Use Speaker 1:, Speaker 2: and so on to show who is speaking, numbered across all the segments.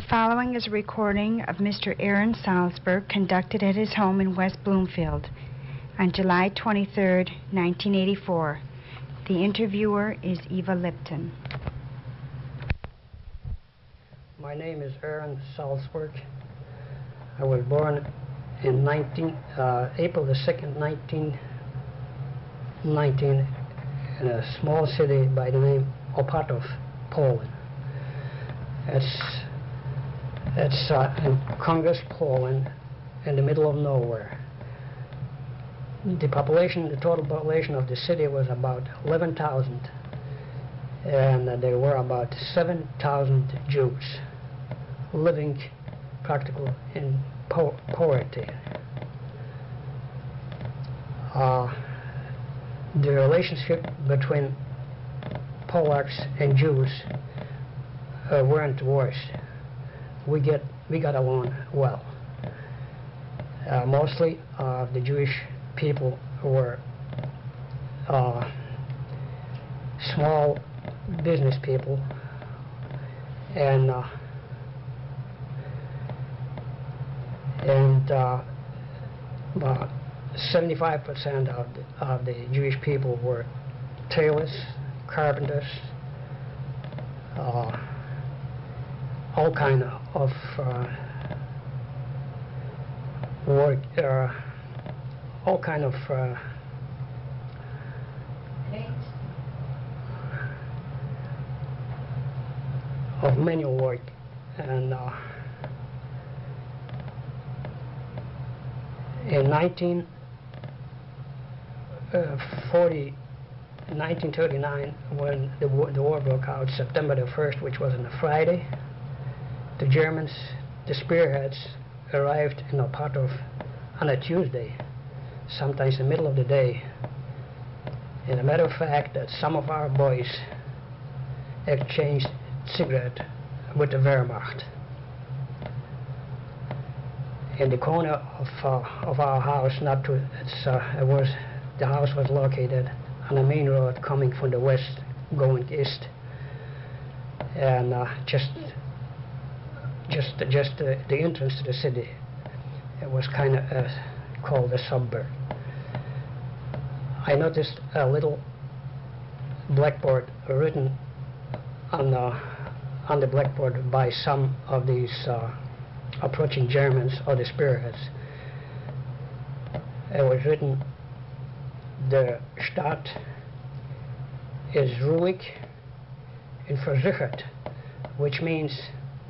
Speaker 1: following is a recording of Mr. Aaron Salzburg conducted at his home in West Bloomfield on July 23, 1984. The interviewer is Eva Lipton.
Speaker 2: My name is Aaron Salzburg. I was born in April the 2nd, 1919 in a small city by the name Opatów, Poland. It's in Congress, Poland, in the middle of nowhere. The total population of the city was about 11,000, and there were about 7,000 Jews living practically in poverty. The relationship between Polacks and Jews weren't worse. We got along well. Mostly the Jewish people were small business people, and about 75% of the Jewish people were tailors, carpenters, all kind of work, all kind of manual work, and in 1939, when the war broke out, September the 1st, which was on a Friday, the Germans, the spearheads, arrived in Opatów on a Tuesday, sometimes in the middle of the day. And a matter of fact that some of our boys exchanged cigarette with the Wehrmacht. In the corner of our house, the house was located on a main road coming from the west going east, and just the entrance to the city. It was kind of called a suburb. I noticed a little blackboard written on the blackboard by some of these approaching Germans or the spearheads. It was written, "Der Staat ist ruhig und versichert," which means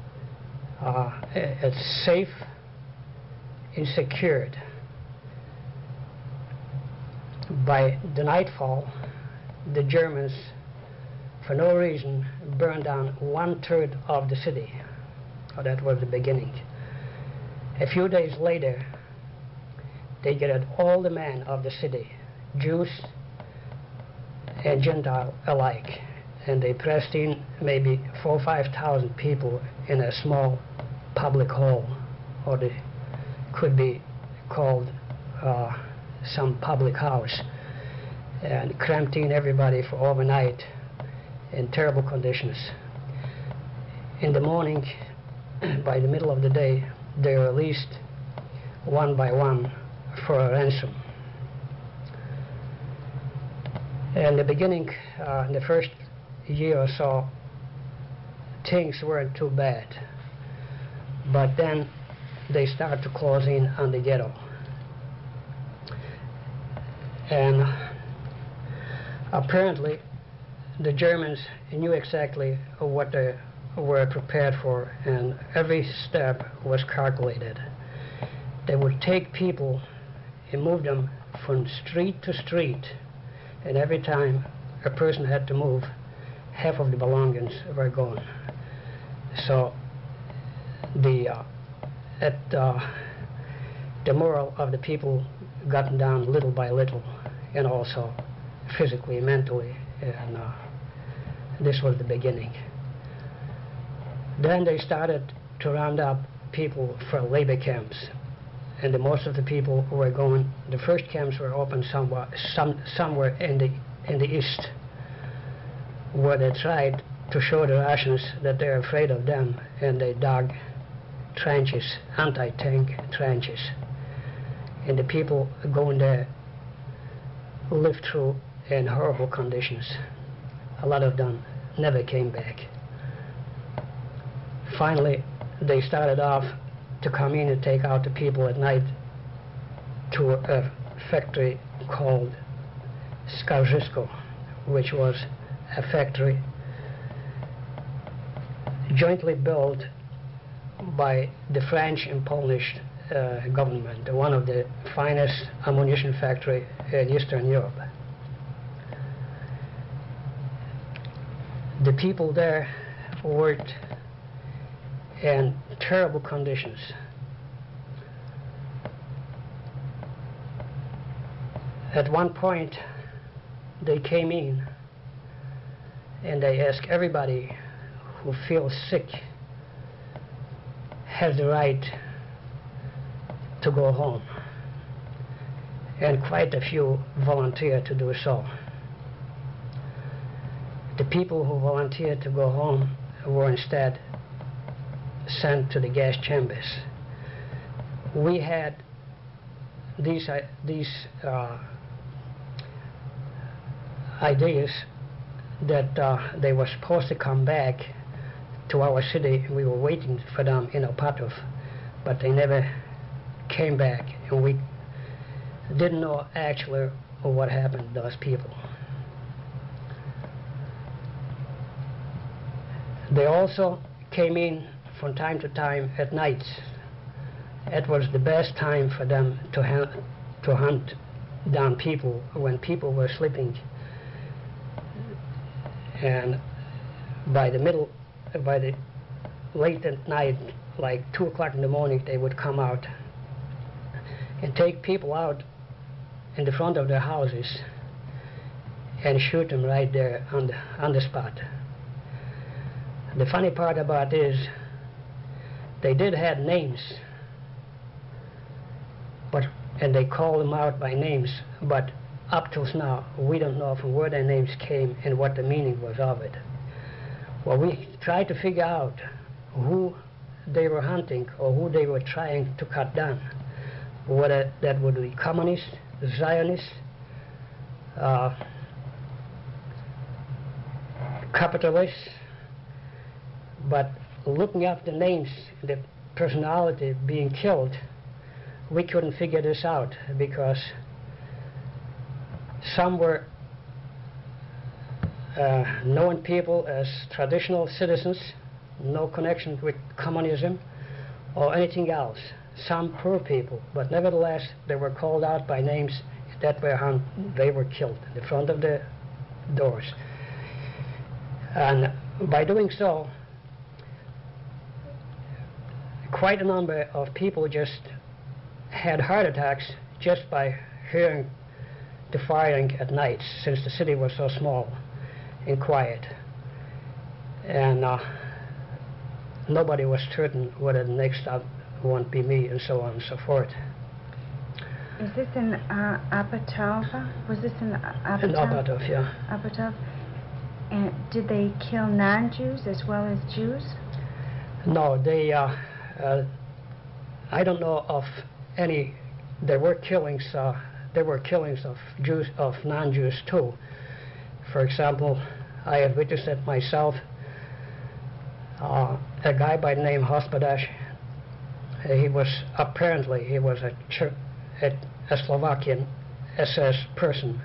Speaker 2: it's safe and secured. By the nightfall, the Germans, for no reason, burned down 1/3 of the city. That was the beginning. A few days later, they gathered all the men of the city, Jews and Gentile alike, and they pressed in maybe 4,000 or 5,000 people in a small public hall, or it could be called some public house, and cramped in everybody for overnight in terrible conditions. In the morning, by the middle of the day, they were released one by one for a ransom. In the beginning, in the first year or so, things weren't too bad, but then they started to close in on the ghetto. And apparently the Germans knew exactly what they were prepared for, and every step was calculated. They would take people and move them from street to street, and every time a person had to move, half of the belongings were gone. So the moral of the people got down little by little, and also physically, mentally, and this was the beginning. Then they started to round up people for labor camps, and most of the people who were going, the first camps were opened somewhere in the east, where they tried to show the Russians that they're afraid of them, and they dug trenches, anti-tank trenches. And the people going there lived through in horrible conditions. A lot of them never came back. Finally, they started off to come in and take out the people at night to a factory called Skarżysko, which was a factory jointly built by the French and Polish government, one of the finest ammunition factory in Eastern Europe. The people there worked in terrible conditions. At one point, they came in and they asked everybody who feels sick has the right to go home. And quite a few volunteered to do so. The people who volunteered to go home were instead sent to the gas chambers. We had these ideas that they were supposed to come back to our city. We were waiting for them in Opatów, but they never came back, and we didn't know actually what happened to those people. They also came in from time to time at night. It was the best time for them to hunt down people when people were sleeping. And by the late at night, like 2 o'clock in the morning, they would come out and take people out in the front of their houses and shoot them right there on the spot. The funny part about it is they did have names, and they called them out by names, but up till now we don't know from where their names came and what the meaning was of it. Well, we tried to figure out who they were hunting or who they were trying to cut down, whether that would be communists, Zionists, capitalists. But looking up the names, the personality being killed, we couldn't figure this out, because some were known people as traditional citizens, no connection with communism or anything else. Some poor people, but nevertheless they were called out by names that were they were killed in the front of the doors. And by doing so, quite a number of people just had heart attacks just by hearing the firing at night, since the city was so small and quiet. And nobody was certain whether the next stop won't be me, and so on and so forth.
Speaker 1: Is this in Opatów? Was this in Opatów?
Speaker 2: In Opatów, yeah.
Speaker 1: Opatów. And did they kill non-Jews as well as Jews?
Speaker 2: No, they. I don't know of any. There were killings. There were killings of Jews, of non-Jews too. For example, I have witnessed it myself. A guy by the name Hospodář. He was a Slovakian SS person.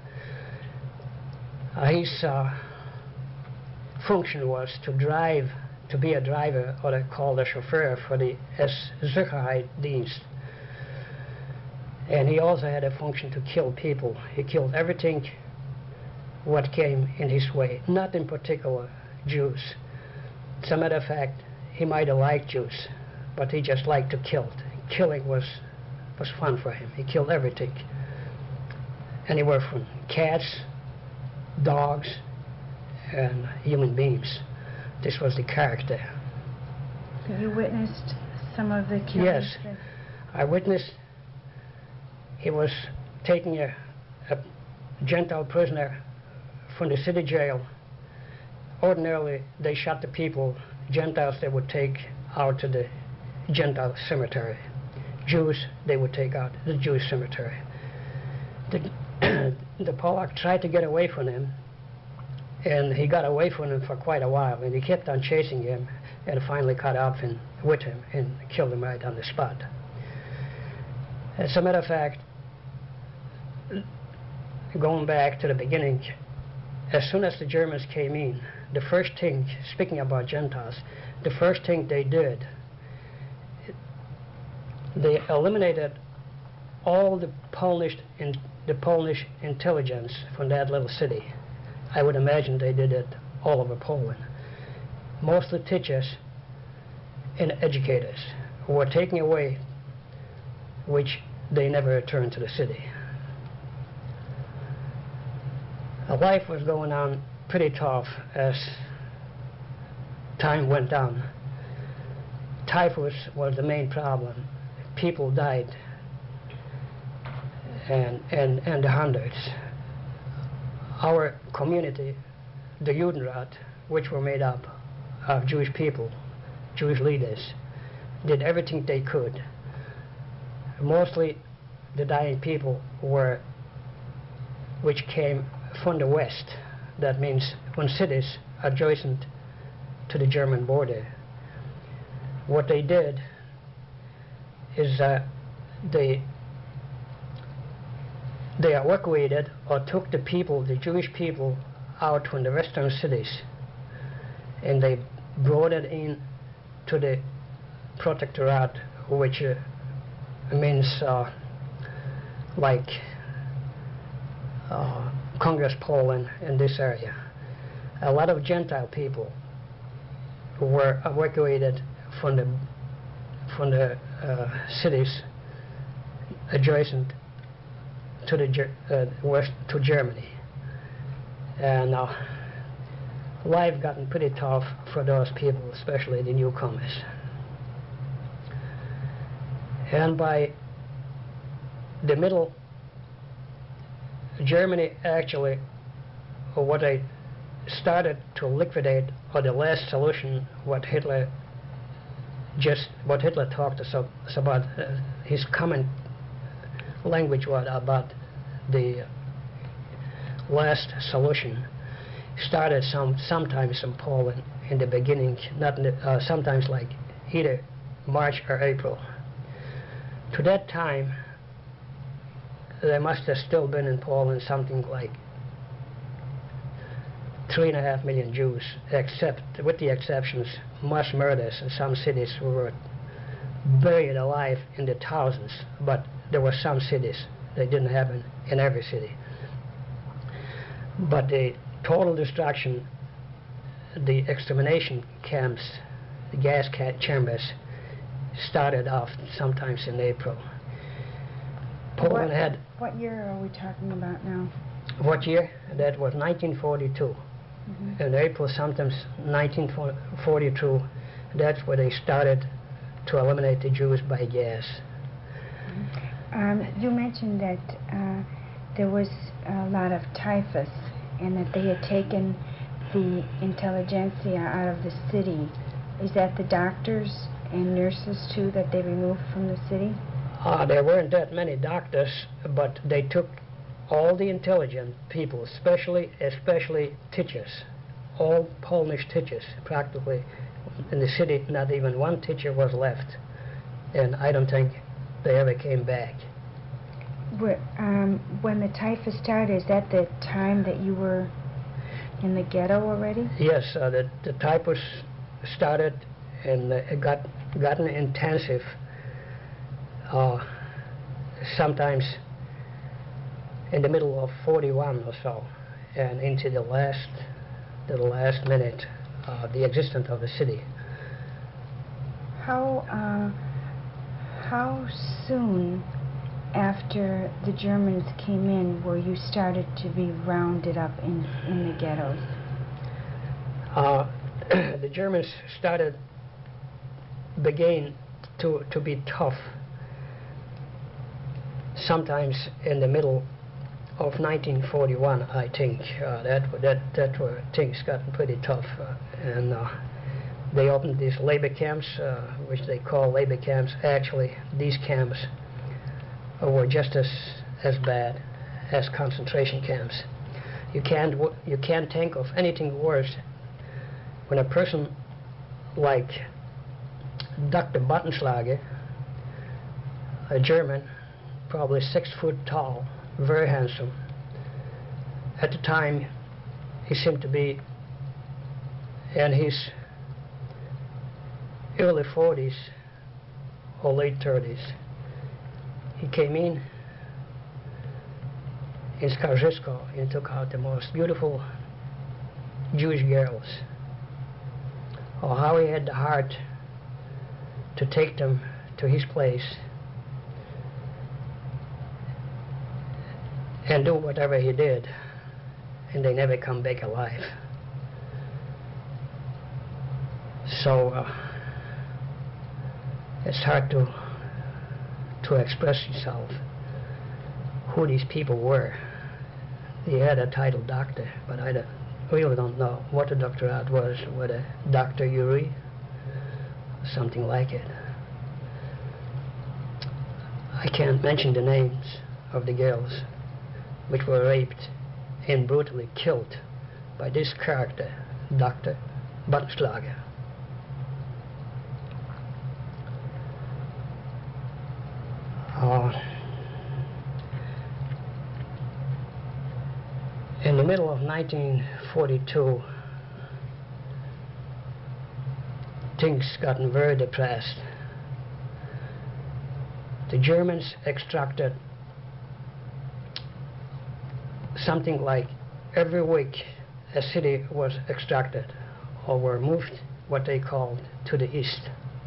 Speaker 2: His function was to be a driver, or they called a chauffeur, for the Sicherheitsdienst. And he also had a function to kill people. He killed everything what came in his way, not in particular Jews. As a matter of fact, he might have liked Jews, but he just liked to kill. Killing was fun for him. He killed everything. Anywhere from cats, dogs, and human beings. This was the character.
Speaker 1: You witnessed some of the killings?
Speaker 2: Yes, I witnessed. He was taking a Gentile prisoner from the city jail. Ordinarily, they shot the people, Gentiles, they would take out to the Gentile cemetery. Jews, they would take out the Jewish cemetery. The Polak tried to get away from him, and he got away from him for quite a while, and he kept on chasing him, and finally caught up with him and killed him right on the spot. As a matter of fact, going back to the beginning, as soon as the Germans came in, the first thing, speaking about Gentiles, the first thing they did, they eliminated all the Polish intelligence from that little city. I would imagine they did it all over Poland. Mostly teachers and educators were taken away, which they never returned to the city. Life was going on pretty tough as time went on. Typhus was the main problem. People died, and the hundreds. Our community, the Judenrat, which were made up of Jewish people, Jewish leaders, did everything they could. Mostly the dying people were, which came from the west. That means from cities adjacent to the German border. What they did is they evacuated or took the people, the Jewish people, out from the western cities, and they brought it in to the protectorate, which means like Congress Poland in this area. A lot of Gentile people were evacuated from the cities adjacent to the west, to Germany, and life gotten pretty tough for those people, especially the newcomers. And by the middle, Germany actually, or what they started to liquidate, or the last solution, what Hitler talked to us about, his common language was about the last solution. Started sometimes in Poland in the beginning, not in the, sometimes like either March or April. To that time, there must have still been in Poland something like 3.5 million Jews, except with the exceptions, mass murders in some cities who were buried alive in the thousands, but there were some cities that didn't happen in every city. But the total destruction, the extermination camps, the gas chambers, started off sometimes in April. Poland had...
Speaker 1: What year are we talking about now?
Speaker 2: What year? That was 1942. Mm-hmm. In April, sometimes 1942, that's where they started to eliminate the Jews by gas.
Speaker 1: You mentioned that there was a lot of typhus and that they had taken the intelligentsia out of the city. Is that the doctors and nurses too that they removed from the city?
Speaker 2: There weren't that many doctors, but they took all the intelligent people, especially teachers, all Polish teachers practically. In the city, not even one teacher was left, and I don't think they ever came back.
Speaker 1: When the typhus started, is that the time that you were in the ghetto already?
Speaker 2: Yes, the typhus started, and it gotten intensive. Sometimes in the middle of 41 or so, and into the last minute, the existence of the city.
Speaker 1: How soon after the Germans came in were you started to be rounded up in the ghettos?
Speaker 2: The Germans began to be tough sometimes in the middle of 1941, I think. That where things got pretty tough, and They opened these labor camps, which they call labor camps. Actually, these camps were just as bad as concentration camps. You can't think of anything worse when a person like Dr. Buttenschlager, a German, probably 6 foot tall, very handsome. At the time, he seemed to be in his early 40s or late 30s. He came in Skarżysko and took out the most beautiful Jewish girls. Oh, how he had the heart to take them to his place and do whatever he did, and they never come back alive. So it's hard to express yourself who these people were. They had a title doctor, but I really don't know what the doctorate was, whether Dr. Yuri, something like it. I can't mention the names of the girls which were raped and brutally killed by this character, Dr. Buttenschlager. In the middle of 1942, things gotten very depressed. The Germans extracted something like every week a city was extracted or were moved, what they called, to the east.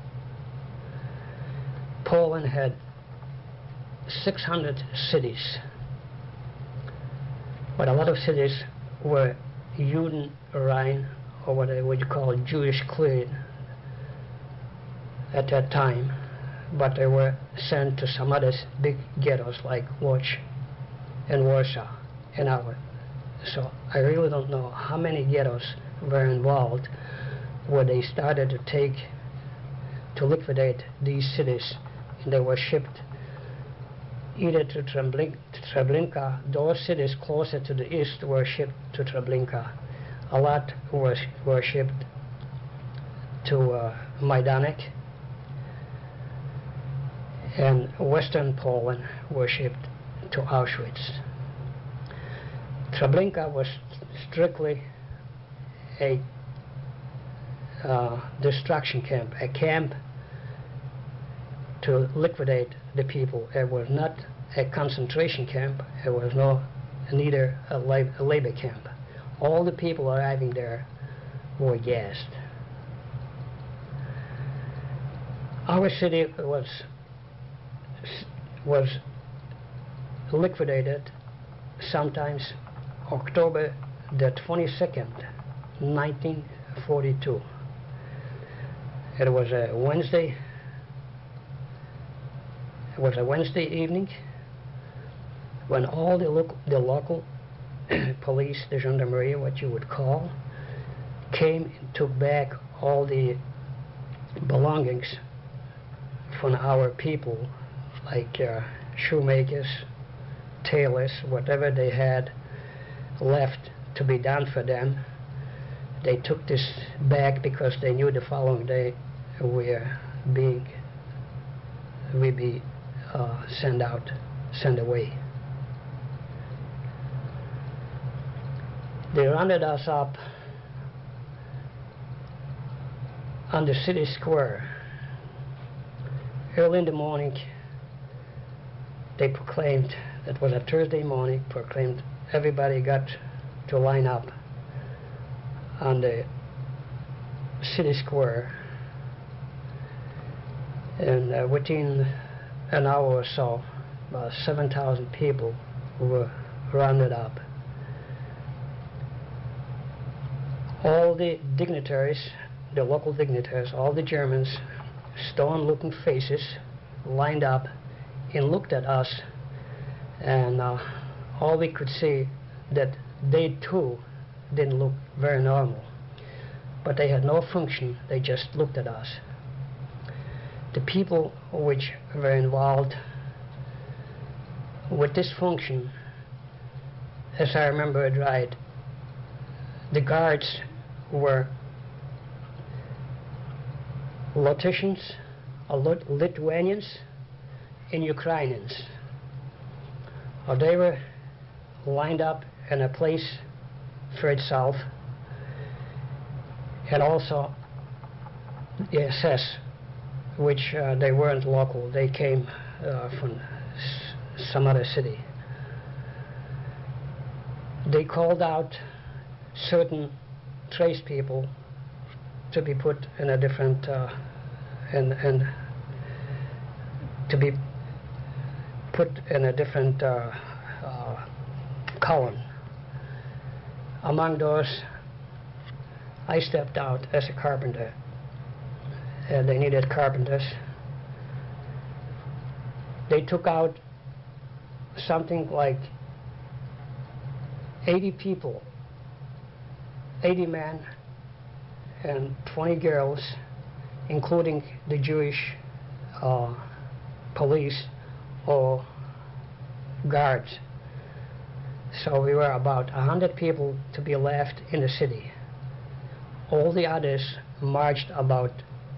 Speaker 2: Poland had 600 cities, but a lot of cities were Judenrein, or what they would call Jewish cleared at that time, but they were sent to some other big ghettos like Łódź and Warsaw and our. So I really don't know how many ghettos were involved where they started to liquidate these cities, and they were shipped either to Treblinka. Those cities closer to the east were shipped to Treblinka. A lot were shipped to Majdanek, and western Poland were shipped to Auschwitz. Treblinka was strictly a destruction camp, a camp to liquidate the people. It was not a concentration camp. It was neither a labor camp. All the people arriving there were gassed. Our city was liquidated sometimes October the 22nd, 1942. It was a Wednesday. It was a Wednesday evening when all the local police, the gendarmerie, what you would call, came and took back all the belongings from our people, like shoemakers, tailors, whatever they had left to be done for them. They took this back because they knew the following day we'd be sent away. They rounded us up on the city square. Early in the morning, they proclaimed, that was a Thursday morning, proclaimed everybody got to line up on the city square, and within an hour or so, about 7,000 people were rounded up. All the dignitaries, the local dignitaries, all the Germans, stone-looking faces, lined up and looked at us, and all we could see that they too didn't look very normal. but they had no function. They just looked at us. The people which were involved with this function, as I remember it right, the guards were Latvians, Lithuanians, and Ukrainians. They were lined up in a place for itself, and also the SS, which they weren't local. They came from some other city. They called out certain tradespeople to be put in a different and to be put in a different column. Among those, I stepped out as a carpenter. They needed carpenters. They took out something like 80 people, 80 men and 20 girls, including the Jewish police or guards. So we were about 100 people to be left in the city. All the others marched about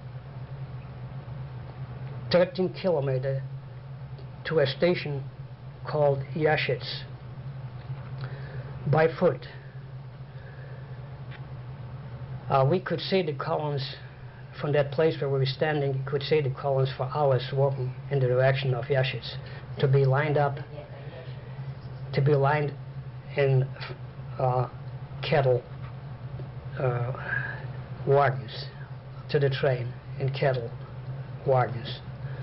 Speaker 2: 13 kilometers to a station called Yashits by foot. We could see the columns from that place where we were standing. You could see the columns for hours walking in the direction of Yashits, to be lined up, to be lined in cattle wagons to the train in cattle wagons.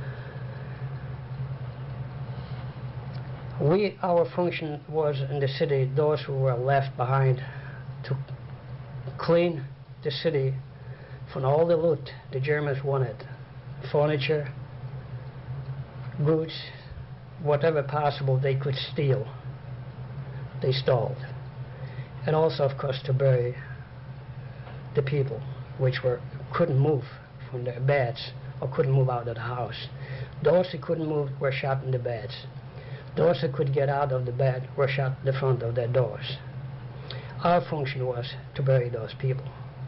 Speaker 2: Our function was in the city, those who were left behind, to clean the city from all the loot the Germans wanted, furniture, goods, whatever possible they could steal, they stole. And also, of course, to bury the people which couldn't move from their beds or couldn't move out of the house. Those who couldn't move were shot in the beds. Those who could get out of the bed were shot in the front of their doors. Our function was to bury those people.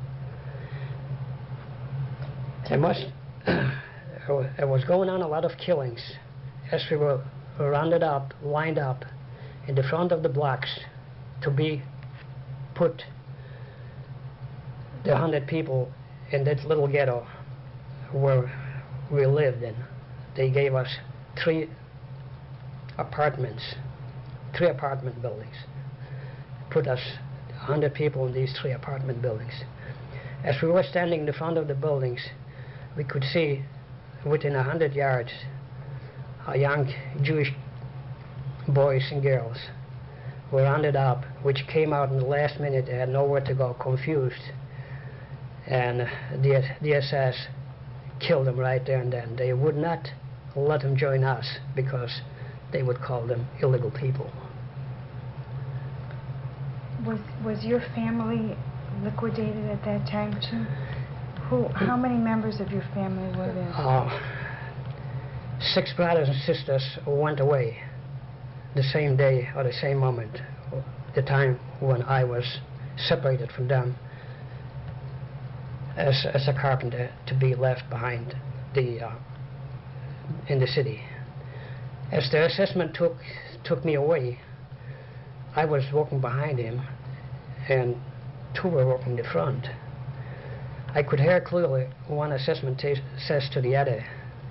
Speaker 2: There was going on a lot of killings as we were rounded up, lined up in the front of the blocks to be put, the 100 people in that little ghetto where we lived in. They gave us three apartment buildings. Put us 100 people in these 3 apartment buildings. As we were standing in the front of the buildings, we could see within 100 yards young Jewish boys and girls were rounded up, which came out in the last minute. They had nowhere to go, confused, and the SS killed them right there and then. They would not let them join us because they would call them illegal people.
Speaker 1: Was your family liquidated at that time too? How many members of your family were there?
Speaker 2: 6 brothers and sisters went away the same day or the same moment, the time when I was separated from them as a carpenter, to be left behind in the city. As the assessment took me away, I was walking behind him and 2 were walking the front. I could hear clearly one assessment says to the other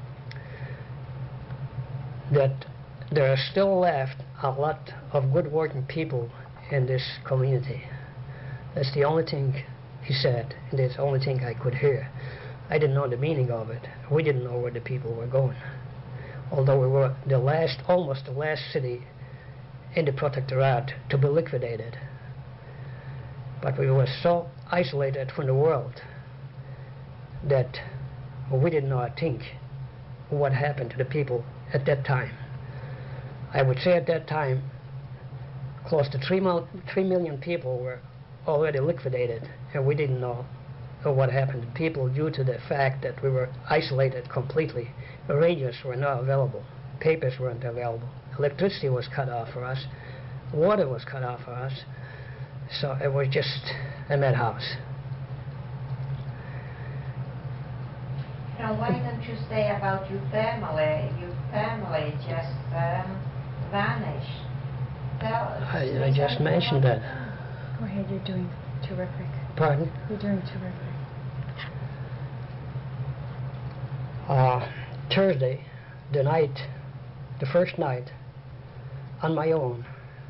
Speaker 2: that there are still left a lot of good working people in this community. That's the only thing he said, and that's the only thing I could hear. I didn't know the meaning of it. We didn't know where the people were going. Although we were almost the last city in the protectorate to be liquidated. But we were so isolated from the world that we did not think what happened to the people at that time. I would say at that time close to 3 million people were already liquidated, and we didn't know what happened to people due to the fact that we were isolated completely. Radios were not available, papers weren't available, electricity was cut off for us, water was cut off for us, so it was just a madhouse.
Speaker 3: Now, why don't you say about your family? Your family just vanished.
Speaker 2: I just mentioned that.
Speaker 1: Go ahead, you're doing terrific.
Speaker 2: Pardon?
Speaker 1: You're doing terrific.
Speaker 2: Thursday, the first night, on my own.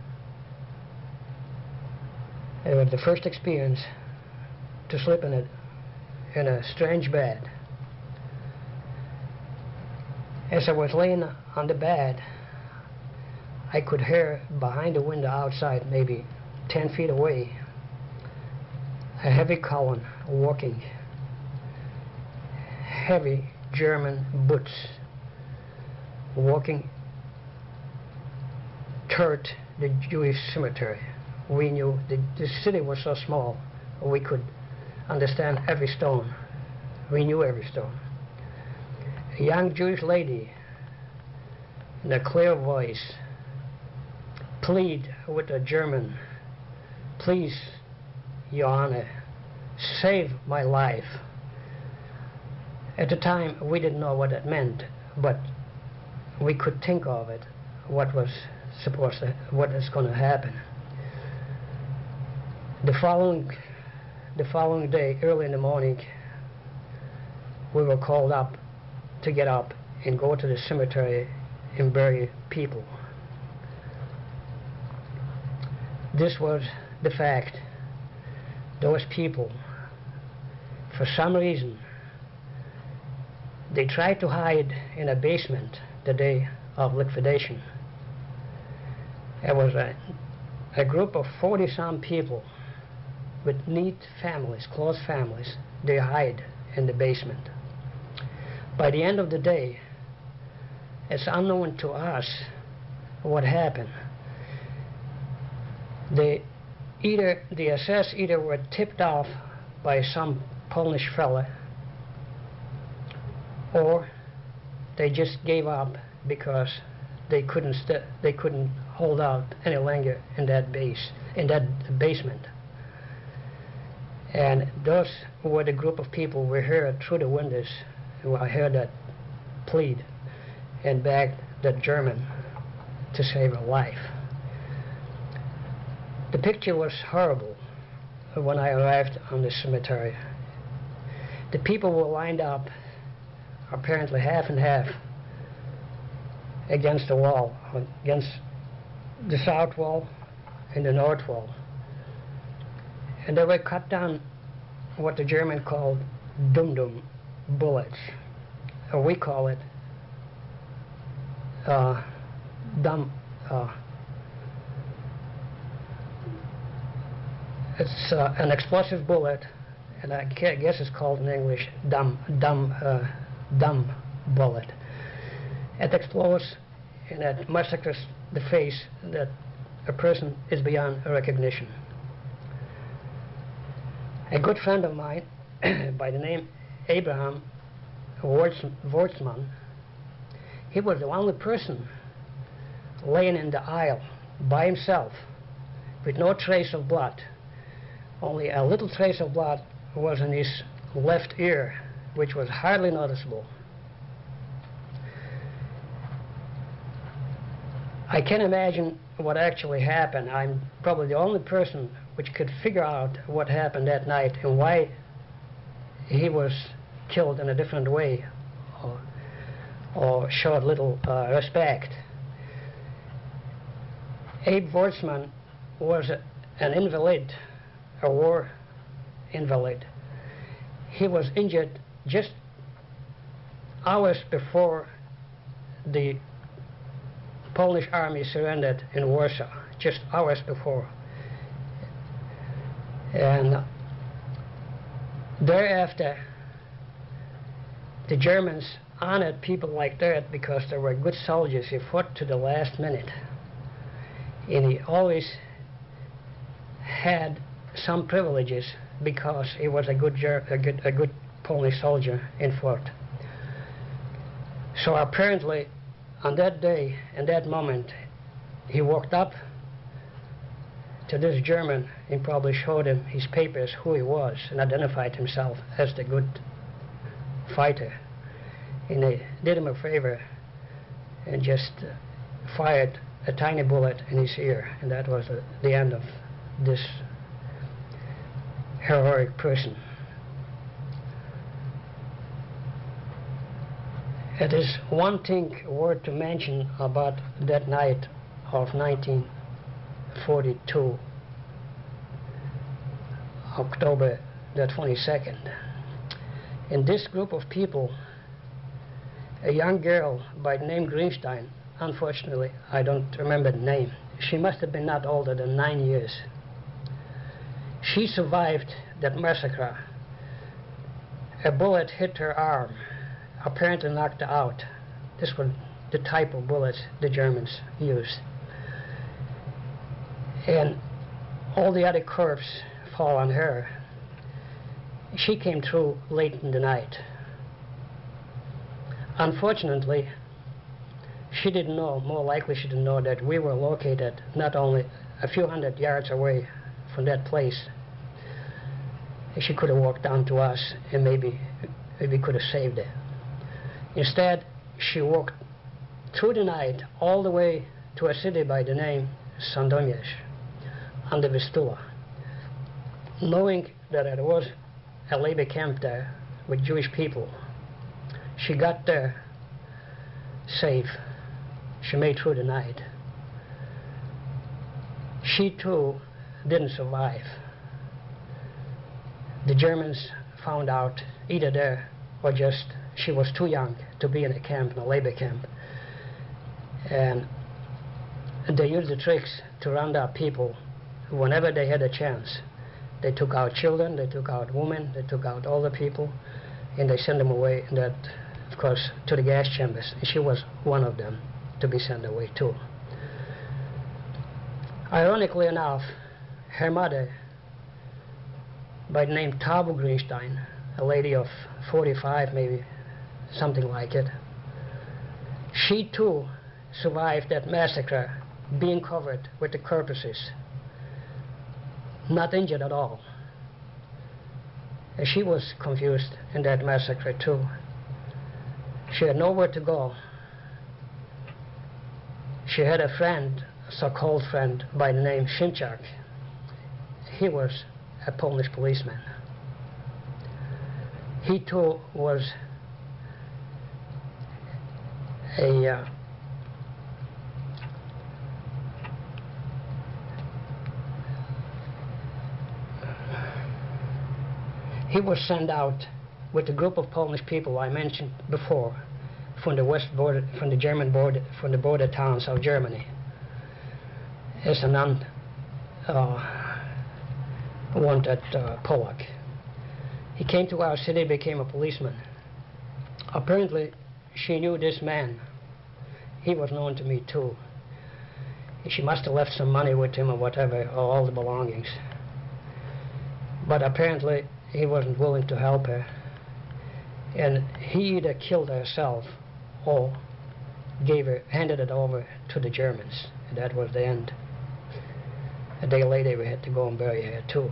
Speaker 2: It was the first experience to sleep in a strange bed. As I was laying on the bed, I could hear behind the window outside, maybe 10 feet away, a heavy column walking, heavy German boots walking toward the Jewish cemetery. We knew the city was so small, we could understand every stone. We knew every stone. A young Jewish lady, in a clear voice, plead with a German, "Please, Your Honor, save my life." At the time, we didn't know what that meant, but we could think of it, what is going to happen. The following day, early in the morning, we were called up to get up and go to the cemetery and bury people. This was the fact. Those people, for some reason, they tried to hide in a basement the day of liquidation. It was a group of 40-some people with neat families, close families. They hide in the basement. By the end of the day, it's unknown to us what happened. The SS either were tipped off by some Polish fella, or they just gave up because they couldn't hold out any longer in that basement. And those were the group of people we heard through the windows, who I heard that plead and begged that German to save her life. The picture was horrible when I arrived on the cemetery. The people were lined up, apparently half and half, against the wall, against the south wall and the north wall. And they were cut down what the German called dum-dum bullets. Or we call it it's an explosive bullet, and I guess it's called in English dumb bullet. It explodes and it massacres the face that a person is beyond recognition. A good friend of mine by the name Abraham Wortsman, he was the only person laying in the aisle by himself with no trace of blood. Only a little trace of blood was in his left ear, which was hardly noticeable. I can't imagine what actually happened. I'm probably the only person which could figure out what happened that night and why he was killed in a different way or showed little respect. Abe Wortsman was an invalid, a war invalid. He was injured just hours before the Polish army surrendered in Warsaw, just hours before. And thereafter, the Germans honored people like that because they were good soldiers. He fought to the last minute. And he always had some privileges because he was a good Polish soldier in fort. So apparently, on that day, in that moment, he walked up to this German and probably showed him his papers, who he was, and identified himself as the good fighter. And they did him a favor and just fired a tiny bullet in his ear, and that was the end of this heroic person. It is one thing worth to mention about that night of 1942, October the 22nd. In this group of people, a young girl by the name Greenstein, unfortunately I don't remember the name, she must have been not older than 9 years. She survived that massacre. A bullet hit her arm, apparently knocked her out. This was the type of bullets the Germans used. And all the other corpses fall on her. She came through late in the night. Unfortunately, she didn't know, more likely she didn't know, that we were located not only a few hundred yards away from that place. She could have walked down to us and maybe we could have saved her. Instead, she walked through the night all the way to a city by the name Sandomierz on the Vistula, knowing that there was a labor camp there with Jewish people. She got there safe. She made through the night. She too didn't survive. The Germans found out either there or just she was too young to be in a camp, in a labor camp. And they used the tricks to round up people whenever they had a chance. They took out children, they took out women, they took out older people, and they sent them away, and that, of course, to the gas chambers. And she was one of them to be sent away too. Ironically enough, her mother, by the name Tabu Greenstein, a lady of 45 maybe, something like it, she too survived that massacre, being covered with the corpses, not injured at all. And she was confused in that massacre too. She had nowhere to go. She had a friend, a so-called friend, by the name Szymczak. He was a Polish policeman. He too was he was sent out with a group of Polish people I mentioned before from the west border, from the German border, from the border towns of Germany, as an unwanted Polak. He came to our city, became a policeman. Apparently, she knew this man. He was known to me too. She must have left some money with him or whatever, or all the belongings. But apparently, he wasn't willing to help her. And he either killed herself or handed it over to the Germans. And that was the end. A day later, we had to go and bury her too.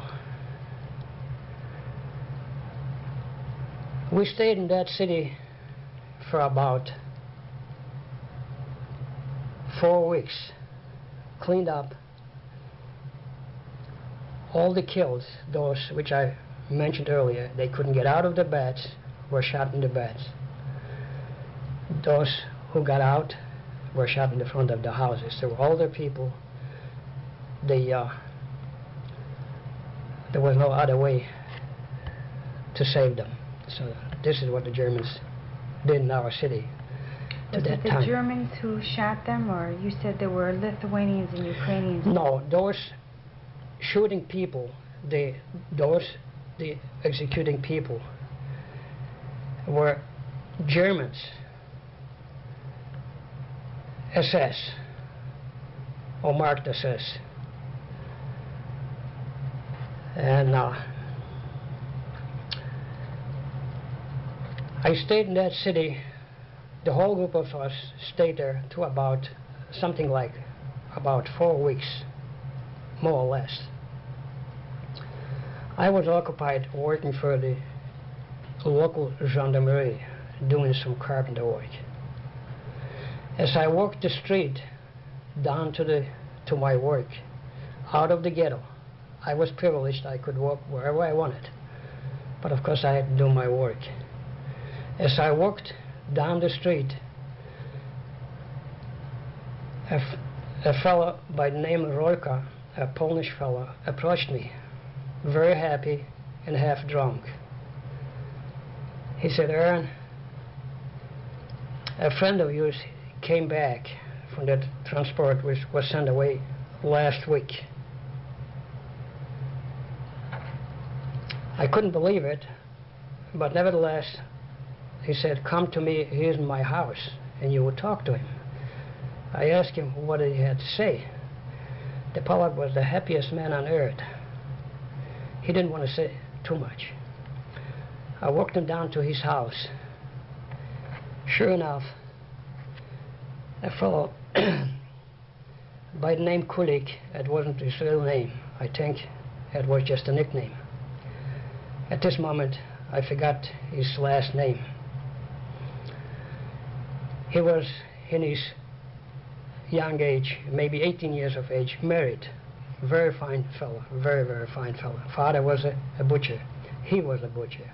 Speaker 2: We stayed in that city for about 4 weeks, cleaned up. All the killed, those which I mentioned earlier, they couldn't get out of the beds, were shot in the beds. Those who got out were shot in the front of the houses. They were older people. There was no other way to save them. So this is what the Germans did in our city at that time. Was it the
Speaker 1: Germans who shot them, or you said there were Lithuanians and Ukrainians?
Speaker 2: No, those shooting people, the executing people were Germans, SS, or marked SS. And I stayed in that city, the whole group of us stayed there to about something like about 4 weeks, more or less. I was occupied working for the local gendarmerie, doing some carpenter work. As I walked the street down to my work, out of the ghetto, I was privileged. I could walk wherever I wanted, but of course I had to do my work. As I walked down the street, a fellow by the name of Rolka, a Polish fellow, approached me, very happy and half drunk. He said, "Aaron, a friend of yours came back from that transport which was sent away last week." I couldn't believe it, but nevertheless, he said, "Come to me, here's my house, and you will talk to him." I asked him what he had to say. The Polak was the happiest man on earth. He didn't want to say too much. I walked him down to his house. Sure enough, a fellow by the name Kulik, it wasn't his real name. I think it was just a nickname. At this moment, I forgot his last name. He was in his young age, maybe 18 years of age, married. Very fine fellow, very, very fine fellow. Father was a butcher. He was a butcher.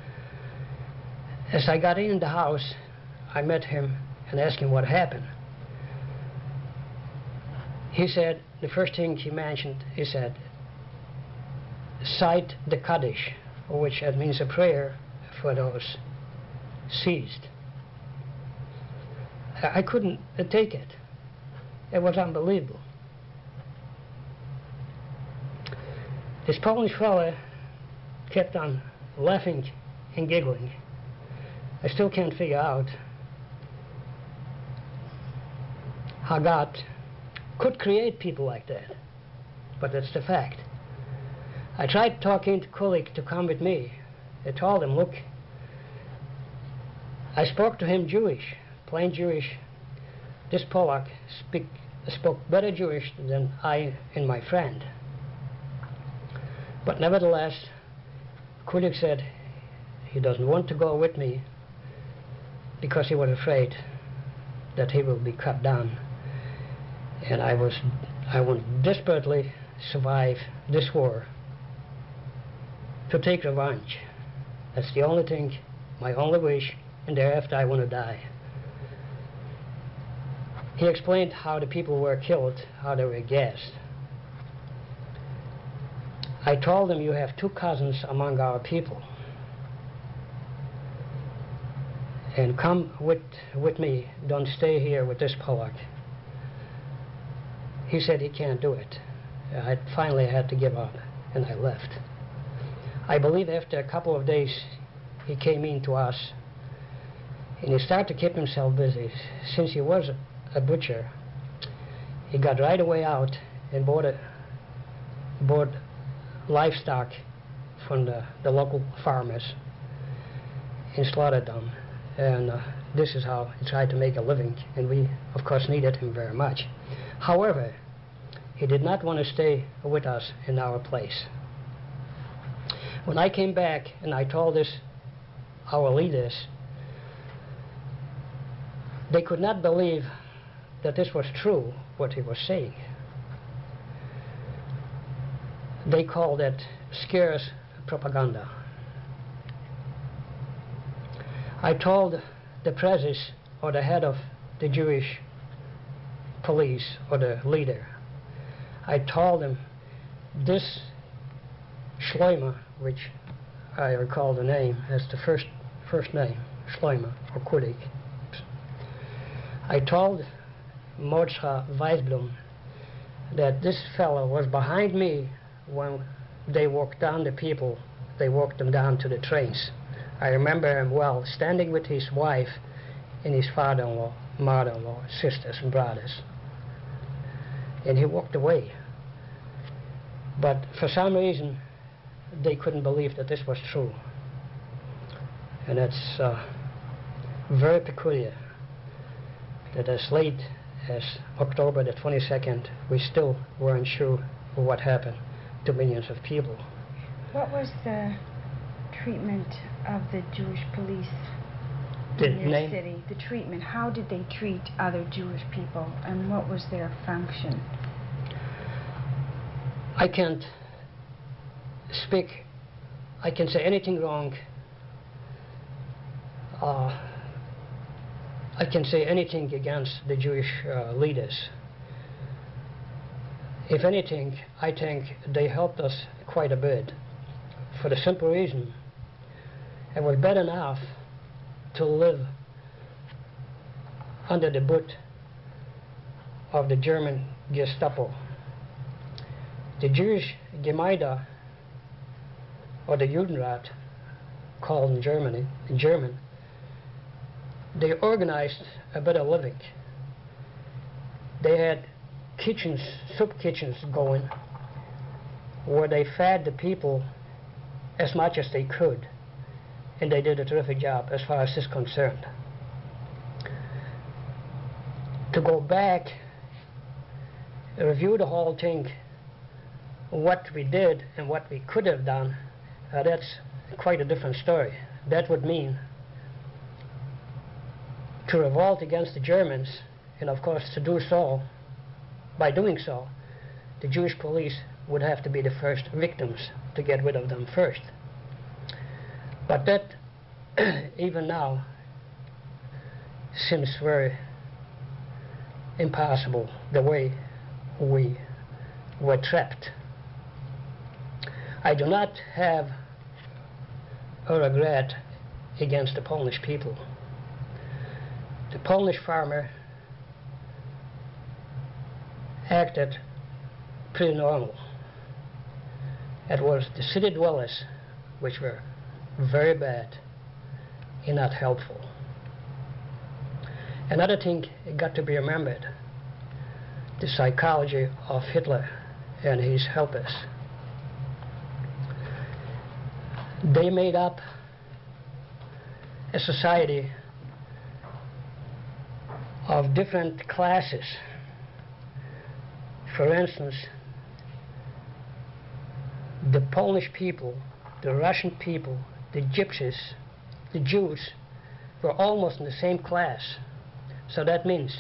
Speaker 2: As I got in the house, I met him and asked him what happened. He said, the first thing he mentioned, he said, "Cite the Kaddish," which that means a prayer for those seized. I couldn't take it. It was unbelievable. This Polish fellow kept on laughing and giggling. I still can't figure out how God could create people like that, but that's the fact. I tried talking to Kulik to come with me. I told him, look, I spoke to him Jewish, plain Jewish. This Polak spoke better Jewish than I and my friend. But nevertheless, Kulik said he doesn't want to go with me because he was afraid that he will be cut down. And I want desperately survive this war to take revenge. That's the only thing, my only wish, and thereafter I want to die. He explained how the people were killed, how they were gassed. I told him, you have 2 cousins among our people, and come with me, don't stay here with this Polak. He said he can't do it. I finally had to give up, and I left. I believe after a couple of days he came in to us, and he started to keep himself busy. Since he was a butcher, he got right away out and bought livestock from the local farmers and slaughtered them. And this is how he tried to make a living, and we of course needed him very much. However, he did not want to stay with us in our place. When I came back and I told our leaders, they could not believe that this was true, what he was saying. They called it scarce propaganda. I told the prezes, or the head of the Jewish police, or the leader, I told him this Shloima, which I recall the name as the first name, Shloima, or Kulik. I told Mordcha Weisblum that this fellow was behind me when they walked down the people, they walked them down to the trains. I remember him well, standing with his wife and his father-in-law, mother-in-law, sisters and brothers. And he walked away. But for some reason, they couldn't believe that this was true. And it's very peculiar that as late as October the 22nd, we still weren't sure what happened to millions of people.
Speaker 1: What was the treatment of the Jewish police
Speaker 2: The
Speaker 1: in your
Speaker 2: name-
Speaker 1: city? The treatment, how did they treat other Jewish people, and what was their function?
Speaker 2: I can't speak, I can say anything wrong. I can say anything against the Jewish leaders. If anything, I think they helped us quite a bit, for the simple reason it was bad enough to live under the boot of the German Gestapo. The Jewish Gemeinde, or the Judenrat, called in German, they organized a better living. They had kitchens, soup kitchens going, where they fed the people as much as they could, and they did a terrific job as far as this is concerned. To go back, review the whole thing, what we did and what we could have done, that's quite a different story. That would mean to revolt against the Germans, and of course to do so, by doing so, the Jewish police would have to be the first victims to get rid of them first. But that, even now, seems very impossible, the way we were trapped. I do not have a regret against the Polish people. The Polish farmer acted pretty normal. It was the city dwellers which were very bad and not helpful. Another thing got to be remembered, the psychology of Hitler and his helpers. They made up a society of different classes. For instance, the Polish people, the Russian people, the Gypsies, the Jews were almost in the same class. So that means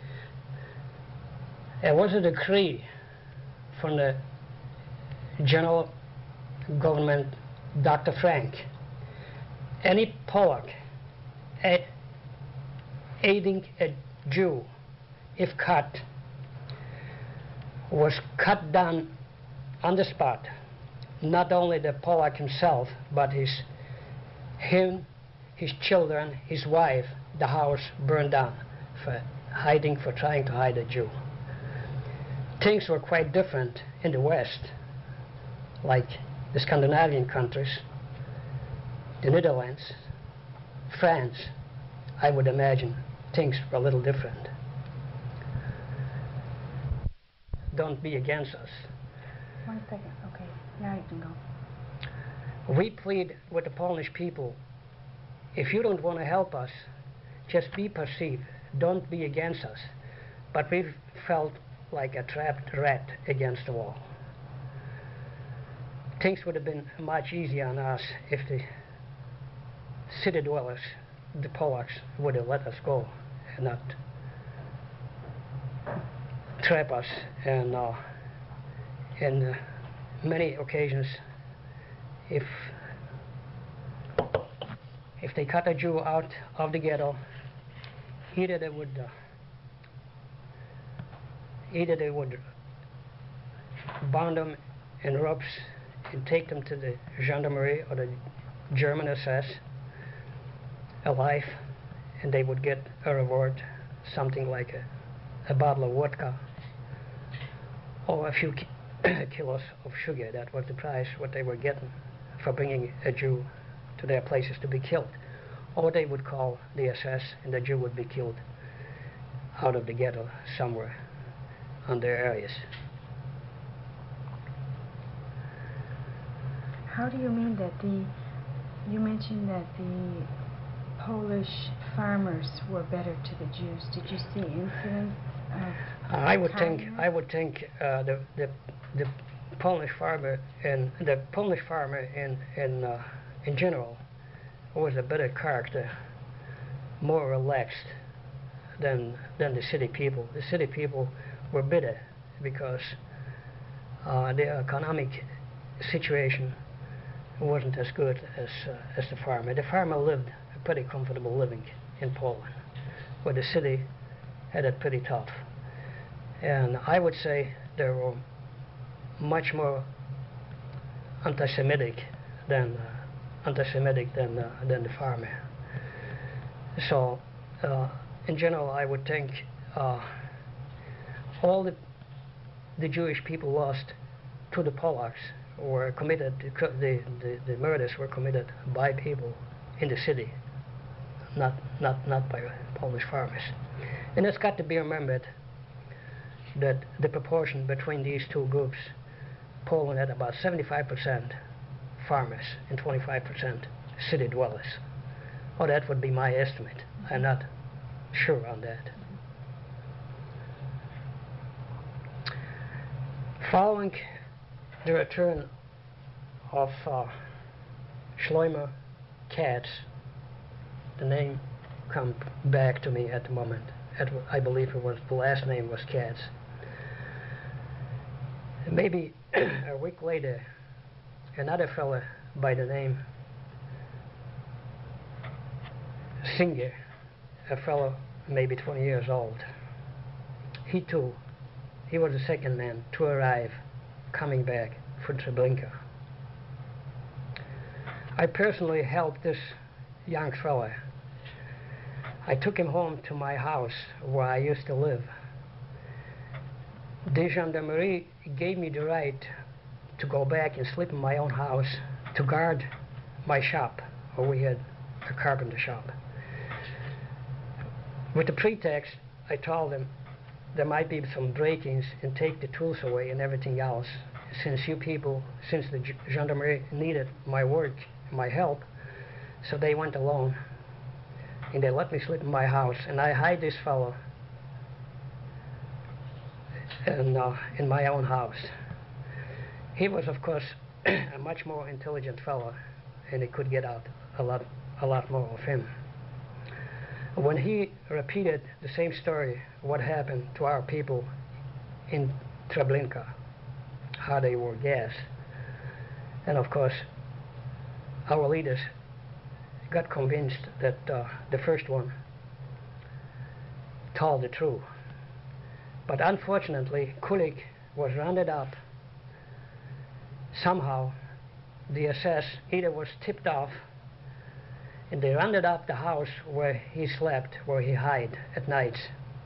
Speaker 2: there was a decree from the general government, Dr. Frank. Any Polak aiding a Jew, if caught, was cut down on the spot. Not only the Polak himself, but him, his children, his wife, the house burned down for trying to hide a Jew. Things were quite different in the West, like the Scandinavian countries, the Netherlands, France. I would imagine things were a little different. Don't be against us.
Speaker 1: 1 second, okay, now you can go.
Speaker 2: We plead with the Polish people, if you don't want to help us, just be passive, don't be against us. But we felt like a trapped rat against the wall. Things would have been much easier on us if the city dwellers, the Polacks, would have let us go and not trap us. And in many occasions, if they cut a Jew out of the ghetto, either they would bound them in ropes and take them to the gendarmerie or the German SS alive, and they would get a reward, something like a bottle of vodka or a few kilos of sugar. That was the price what they were getting for bringing a Jew to their places to be killed. Or they would call the SS and the Jew would be killed out of the ghetto somewhere on their areas.
Speaker 1: How do you mean that the You mentioned that the Polish farmers were better to the Jews. Did you see incidents of
Speaker 2: I would think the Polish farmer in general was a better character, more relaxed than the city people. The city people were bitter because their economic situation wasn't as good as the farmer. The farmer lived a pretty comfortable living in Poland, where the city had it pretty tough. And I would say they were much more anti-Semitic than the farmer. So, in general, I would think all the Jewish people lost to the Polacks were committed. The murders were committed by people in the city, not by Polish farmers. And it's got to be remembered that the proportion between these two groups, Poland had about 75% farmers and 25% city dwellers. Or that would be my estimate. I'm not sure on that. Following the return of Schleimer Katz, the name come back to me at the moment. I believe it was the last name was Katz. Maybe a week later, another fella by the name Singer, a fellow maybe 20 years old, he was the second man to arrive coming back from Treblinka. I personally helped this young fella. I took him home to my house where I used to live. The gendarmerie gave me the right to go back and sleep in my own house to guard my shop, where we had a carpenter shop. With the pretext, I told them there might be some break-ins and take the tools away and everything else. Since the gendarmerie needed my work, my help, so they went alone and they let me sleep in my house, and I hide this fellow in my own house. He was, of course, a much more intelligent fellow, and he could get out a lot more of him. When he repeated the same story, what happened to our people in Treblinka, how they were gassed, and of course our leaders got convinced that the first one told the truth. But unfortunately, Kulik was rounded up. Somehow the SS either was tipped off, and they rounded up the house where he slept, where he hid at nights.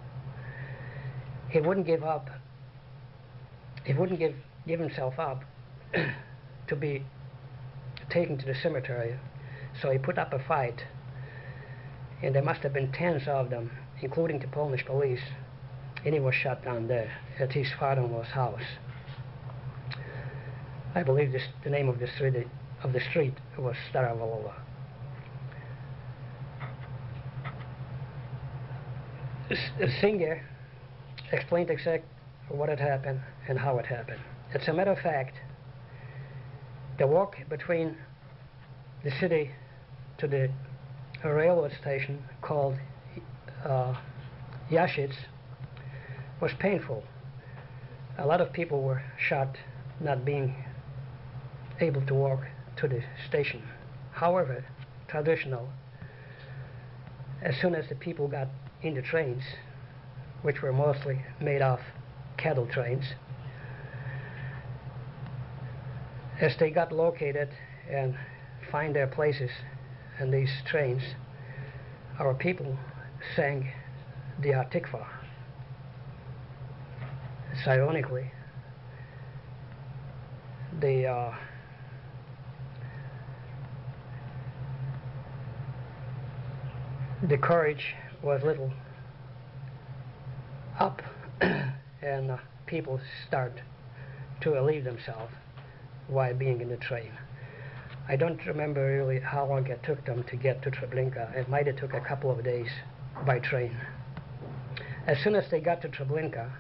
Speaker 2: He wouldn't give up. He wouldn't give himself up to be taken to the cemetery. So he put up a fight, and there must have been tens of them, including the Polish police, and he was shot down there at his father-in-law's house. I believe the name of the street was Staravolova. Singer explained exactly what had happened and how it happened. As a matter of fact, the walk between the city to the railroad station called Yashitz was painful. A lot of people were shot not being able to walk to the station. However, traditional, as soon as the people got in the trains, which were mostly made of cattle trains, as they got located and find their places in these trains, our people sang the Tikva. So ironically, the courage was little up, and people start to relieve themselves while being in the train. I don't remember really how long it took them to get to Treblinka. It might have took a couple of days by train. As soon as they got to Treblinka,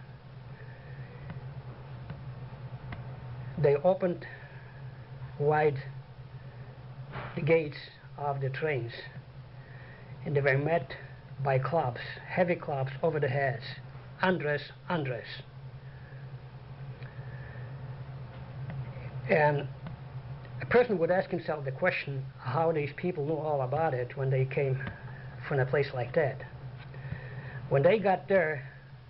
Speaker 2: they opened wide the gates of the trains, and they were met by clubs, heavy clubs over the heads. Undress, undress. And a person would ask himself the question how these people knew all about it when they came from a place like that. When they got there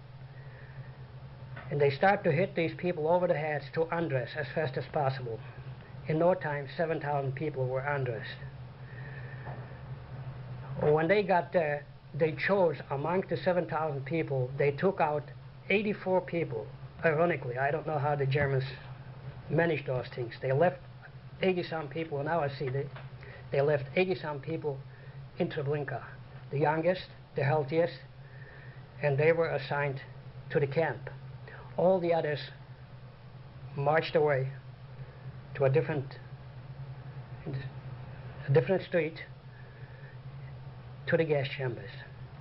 Speaker 2: and they start to hit these people over the heads to undress as fast as possible, in no time 7,000 people were undressed. When they got there, they chose among the 7,000 people, they took out 84 people. Ironically, I don't know how the Germans managed those things. They left 80-some people, and now I see they left 80-some people in Treblinka, the youngest, the healthiest, and they were assigned to the camp. All the others marched away to a different street, to the gas chambers.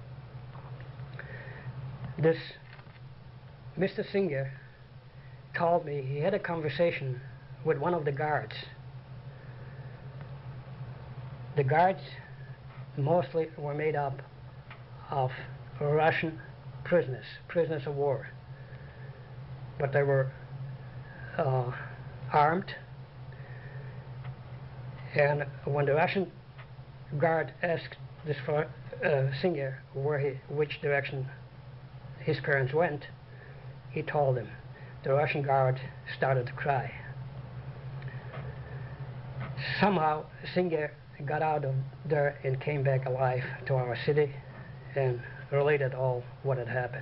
Speaker 2: This Mr. Singer told me he had a conversation with one of the guards. The guards mostly were made up of Russian prisoners of war, but they were armed. And when the Russian guard asked this Singer which direction his parents went, he told him. The Russian guard started to cry. Somehow Singer got out of there and came back alive to our city and related all what had happened.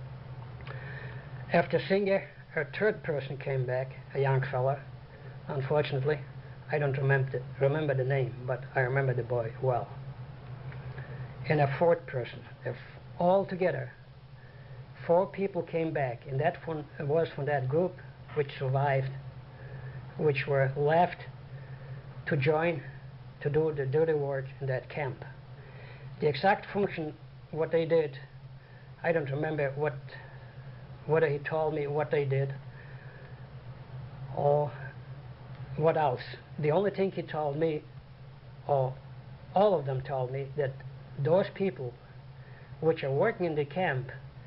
Speaker 2: After Singer, a third person came back, a young fella. Unfortunately, I don't remember the name, but I remember the boy well. And a fourth person. All together, 4 people came back, and that was from that group which survived, which were left to join, to do the dirty work in that camp. The exact function, what they did, I don't remember whether he told me what they did or what else. The only thing he told me, or all of them told me, that those people which are working in the camp,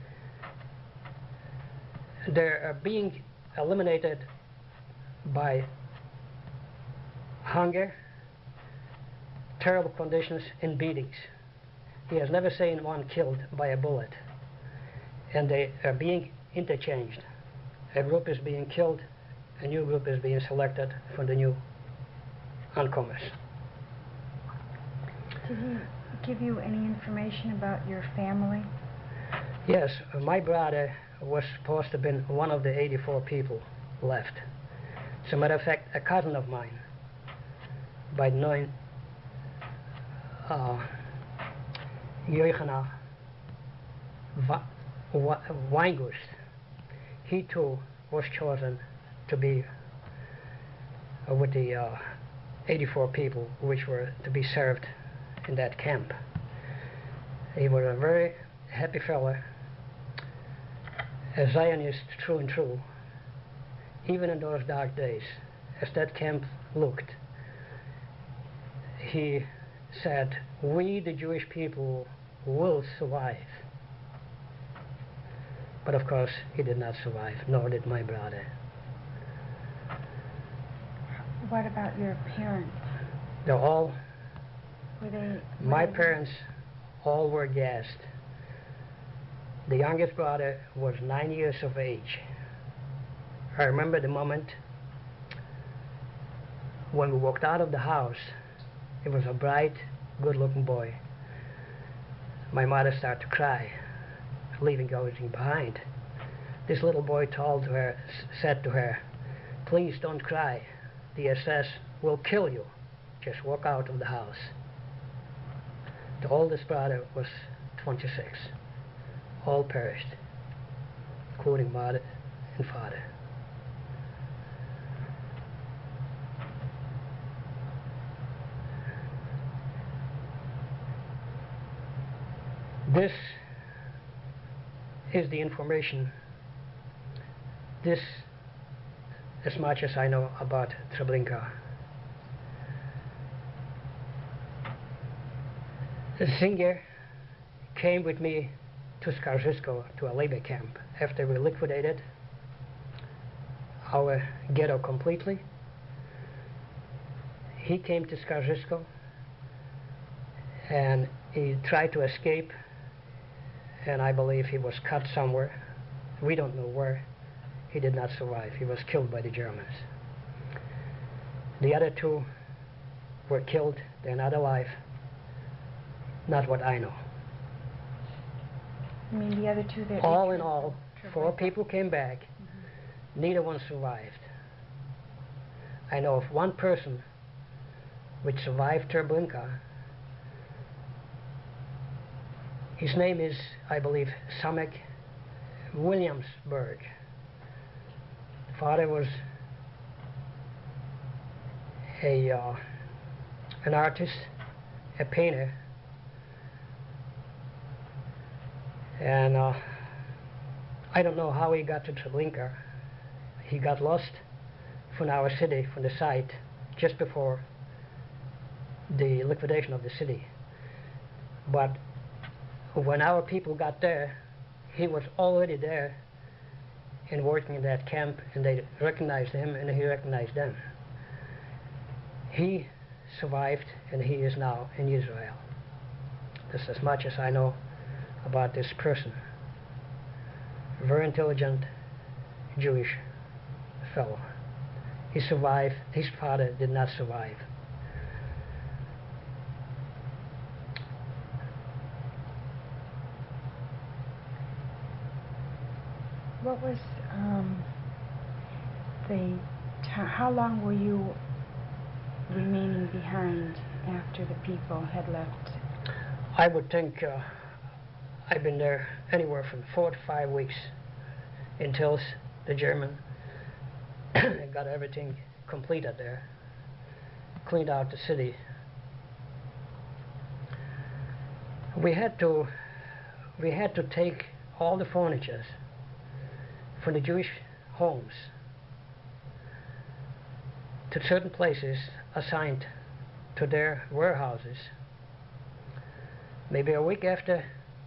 Speaker 2: they are being eliminated by hunger, terrible conditions, and beatings. He has never seen one killed by a bullet. And they are being interchanged. A group is being killed, a new group is being selected for the new oncomers.
Speaker 1: Did he give you any information about your family?
Speaker 2: Yes, my brother was supposed to have been one of the 84 people left. As a matter of fact, a cousin of mine, by the name Joachim Weingust, he too was chosen to be with the 84 people which were to be served in that camp. He was a very happy fellow, a Zionist true and true, even in those dark days. As that camp looked, he said, "We, the Jewish people, will survive." But of course, he did not survive, nor did my brother.
Speaker 1: What about your parents?
Speaker 2: They're all, my
Speaker 1: they
Speaker 2: parents all were gassed. The youngest brother was 9 years of age. I remember the moment when we walked out of the house. He was a bright, good-looking boy. My mother started to cry, leaving everything behind. This little boy said to her, "Please don't cry. The SS will kill you. Just walk out of the house." The oldest brother was 26. All perished, including mother and father. This is the information, this as much as I know about Treblinka. The singer came with me to Skarżysko, to a labor camp, after we liquidated our ghetto completely. He came to Skarżysko and he tried to escape, and I believe he was cut somewhere. We don't know where. He did not survive. He was killed by the Germans. The other two were killed. They're not alive. Not what I know.
Speaker 1: You mean the other two that...
Speaker 2: All in all, 4 people came back. Neither one survived. I know of one person which survived Treblinka. His name is, I believe, Samek Williamsburg. Father was an artist, a painter, and I don't know how he got to Treblinka. He got lost from our city, from the site, just before the liquidation of the city. But when our people got there, he was already there and working in that camp, and they recognized him and he recognized them. He survived and he is now in Israel. That's as much as I know about this person. Very intelligent Jewish fellow. He survived. His father did not survive.
Speaker 1: What was how long were you remaining behind after the people had left?
Speaker 2: I would think I've been there anywhere from 4 to 5 weeks until the German got everything completed there, cleaned out the city. We had to take all the furniture from the Jewish homes to certain places assigned to their warehouses. Maybe a week after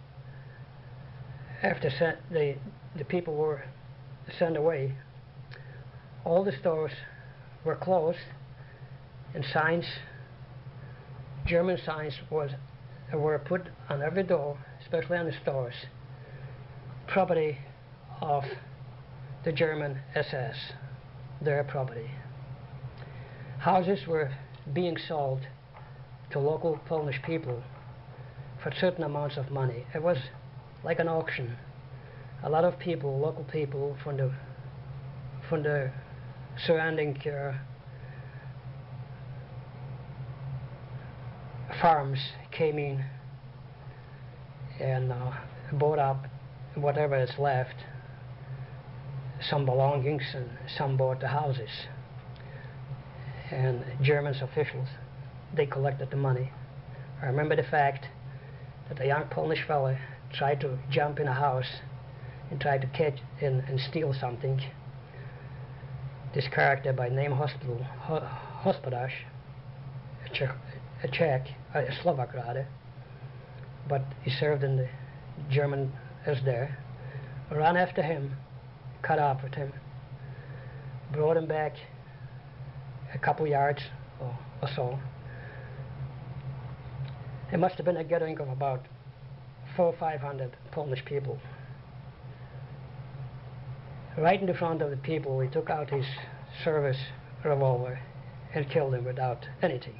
Speaker 2: the people were sent away, all the stores were closed, and signs, German signs, were put on every door, especially on the stores, property of the German SS, their property. Houses were being sold to local Polish people for certain amounts of money. It was like an auction. A lot of people, local people from the surrounding farms came in and bought up whatever is left, some belongings, and some bought the houses. And German officials, they collected the money. I remember the fact that a young Polish fellow tried to jump in a house and tried to catch and steal something. This character by name Hospodář, a Czech, a Slovak rather, but he served in the German as there, ran after him, caught up with him, brought him back a couple yards or so. It must have been a gathering of about 400 or 500 Polish people. Right in the front of the people, we took out his service revolver and killed him without anything.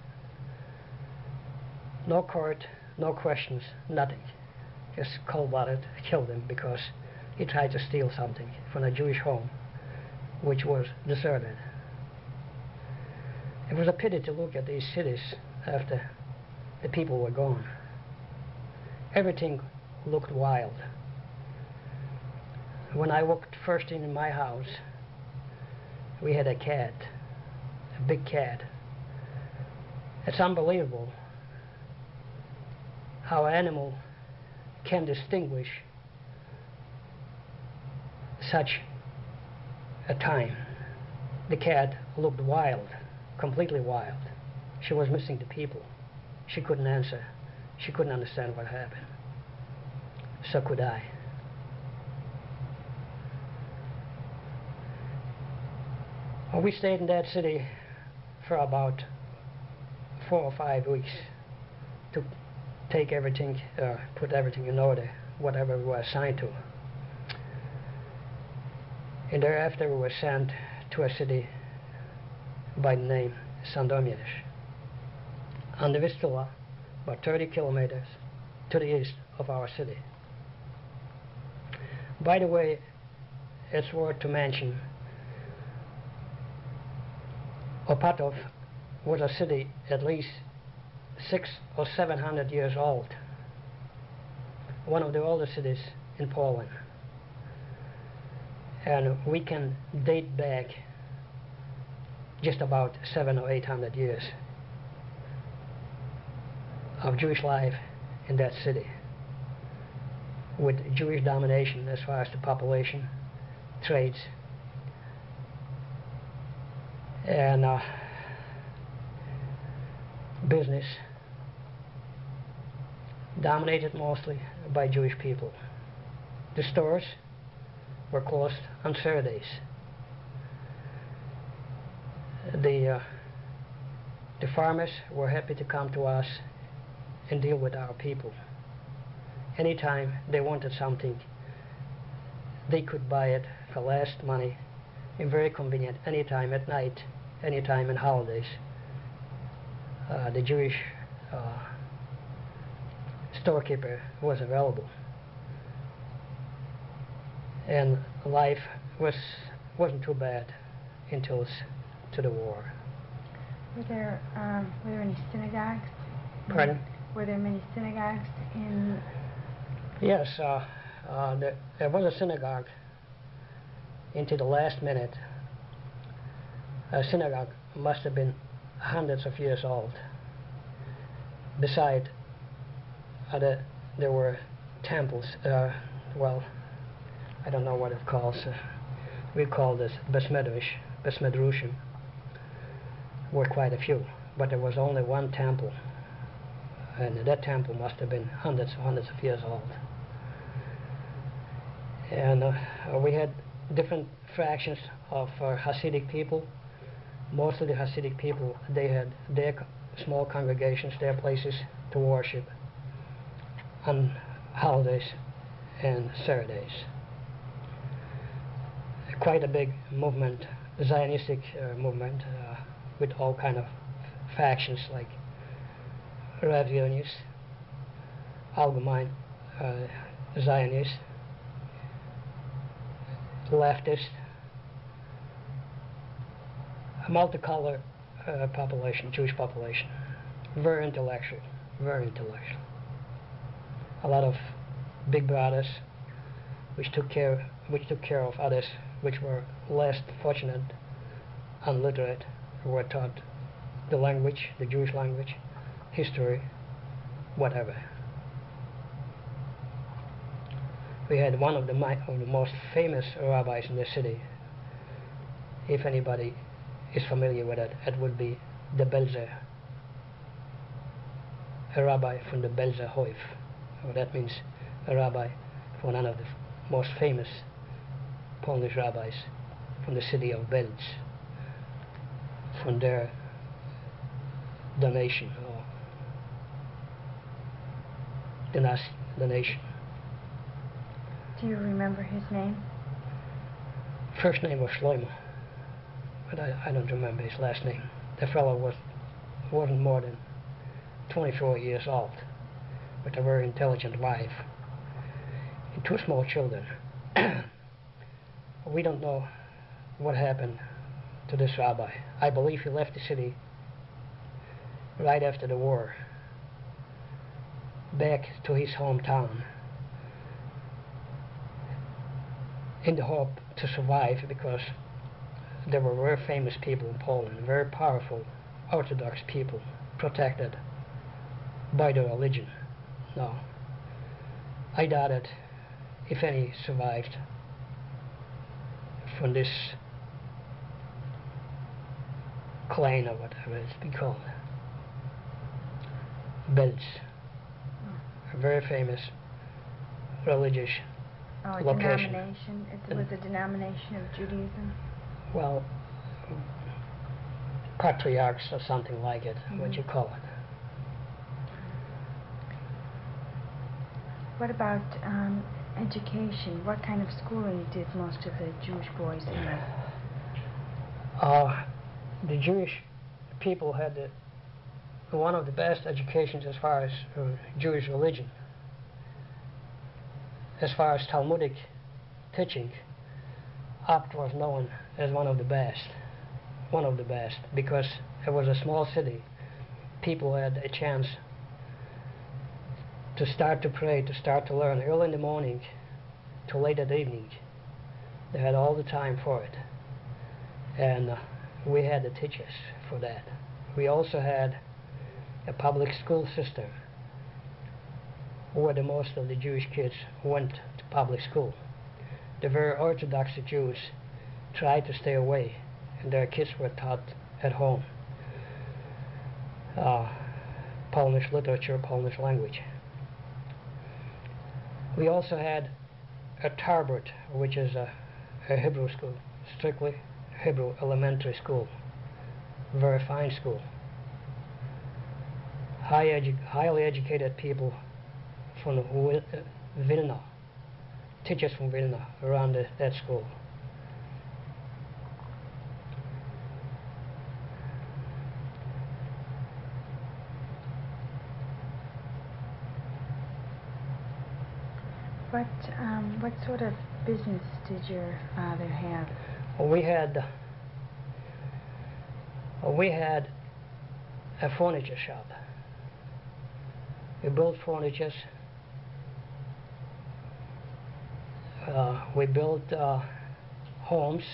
Speaker 2: No court, no questions, nothing. Just cold-blooded, killed him because he tried to steal something from a Jewish home, which was deserted. It was a pity to look at these cities after the people were gone. Everything looked wild. When I walked first in my house, we had a cat, a big cat. It's unbelievable how an animal can distinguish such a time. The cat looked wild, completely wild. She was missing the people. She couldn't answer. She couldn't understand what happened. So could I. Well, we stayed in that city for about 4 or 5 weeks to take everything, put everything in order, whatever we were assigned to. And thereafter we were sent to a city by the name Sandomierz, on the Vistula, about 30 kilometers to the east of our city. By the way, it's worth to mention, Opatów was a city at least 600 or 700 years old, one of the oldest cities in Poland. And we can date back just about 700 or 800 years of Jewish life in that city, with Jewish domination as far as the population, trades, and business, dominated mostly by Jewish people. The stores were closed on Saturdays. The farmers were happy to come to us and deal with our people. Anytime they wanted something, they could buy it for less money and very convenient, anytime at night, anytime in holidays. The Jewish storekeeper was available, and life wasn't too bad until to the war.
Speaker 1: Were there any synagogues?
Speaker 2: Pardon?
Speaker 1: Were there many synagogues in?
Speaker 2: Yes, there was a synagogue into the last minute. A synagogue must have been hundreds of years old. Beside, there were temples. Well, I don't know what it calls. We call this Besmedrushim. Were quite a few, but there was only one temple, and that temple must have been hundreds of years old. And we had different fractions of Hasidic people. Most of the Hasidic people, they had their small congregations, their places to worship on holidays and Saturdays. Quite a big movement, Zionistic movement, with all kind of factions like Ravionists, Allgemein Zionists, leftist, a multicolor population, Jewish population, very intellectual. A lot of big brothers, which took care of others, which were less fortunate, illiterate, who were taught the language, the Jewish language, history, whatever. We had one of the most famous rabbis in the city. If anybody is familiar with it, it would be the Belzer, a rabbi from the Belzer Hoif. That means a rabbi from one of the most famous Polish rabbis from the city of Belz, from their donation or donation.
Speaker 1: Do you remember his name?
Speaker 2: First name was Shlomo, but I don't remember his last name. The fellow wasn't more than 24 years old, with a very intelligent wife and 2 small children. We don't know what happened to this rabbi. I believe he left the city right after the war, back to his hometown, in the hope to survive, because there were very famous people in Poland, very powerful Orthodox people, protected by their religion. No. I doubt it, if any, survived from this clan or whatever it's been called. Belz, a very famous religious
Speaker 1: Oh, a
Speaker 2: location.
Speaker 1: denomination. It was a denomination of Judaism.
Speaker 2: Well, patriarchs or something like it, what you call it.
Speaker 1: What about education? What kind of schooling did most of the Jewish boys have?
Speaker 2: The Jewish people had one of the best educations as far as Jewish religion. As far as Talmudic teaching, Opt was known as one of the best, because it was a small city. People had a chance to start to pray, to start to learn early in the morning to late at evening. They had all the time for it, and we had the teachers for that. We also had a public school system where the most of the Jewish kids went to public school. The very Orthodox Jews tried to stay away, and their kids were taught at home Polish literature, Polish language. We also had a Tarbut, which is a Hebrew school, strictly Hebrew elementary school, very fine school. Highly educated people from Vilna, teachers from Vilna around that school.
Speaker 1: What sort of business did your father have?
Speaker 2: We had a furniture shop. We built furnitures. We built homes.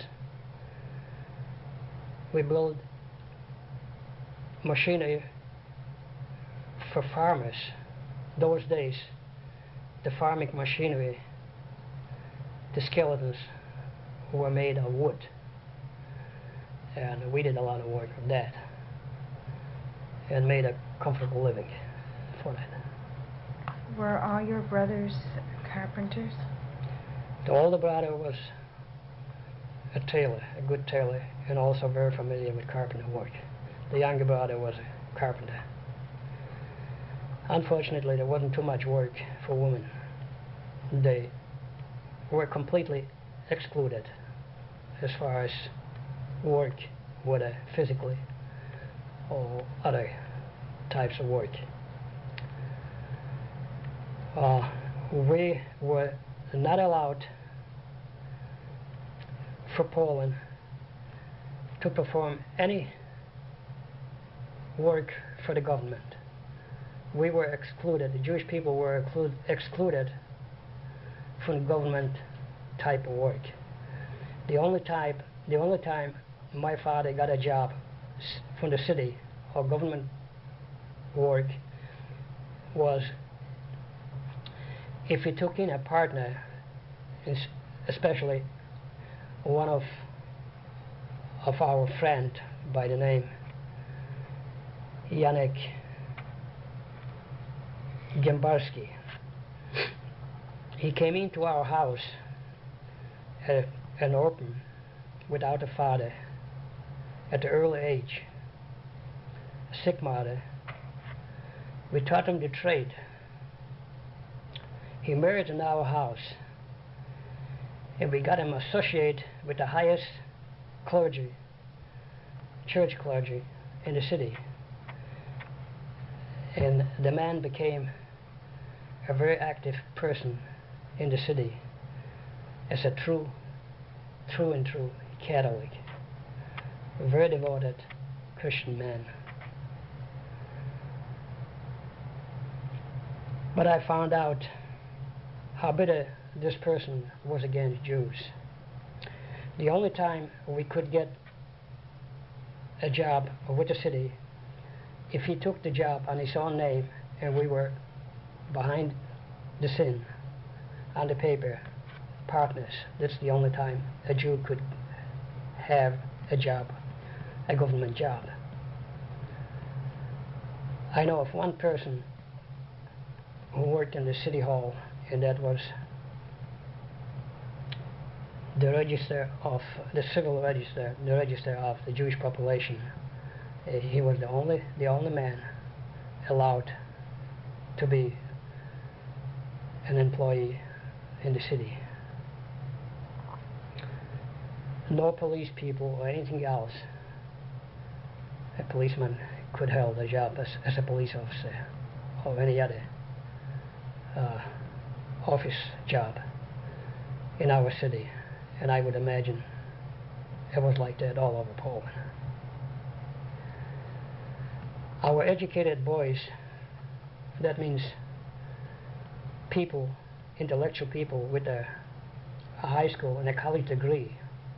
Speaker 2: We built machinery for farmers. Those days, the farming machinery, the skeletons were made of wood, and we did a lot of work on that and made a comfortable living for that.
Speaker 1: Were all your brothers carpenters?
Speaker 2: The older brother was a tailor, a good tailor, and also very familiar with carpenter work. The younger brother was a carpenter. Unfortunately, there wasn't too much work for women. They were completely excluded as far as work, whether physically or other types of work. We were not allowed for Poland to perform any work for the government. We were excluded, the Jewish people were excluded from government type of work. The only time my father got a job from the city or government work was if he took in a partner, especially one of our friend by the name Janek Gembarski. He came into our house at an orphan without a father at an early age, a sick mother. We taught him the trade. He married in our house, and we got him associated with the highest clergy, church clergy in the city. And the man became a very active person in the city as a true and true Catholic, a very devoted Christian man. But I found out how bitter this person was against Jews. The only time we could get a job with the city, if he took the job on his own name and we were behind the scene, on the paper, partners. That's the only time a Jew could have a job, a government job. I know of one person who worked in the city hall, and that was the register of the civil register, the register of the Jewish population. He was the only man allowed to be an employee in the city. No police people or anything else. A policeman could hold a job as a police officer or any other office job in our city, and I would imagine it was like that all over Poland. Our educated boys, that means people, intellectual people with a high school and a college degree.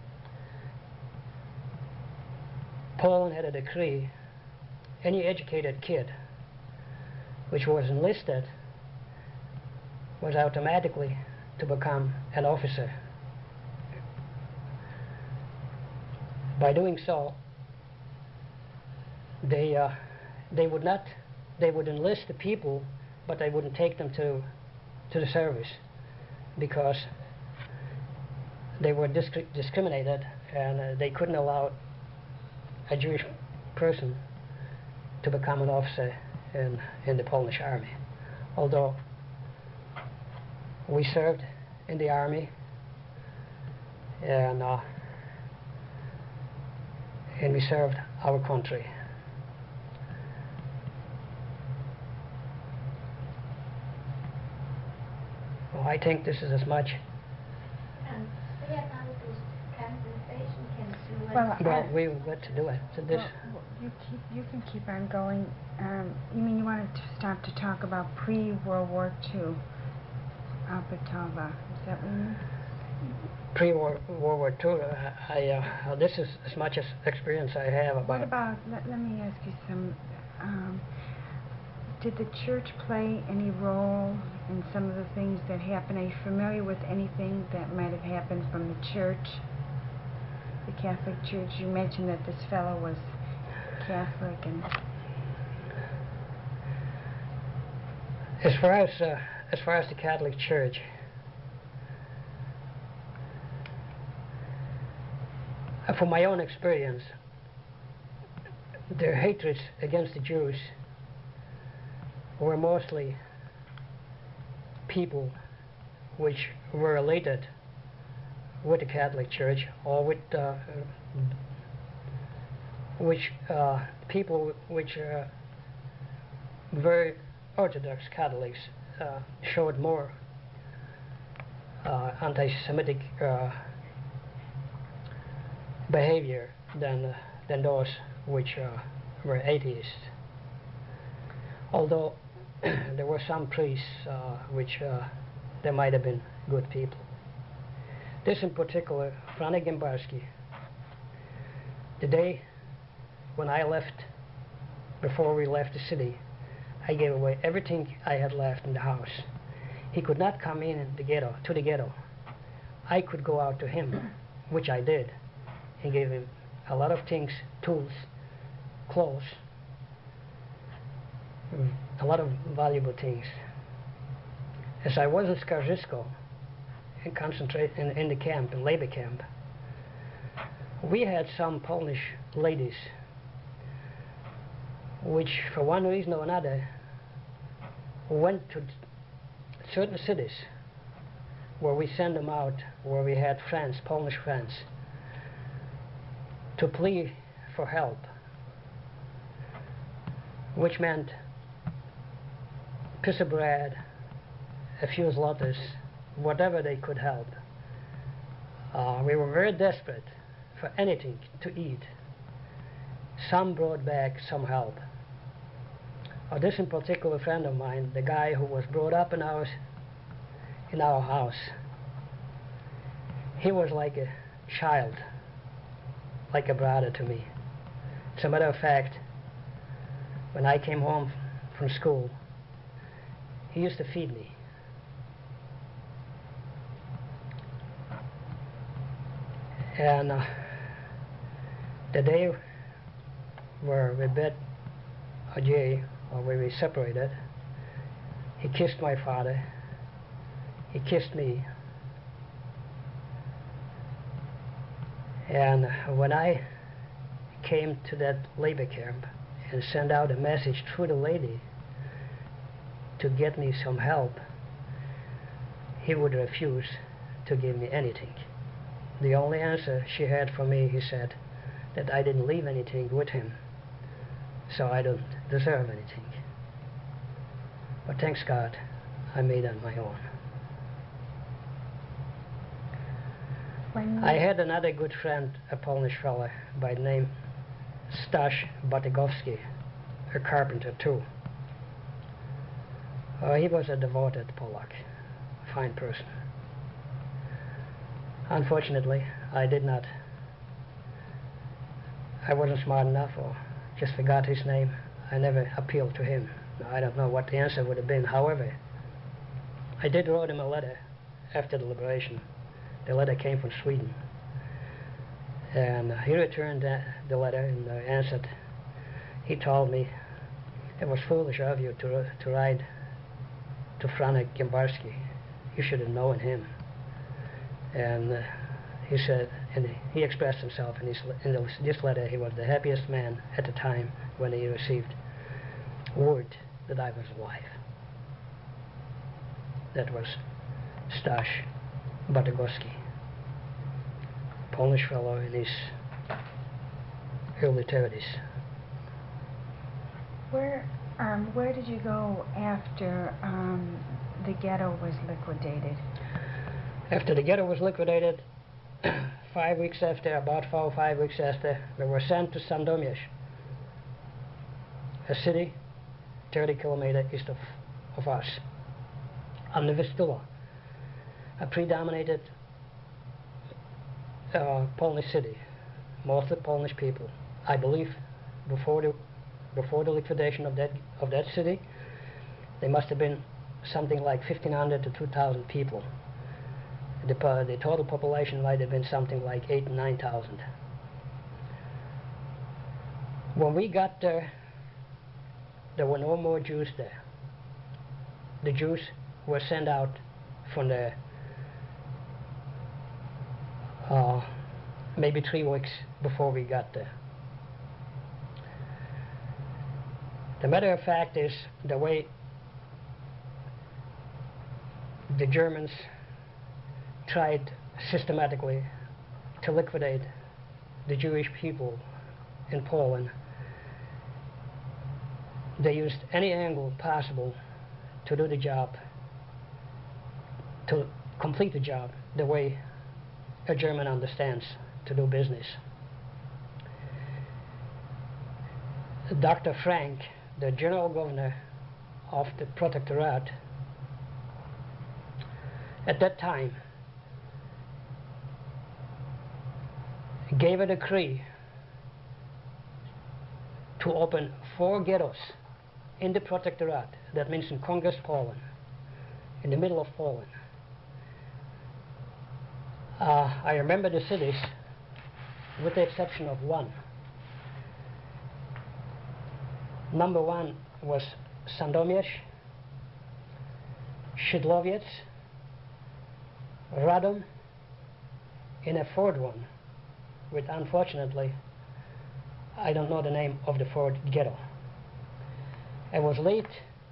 Speaker 2: Poland had a decree, any educated kid which was enlisted was automatically to become an officer. By doing so, they would enlist the people, but they wouldn't take them to the service because they were discriminated, and they couldn't allow a Jewish person to become an officer in the Polish army. Although we served in the army, and we served our country. Well, I think this is as much. Well, we've got to do it. So this.
Speaker 1: Well, you can keep on going. You mean you wanted to stop to talk about pre-World War II, Opatów? Is that what you mean?
Speaker 2: Pre-World War II, this is as much as experience I have about.
Speaker 1: What about? Let me ask you some. Did the church play any role in some of the things that happened? Are you familiar with anything that might have happened from the church? The Catholic Church. You mentioned that this fellow was Catholic, and
Speaker 2: as far as the Catholic Church, from my own experience, their hatreds against the Jews were mostly people which were related with the Catholic Church, or with people which very Orthodox Catholics showed more anti-Semitic behavior than those which were atheists. Although there were some priests which they might have been good people. This in particular, Franek Gimbarski, the day when I left, before we left the city, I gave away everything I had left in the house. He could not come in the ghetto, to the ghetto. I could go out to him, which I did. He gave him a lot of things, tools, clothes, a lot of valuable things. As I was in Skarżysko, and concentrate in the camp, in labor camp, we had some Polish ladies which, for one reason or another, went to certain cities where we sent them out, where we had friends, Polish friends, to plead for help, which meant piece of bread, a few zlotys, whatever they could help. We were very desperate for anything to eat. Some brought back some help. This in particular friend of mine, the guy who was brought up in our house, he was like a child, like a brother to me. As a matter of fact, when I came home from school, he used to feed me. And the day where we bid adieu, or where we separated, he kissed my father, he kissed me. And when I came to that labor camp and sent out a message through the lady to get me some help, he would refuse to give me anything. The only answer she had for me, he said, that I didn't leave anything with him, so I don't deserve anything. But thanks God, I made it on my own. I had another good friend, a Polish fella by the name Staś Batygowski, a carpenter too. He was a devoted Polak, a fine person. Unfortunately, I wasn't smart enough, or just forgot his name. I never appealed to him. I don't know what the answer would have been. However, I did write him a letter after the liberation. The letter came from Sweden. And he returned the letter and answered. He told me it was foolish of you to write to Franek Gimbarski. You should have known him. And he said, and he expressed himself in this letter. He was the happiest man at the time when he received word that I was alive. That was Staś Batygowski, Polish fellow in his early 30s.
Speaker 1: Where did you go after the ghetto was liquidated?
Speaker 2: After the ghetto was liquidated, 5 weeks after, about 4 or 5 weeks after, we were sent to Sandomierz, a city 30 kilometers east of us, on the Vistula, a predominated Polish city, mostly Polish people. I believe before the liquidation of that city, there must have been something like 1,500 to 2,000 people. The total population might have been something like 8,000 to 9,000. When we got there, there were no more Jews there. The Jews were sent out from there maybe 3 weeks before we got there. The matter of fact is, the way the Germans tried systematically to liquidate the Jewish people in Poland, they used any angle possible to do the job, to complete the job the way a German understands to do business. Dr. Frank, the general governor of the protectorate, at that time gave a decree to open 4 ghettos in the protectorate. That means in Congress, Poland, in the middle of Poland. I remember the cities, with the exception of one. Number 1 was Sandomierz, Szydłowiec, Radom, and a 4th one, which unfortunately I don't know the name of the 4th ghetto. It was late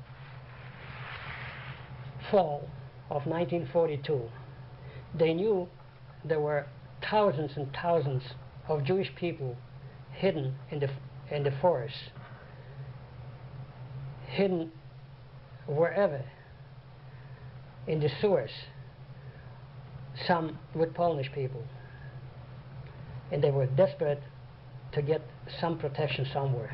Speaker 2: fall of 1942. They knew there were thousands and thousands of Jewish people hidden in the forests, hidden wherever, in the sewers, some with Polish people, and they were desperate to get some protection somewhere.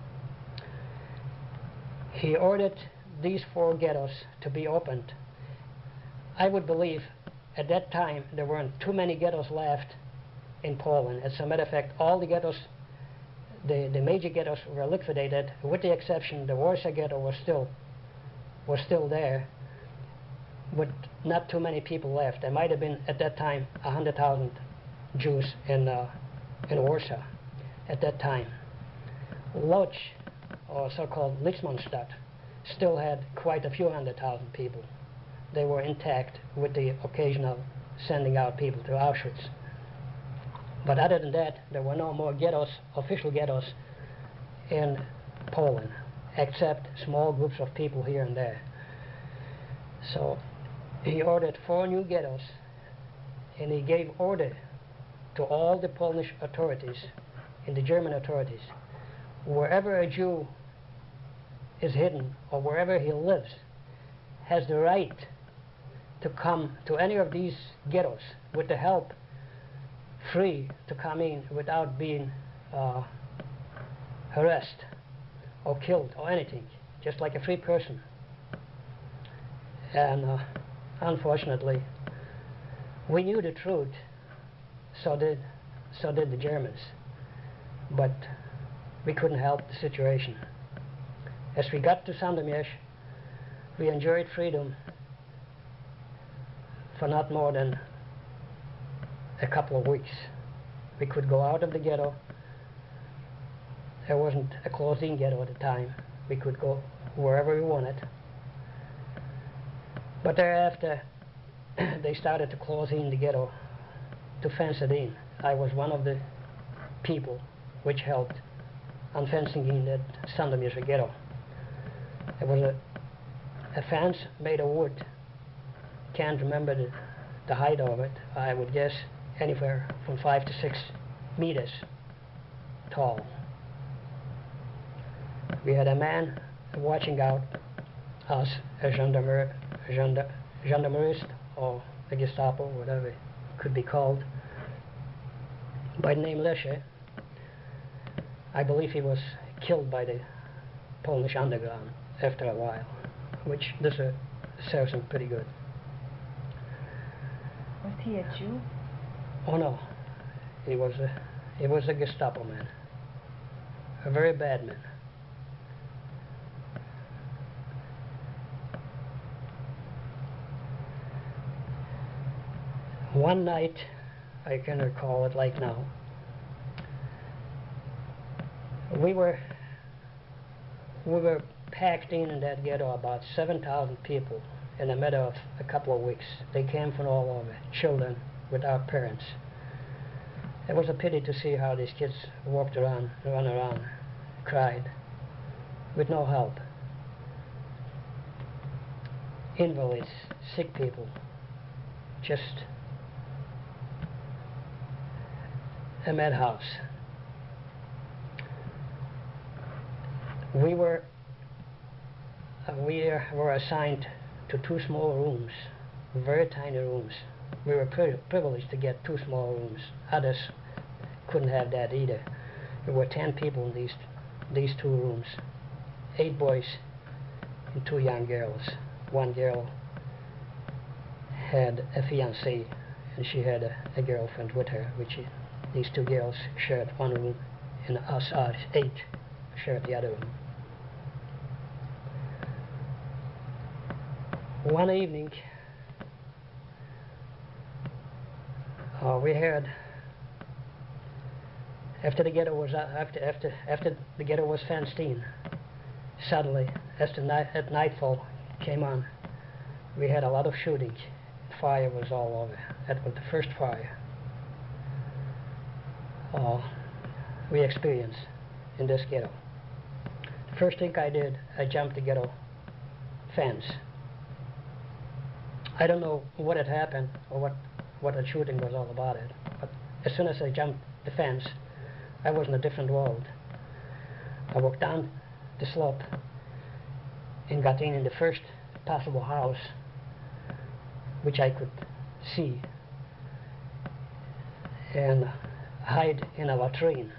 Speaker 2: He ordered these 4 ghettos to be opened. I would believe at that time there weren't too many ghettos left in Poland. As a matter of fact, all the ghettos, the major ghettos were liquidated, with the exception the Warsaw ghetto was still there, with not too many people left. There might have been at that time 100,000 Jews in Warsaw at that time. Lodz, or so-called Lichtenstadt, still had quite a few 100,000 people. They were intact with the occasional sending out people to Auschwitz. But other than that, there were no more ghettos, official ghettos, in Poland, except small groups of people here and there. So he ordered 4 new ghettos, and he gave order to all the Polish authorities and the German authorities, wherever a Jew is hidden or wherever he lives, has the right to come to any of these ghettos with the help, free to come in without being harassed or killed or anything, just like a free person. And unfortunately, we knew the truth, so did the Germans, but we couldn't help the situation. As we got to Sandomierz, we enjoyed freedom for not more than a couple of weeks. We could go out of the ghetto. There wasn't a closed-in ghetto at the time. We could go wherever we wanted. But thereafter, they started to close in the ghetto, to fence it in. I was one of the people which helped on fencing in that Sandomierz ghetto. It was a fence made of wood. Can't remember the height of it. I would guess anywhere from 5 to 6 meters tall. We had a man watching out us, a gendarmerist or a Gestapo, whatever it could be called, by the name Lesche. I believe he was killed by the Polish underground after a while, which this serves him pretty good.
Speaker 1: Was he a Jew?
Speaker 2: Oh no, he was a Gestapo man, a very bad man. One night, I can recall it like now, we were packed in that ghetto, about 7,000 people, in a matter of a couple of weeks. They came from all over, children without parents. It was a pity to see how these kids walked around, run around, cried, with no help. Invalids, sick people, just a madhouse. We were assigned to 2 small rooms, very tiny rooms. We were privileged to get 2 small rooms. Others couldn't have that either. There were 10 people in these 2 rooms, 8 boys and 2 young girls. One girl had a fiancé, and she had a girlfriend with her, these 2 girls shared one room, and us 8 shared the other room. One evening, we heard, after the ghetto was fenced in, suddenly, as at nightfall came on, we had a lot of shooting. Fire was all over. That was the first fire we experienced in this ghetto. The first thing I did, I jumped the ghetto fence. I don't know what had happened or what the shooting was all about it, but as soon as I jumped the fence, I was in a different world. I walked down the slope and got in the first possible house which I could see, and hide in a latrine.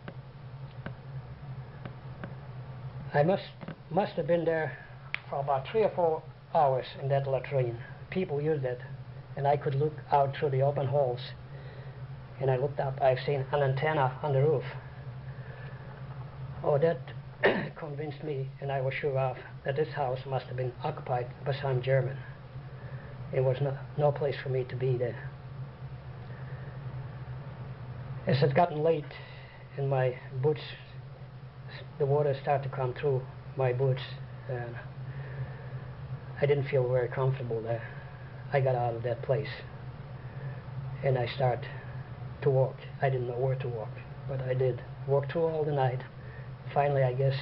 Speaker 2: I must have been there for about 3 or 4 hours in that latrine. People used it, and I could look out through the open holes. And I looked up, I've seen an antenna on the roof. Oh, that convinced me, and I was sure of, that this house must have been occupied by some German. It was no place for me to be there. As it gotten late and my boots, the water started to come through my boots, and I didn't feel very comfortable there. I got out of that place and I started to walk. I didn't know where to walk, but I did. Walk through all the night. Finally, I guess,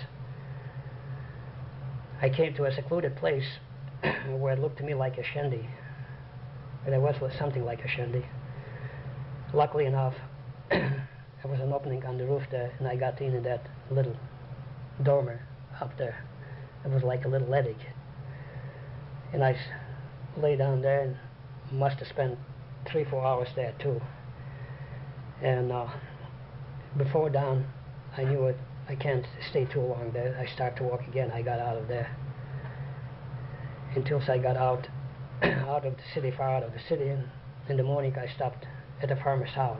Speaker 2: I came to a secluded place where it looked to me like a shanty. And there was something like a shanty. Luckily enough, there was an opening on the roof there, and I got in that little dormer up there. It was like a little attic. And I lay down there and must have spent 3-4 hours there too. And before dawn, I knew it. I can't stay too long there. I start to walk again. I got out of there. Until I got out of the city, far out of the city, and in the morning I stopped at a farmer's house.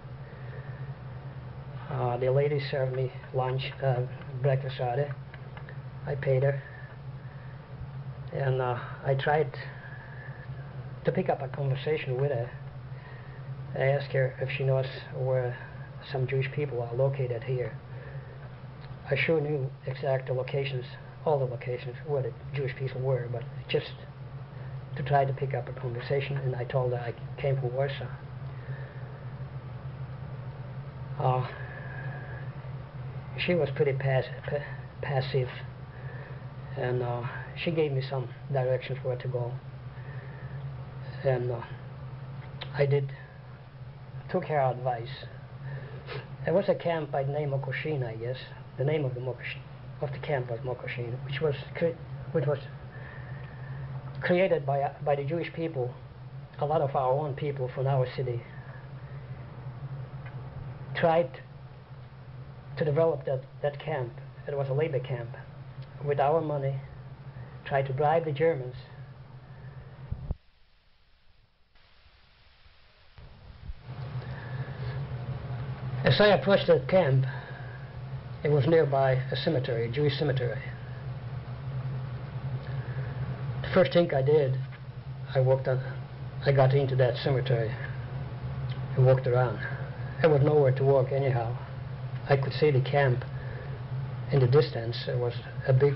Speaker 2: The lady served me lunch, breakfast rather. I paid her, and I tried to pick up a conversation with her. I asked her if she knows where some Jewish people are located here. I sure knew exact locations, all the locations where the Jewish people were, but just to try to pick up a conversation, and I told her I came from Warsaw. She was pretty passive, and she gave me some directions where to go, and I took her advice. There was a camp by the name of Kocina, I guess. The name of the camp was Mokoshin, which was created by the Jewish people. A lot of our own people from our city tried to develop that camp. It was a labor camp with our money, tried to bribe the Germans. As I approached that camp, it was nearby a cemetery, a Jewish cemetery. The first thing I did, I got into that cemetery and walked around. There was nowhere to walk anyhow. I could see the camp in the distance. It was a big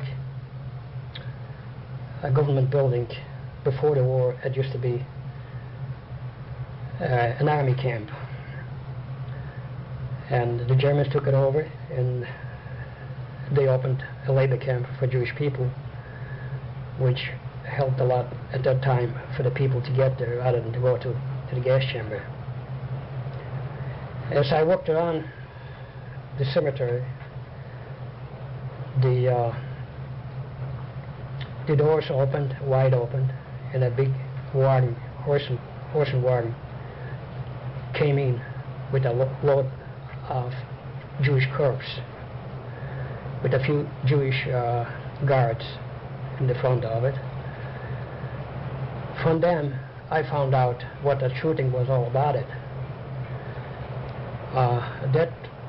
Speaker 2: government building. Before the war, it used to be an army camp. And the Germans took it over, and they opened a labor camp for Jewish people, which helped a lot at that time for the people to get there rather than to go to the gas chamber. As I walked around the cemetery, the doors opened, wide open, and a big wagon, horse and wagon, came in with a load of Jewish corpses, with a few Jewish guards in the front of it. From them, I found out what the shooting was all about. That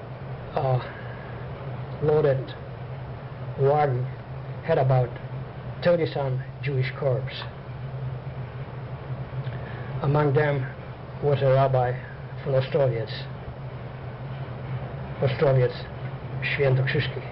Speaker 2: loaded wagon had about 30-some Jewish corpses. Among them was a rabbi from Ostrowiec, Świętokrzyski.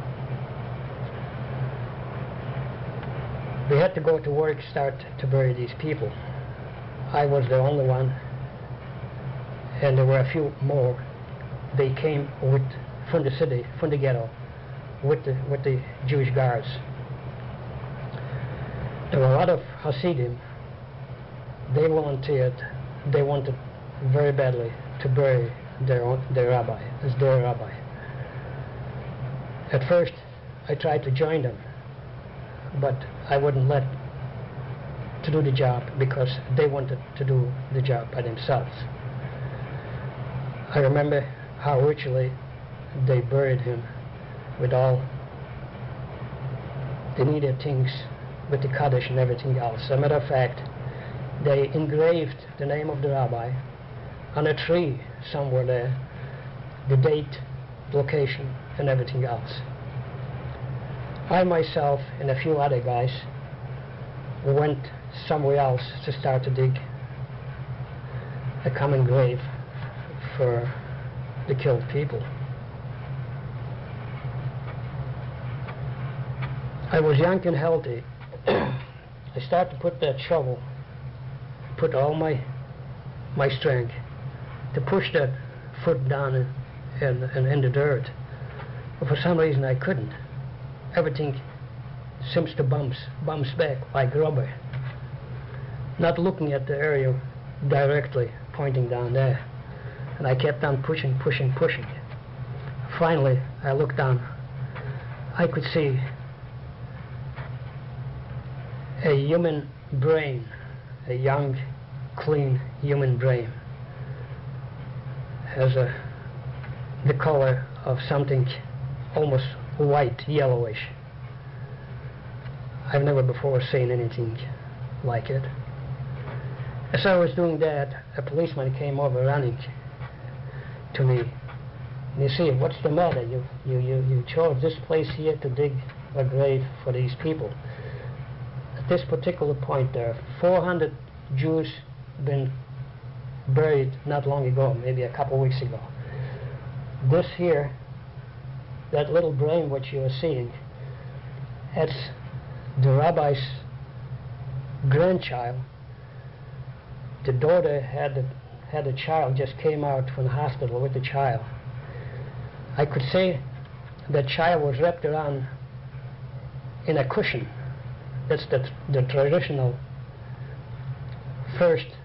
Speaker 2: We had to go to work, start to bury these people. I was the only one, and there were a few more. They came from the city, from the ghetto, with the Jewish guards. There were a lot of Hasidim. They volunteered. They wanted very badly to bury their rabbi, as their rabbi. At first, I tried to join them, but I wouldn't let to do the job because they wanted to do the job by themselves. I remember how ritually they buried him with all the needed things, with the Kaddish and everything else. As a matter of fact, they engraved the name of the rabbi on a tree somewhere there, the date, location, and everything else. I myself and a few other guys went somewhere else to start to dig a common grave for the killed people. I was young and healthy. I started to put that shovel, put all my strength to push that foot down in the dirt. But for some reason I couldn't. Everything seems to bounce back like rubber. Not looking at the area directly, pointing down there. And I kept on pushing. Finally, I looked down. I could see a human brain, a young, clean human brain, has the color of something almost white, yellowish. I've never before seen anything like it. As I was doing that, a policeman came over running to me. And he said, "What's the matter? You chose this place here to dig a grave for these people." At this particular point, there are 400 Jews been buried not long ago, maybe a couple weeks ago. This here, that little brain what you are seeing, that's the rabbi's grandchild. The daughter had a child, just came out from the hospital with the child. I could say that child was wrapped around in a cushion. That's the traditional first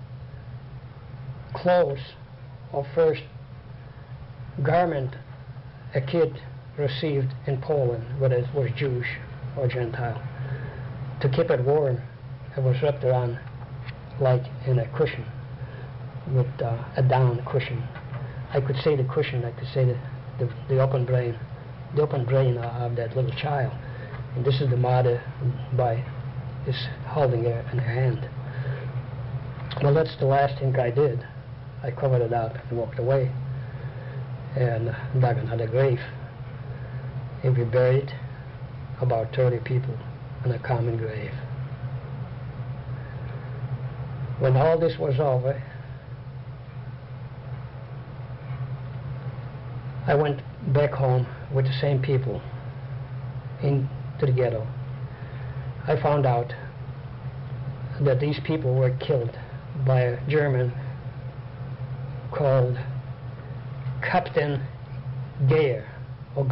Speaker 2: clothes or first garment a kid received in Poland, whether it was Jewish or Gentile. To keep it warm, it was wrapped around like in a cushion, with a down cushion. I could see the cushion, I could see the open brain of that little child. And this is the mother is holding her in her hand. Well, that's the last thing I did. I covered it up and walked away and dug another grave. And we buried about 30 people in a common grave. When all this was over, I went back home with the same people into the ghetto. I found out that these people were killed by a German called Captain Geyer from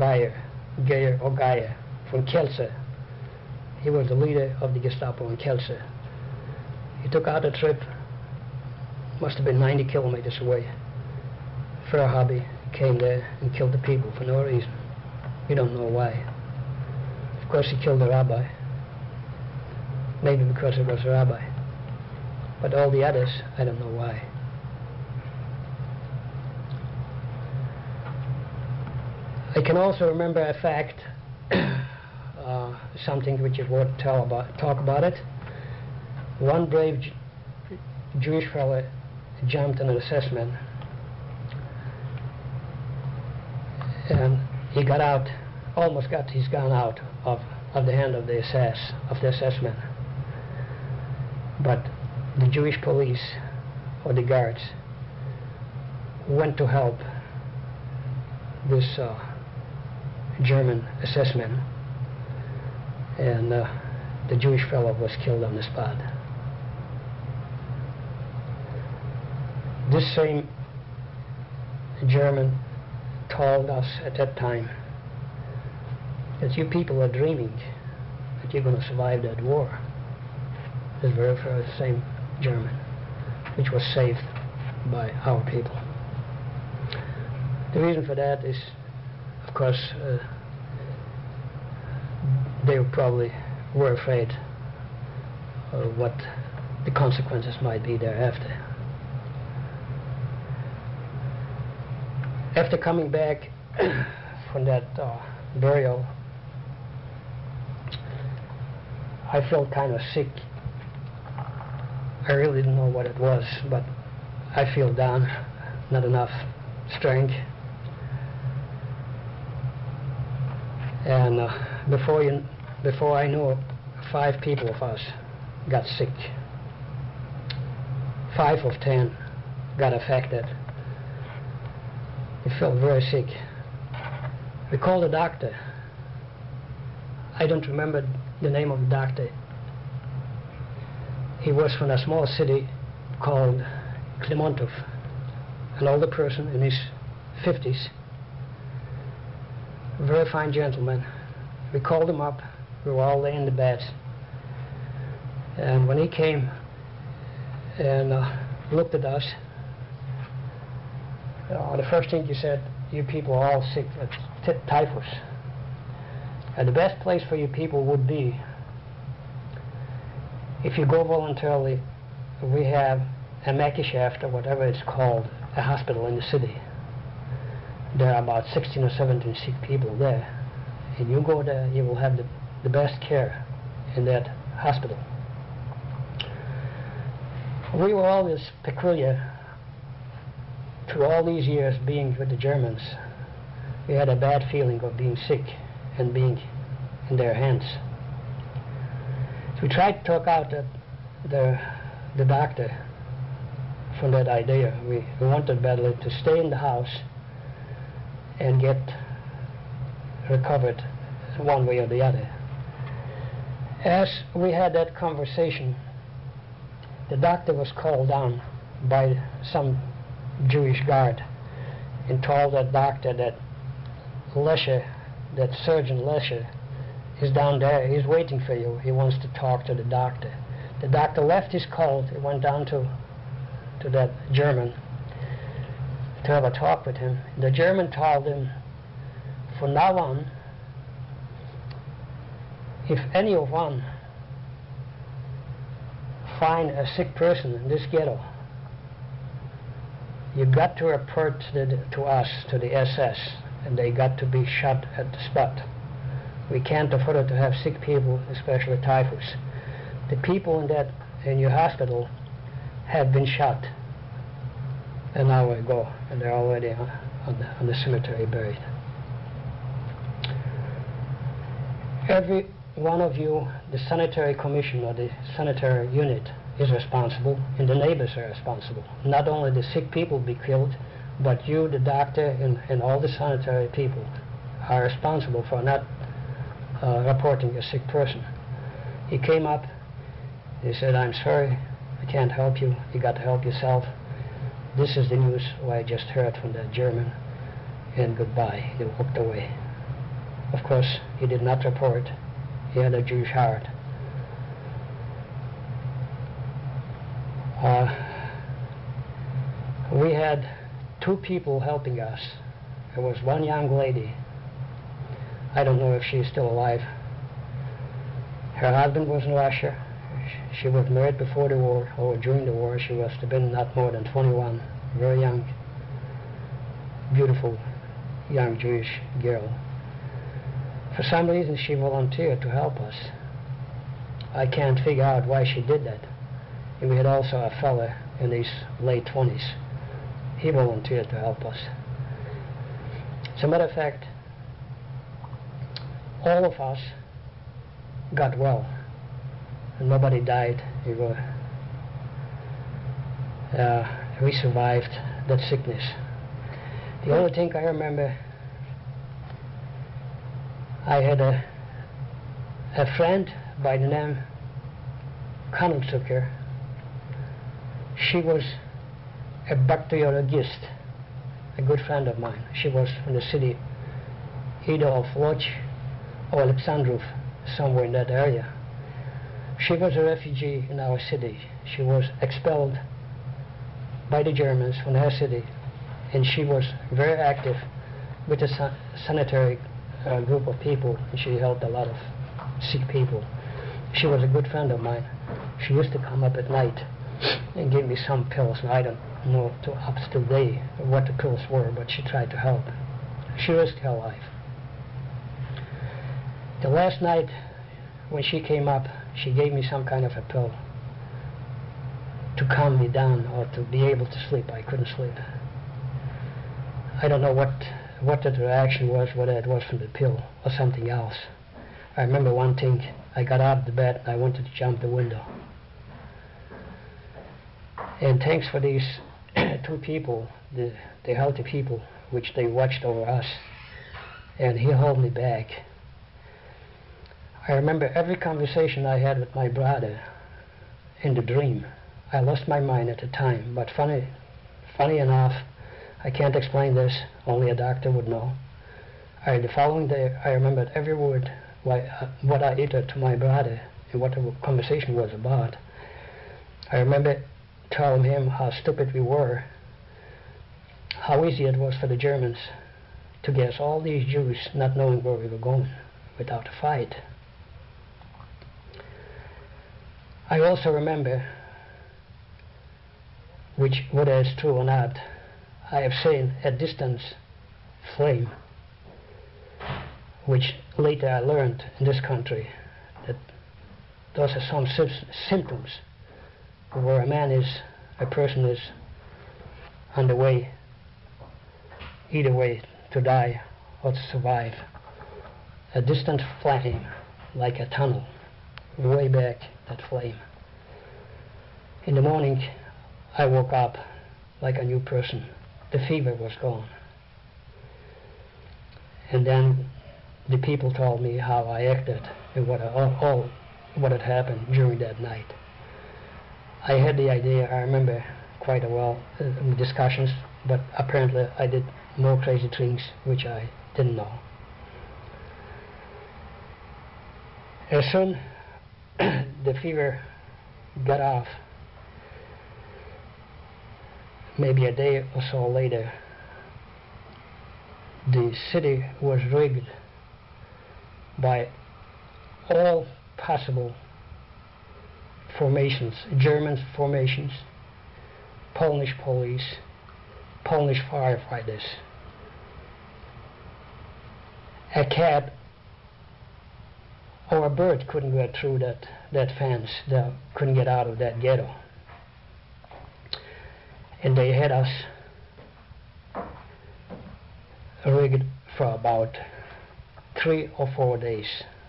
Speaker 2: Kielce. He was the leader of the Gestapo in Kielce. He took out a trip, must have been 90 kilometers away, for a hobby, came there and killed the people for no reason. We don't know why. Of course he killed the rabbi, maybe because it was a rabbi. But all the others, I don't know why. I can also remember a fact, something which is worth talk about it. One brave Jewish fellow jumped in an assessment, and he got out, almost got his gun out of the hand of the assessment. But the Jewish police or the guards went to help this German assessment, and the Jewish fellow was killed on the spot. This same German told us at that time that you people are dreaming that you're going to survive that war. This very first same German, which was saved by our people. The reason for that is, of course, they probably were afraid of what the consequences might be thereafter. After coming back from that burial, I felt kind of sick. I really didn't know what it was, but I feel down, not enough strength. And before I knew it, 5 people of us got sick. 5 of 10 got affected. He felt very sick. We called the doctor. I don't remember the name of the doctor. He was from a small city called Opatów, an older person in his 50s, very fine gentleman. We called him up. We were all laying in the beds. And when he came and looked at us, the first thing he said, "You people are all sick with typhus. And the best place for you people would be if you go voluntarily. We have a Mäkischaft, or whatever it's called, a hospital in the city. There are about 16 or 17 sick people there. And you go there, you will have the best care in that hospital." We were always peculiar. Through all these years being with the Germans, we had a bad feeling of being sick and being in their hands. So we tried to talk out the doctor from that idea. We wanted badly to stay in the house and get recovered one way or the other. As we had that conversation, the doctor was called down by some Jewish guard and told that doctor that Lesher, that Surgeon Lesher, is down there. He's waiting for you. He wants to talk to the doctor. The doctor left his coat. He went down to that German to have a talk with him. The German told him, from now on, if any of one find a sick person in this ghetto, you got to report to us, to the SS, and they got to be shot at the spot. We can't afford to have sick people, especially typhus. The people in your hospital have been shot an hour ago, and they're already on the cemetery buried. Every one of you, the sanitary commission or the sanitary unit, is responsible, and the neighbors are responsible. Not only the sick people be killed, but you, the doctor, and all the sanitary people are responsible for not reporting a sick person. He came up, he said, "I'm sorry, I can't help you. You got to help yourself. This is the news I just heard from the German, and goodbye." He walked away. Of course, he did not report. He had a Jewish heart. We had two people helping us. There was one young lady. I don't know if she's still alive. Her husband was in Russia. She was married before the war, or during the war. She must have been not more than 21, very young, beautiful young Jewish girl. For some reason, she volunteered to help us. I can't figure out why she did that. And we had also a fella in his late 20s. He volunteered to help us. As a matter of fact, all of us got well, and nobody died. We survived that sickness. The only thing I remember, I had a friend by the name Connell Zucker. She was a bacteriologist, a good friend of mine. She was from the city either of Lodz or Alexandrov, somewhere in that area. She was a refugee in our city. She was expelled by the Germans from her city, and she was very active with a sanitary group of people, and she helped a lot of sick people. She was a good friend of mine. She used to come up at night and give me some pills, and I don't know up to today what the pills were, but she tried to help. She risked her life. The last night when she came up, she gave me some kind of a pill to calm me down or to be able to sleep. I couldn't sleep. I don't know what the reaction was, whether it was from the pill or something else. I remember one thing. I got out of the bed and I wanted to jump the window. And thanks for these two people, the healthy people which they watched over us, and he held me back. I remember every conversation I had with my brother in the dream. I lost my mind at the time, but funny enough, I can't explain this, only a doctor would know. The following day, I remembered every word what I uttered to my brother and what the conversation was about. I remember telling him how stupid we were, how easy it was for the Germans to get us all these Jews not knowing where we were going without a fight. I also remember, which whether it's true or not, I have seen at distance flame, which later I learned in this country that those are some symptoms where a person is on the way, either way, to die or to survive. A distant flame, like a tunnel, way back, that flame. In the morning, I woke up like a new person. The fever was gone. And then the people told me how I acted and what had happened during that night. I had the idea, I remember quite well discussions, but apparently I did more crazy things which I didn't know. As soon the fever got off, maybe a day or so later, the city was rigged by all possible formations, German formations, Polish police, Polish firefighters. A cat or a bird couldn't get through that fence, couldn't get out of that ghetto. And they had us rigged for about 3 or 4 days.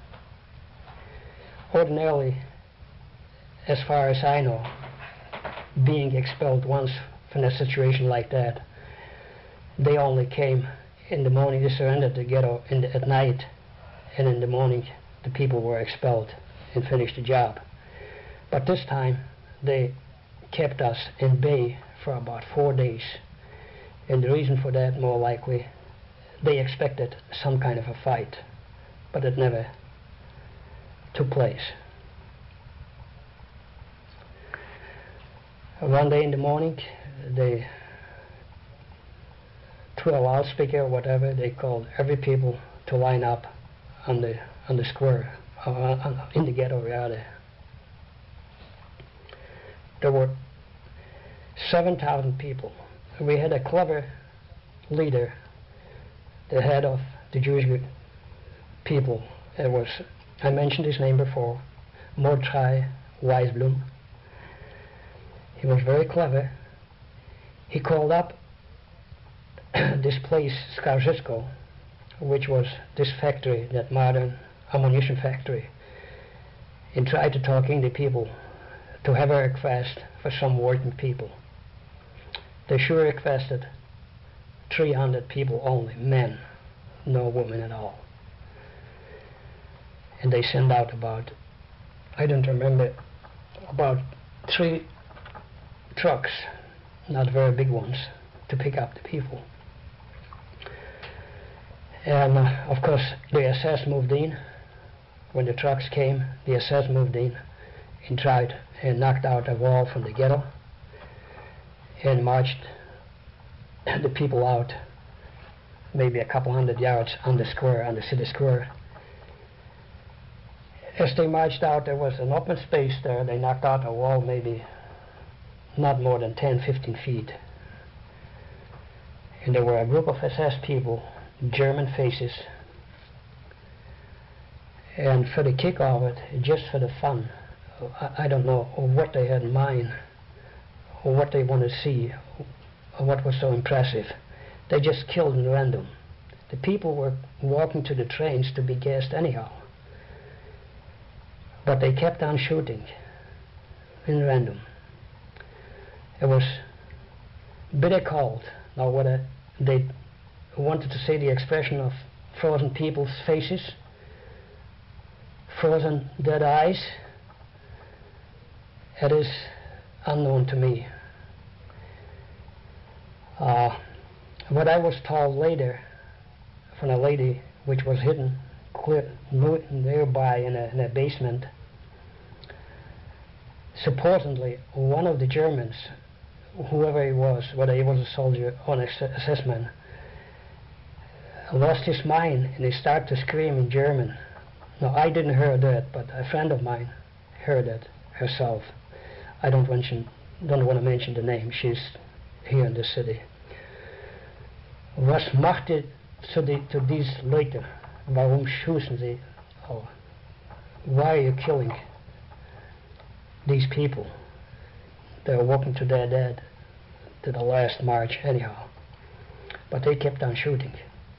Speaker 2: Ordinarily, as far as I know, being expelled once from a situation like that, they only came in the morning, they surrendered the ghetto at night, and in the morning the people were expelled and finished the job. But this time they kept us in bay for about 4 days, and the reason for that, more likely, they expected some kind of a fight, but it never took place. One day in the morning, they, through a loudspeaker or whatever, they called every people to line up on the square, in the ghetto rather. There were 7,000 people. We had a clever leader, the head of the Jewish people. It was, I mentioned his name before, Mordechai Weisblum. He was very clever. He called up this place, Skarżysko, which was this factory, that modern ammunition factory, and tried to talk in the people to have a request for some working people. They sure requested 300 people only, men, no women at all. And they sent out about, I don't remember, about 3 trucks, not very big ones, to pick up the people. And of course the SS moved in. When the trucks came, the SS moved in and tried and knocked out a wall from the ghetto and marched the people out maybe a couple hundred yards on the square, on the city square. As they marched out, there was an open space there. They knocked out a wall maybe not more than 10-15 feet. And there were a group of SS people, German faces, and for the kick of it, just for the fun, I don't know what they had in mind, or what they wanted to see, or what was so impressive. They just killed in random. The people were walking to the trains to be gassed anyhow, but they kept on shooting in random. It was bitter cold. Now whether they wanted to see the expression of frozen people's faces, frozen dead eyes. It is unknown to me. What I was told later from a lady which was hidden nearby in a basement, supposedly one of the Germans, whoever he was, whether he was a soldier or an assessment, lost his mind and he started to scream in German. Now, I didn't hear that, but a friend of mine heard it herself. I don't want to mention the name. She's here in the city. Was macht ihr zu these Leute? Warum schießen sie? Oh, why are you killing these people? They're walking to their dead to the last march anyhow. But they kept on shooting.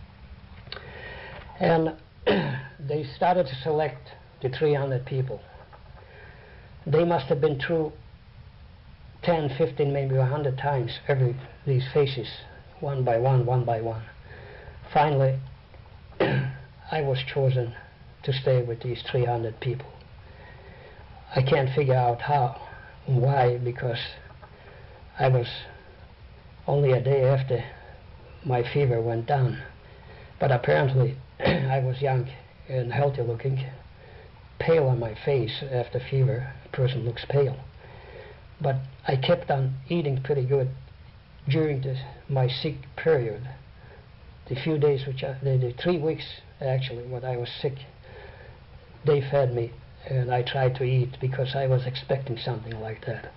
Speaker 2: And they started to select the 300 people. They must have been through 10, 15, maybe 100 times these faces, one by one, one by one. Finally, I was chosen to stay with these 300 people. I can't figure out how and why, because I was only a day after my fever went down. But apparently I was young and healthy looking, pale on my face. After fever, a person looks pale. But I kept on eating pretty good during my sick period. The few days, the 3 weeks actually, when I was sick, they fed me and I tried to eat because I was expecting something like that.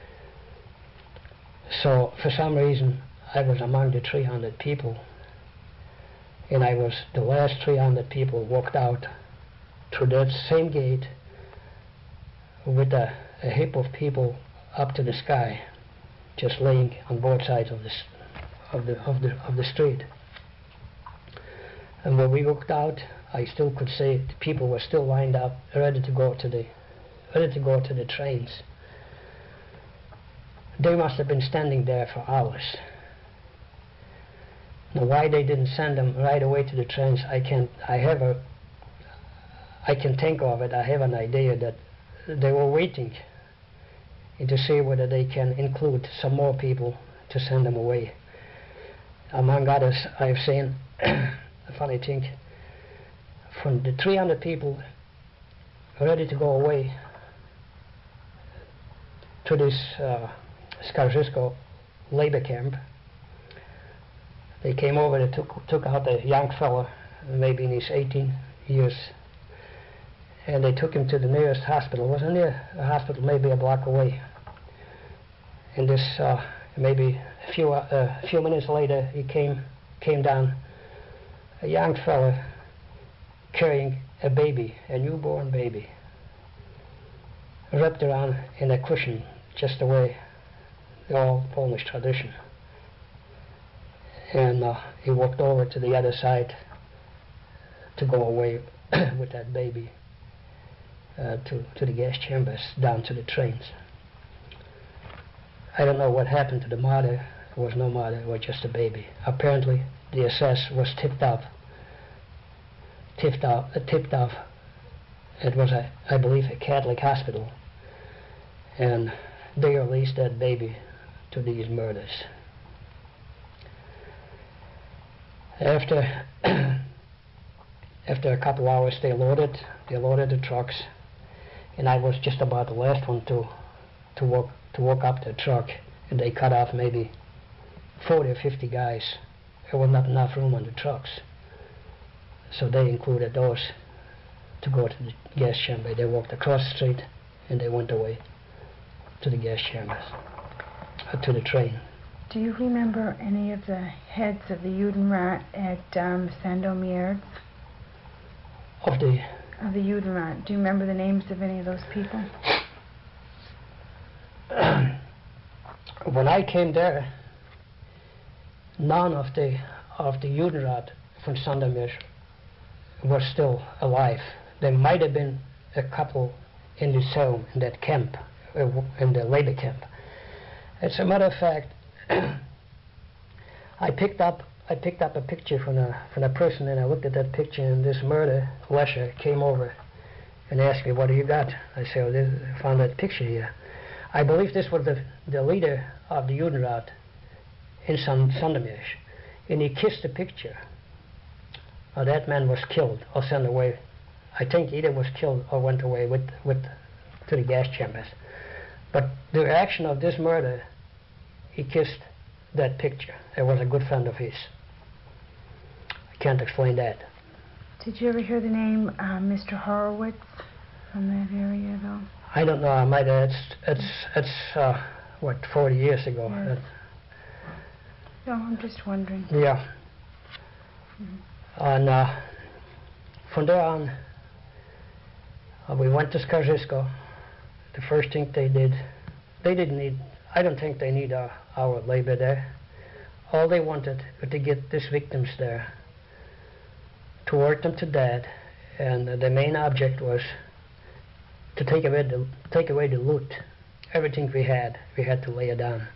Speaker 2: So for some reason I was among the 300 people, and I was the last 300 people walked out through that same gate with a heap of people up to the sky, just laying on both sides of the street. And when we walked out, I still could see the people were still lined up, ready to go to the trains. They must have been standing there for hours. Now, why they didn't send them right away to the trains, I can think of it. I have an idea that they were waiting to see whether they can include some more people to send them away. Among others, I've seen a funny thing. From the 300 people ready to go away to this Skarżysko labor camp, they came over and took out a young fella, maybe in his 18 years, and they took him to the nearest hospital. It was near a hospital, maybe a block away. And this, maybe a few minutes later, he came down, a young fella carrying a baby, a newborn baby, wrapped around in a cushion, just the way the old Polish tradition. And he walked over to the other side to go away with that baby to the gas chambers, down to the trains. I don't know what happened to the mother. There was no mother, it was just a baby. Apparently the SS was tipped off. It was, I believe, a Catholic hospital, and they released that baby to these murders. After a couple hours, they loaded the trucks, and I was just about the last one to walk up the truck, and they cut off maybe 40 or 50 guys. There was not enough room on the trucks, so they included those to go to the gas chamber. They walked across the street and they went away to the gas chambers, to the train.
Speaker 1: Do you remember any of the heads of the Judenrat at Sandomierz?
Speaker 2: Of the
Speaker 1: Judenrat. Do you remember the names of any of those people?
Speaker 2: When I came there, none of the Judenrat from Sandomierz were still alive. There might have been a couple in the cell, in that camp, in the labor camp. As a matter of fact, I picked up I picked up a picture from a person, and I looked at that picture, and this murder lesher came over and asked me, "What do you got?" I said, I found that picture here. I believe this was the leader of the Judenrat in Sandomierz, and he kissed the picture. That man was killed or sent away. I think either was killed or went away to the gas chambers. But the reaction of this murder, he kissed that picture. It was a good friend of his. I can't explain that.
Speaker 1: Did you ever hear the name Mr. Horowitz from that area, though?
Speaker 2: I don't know. I might have. It's what, 40 years ago.
Speaker 1: Yes. No, I'm just wondering.
Speaker 2: Yeah. And from there on, we went to Skarżysko. The first thing they didn't need, I don't think they need our labor there. All they wanted was to get these victims there, to work them to death, and the main object was to take away the loot. Everything we had to lay it down.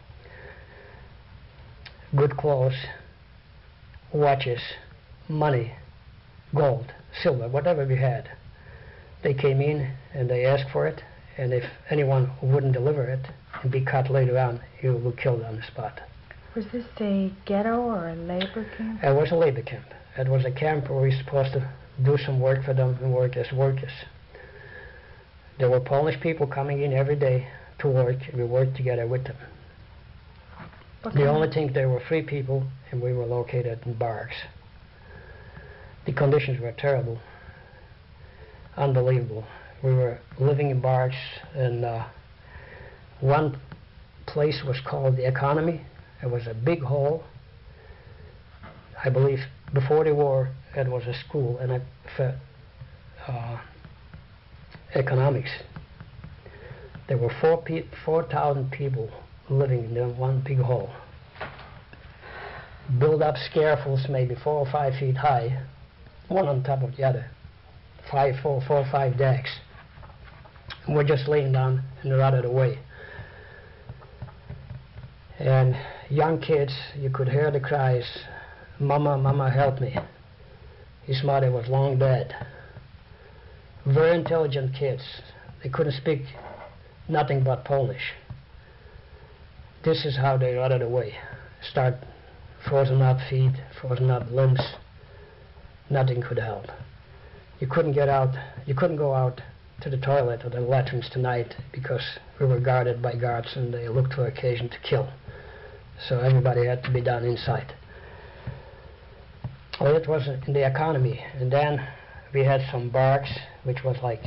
Speaker 2: Good clothes, watches, money, gold, silver, whatever we had. They came in and they asked for it, and if anyone wouldn't deliver it and be caught later on, he would be killed on the spot.
Speaker 1: Was this a ghetto or a labor camp?
Speaker 2: It was a labor camp. It was a camp where we were supposed to do some work for them and work as workers. There were Polish people coming in every day to work, and we worked together with them. The only thing, they were free people, and we were located in barracks. The conditions were terrible, unbelievable. We were living in barracks, and one place was called the Economy. It was a big hall. I believe before the war it was a school and for economics. There were 4,000 people living in the one big hall. Built up scaffolds maybe 4 or 5 feet high, one on top of the other. 4 or 5 decks. And we're just laying down and rotted away. And young kids, you could hear the cries, "Mama, Mama, help me." His mother was long dead. Very intelligent kids. They couldn't speak nothing but Polish. This is how they rotted away. Start frozen up feet, frozen up limbs. Nothing could help. You couldn't get out, you couldn't go out to the toilet or the latrines tonight because we were guarded by guards and they looked for occasion to kill. So everybody had to be done inside. Well, it was in the Economy, and then we had some barracks, which was like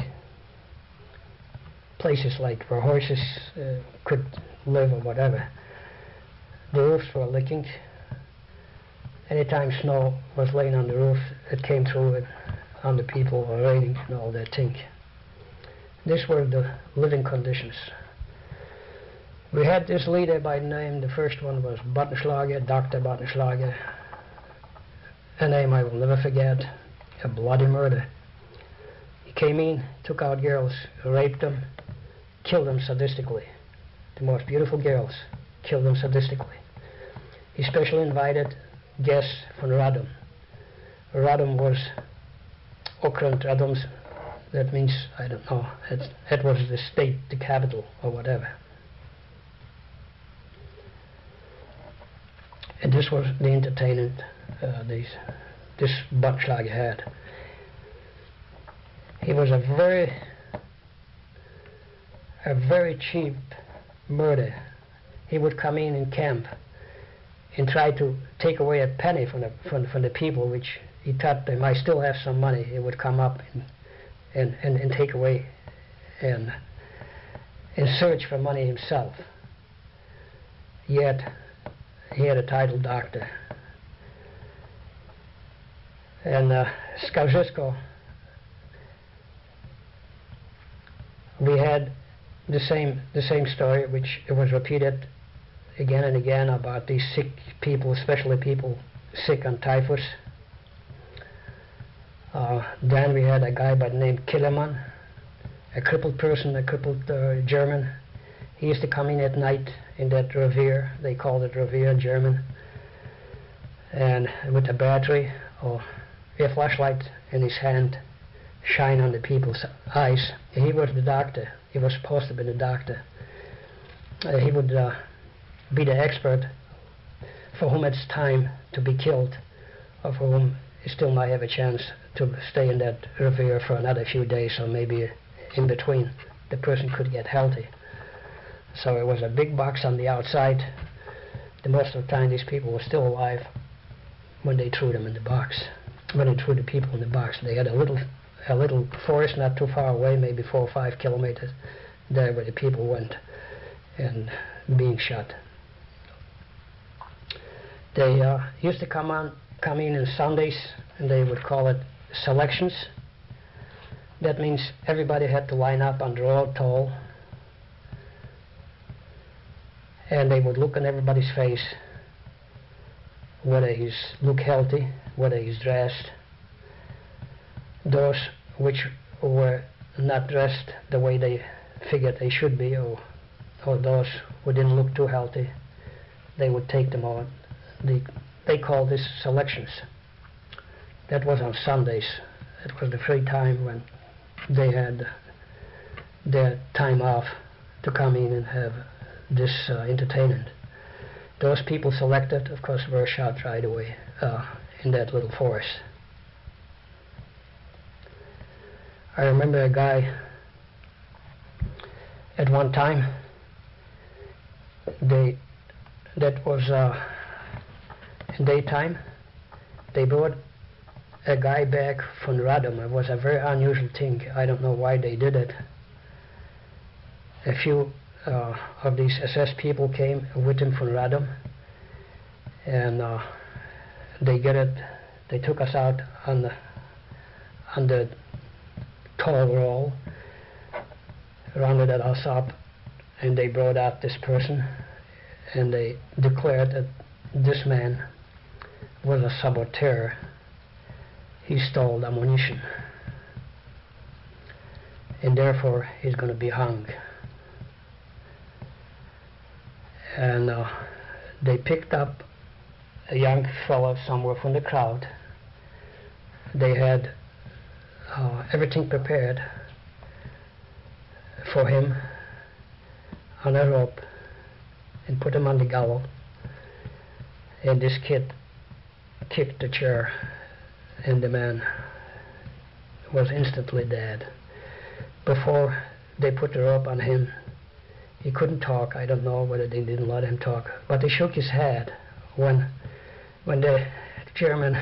Speaker 2: places like where horses could live or whatever. The roofs were leaking. Anytime snow was laying on the roof, it came through it on the people, or raining and all that thing. These were the living conditions. We had this leader by name, the first one was Buttenschlager, Dr. Buttenschlager. A name I will never forget, a bloody murder. He came in, took out girls, raped them, killed them sadistically. The most beautiful girls, killed them sadistically. He specially invited guests from Radom. Radom was Okręt Radom's, that means, I don't know, it was the state, the capital, or whatever. And this was the entertainment this Buttenschlager had. He was a very cheap murder. He would come in camp and try to take away a penny from the people, which he thought they might still have some money. He would come up and take away and search for money himself. Yet he had a title doctor. And Skarżysko, we had the same story, which it was repeated again and again about these sick people, especially people sick on typhus. Then we had a guy by the name Killerman, a crippled person, a crippled German. He used to come in at night in that revier. They called it revier in German. and with a battery or a flashlight in his hand, shine on the people's eyes. He was the doctor. He was supposed to be the doctor. He would be the expert for whom it's time to be killed, or for whom he still might have a chance to stay in that river for another few days, or maybe in between the person could get healthy. So it was a big box on the outside. The most of the time these people were still alive when they threw them in the box. When they threw the people in the box, they had a little forest not too far away, maybe 4 or 5 kilometers, there where the people went and being shot. They used to come in on Sundays, and they would call it selections. That means everybody had to line up on the road toll, and they would look in everybody's face, whether he's look healthy, whether he's dressed. Those which were not dressed the way they figured they should be, or those who didn't look too healthy, they would take them on. They called this selections. That was on Sundays. It was the free time when they had their time off to come in and have this entertainment. Those people selected, of course, were shot right away in that little forest. I remember a guy at one time, that was in daytime, they brought a guy back from Radom. It was a very unusual thing. I don't know why they did it. A few of these SS people came with him from Radom, and they took us out on the toll roll, rounded us up, and they brought out this person, and they declared that this man was a saboteur. He stole ammunition, and therefore he's going to be hung. And they picked up a young fellow somewhere from the crowd. They had everything prepared for him on a rope and put him on the gallows. And this kid kicked the chair, and the man was instantly dead. Before they put the rope on him, he couldn't talk. I don't know whether they didn't let him talk, but he shook his head when the German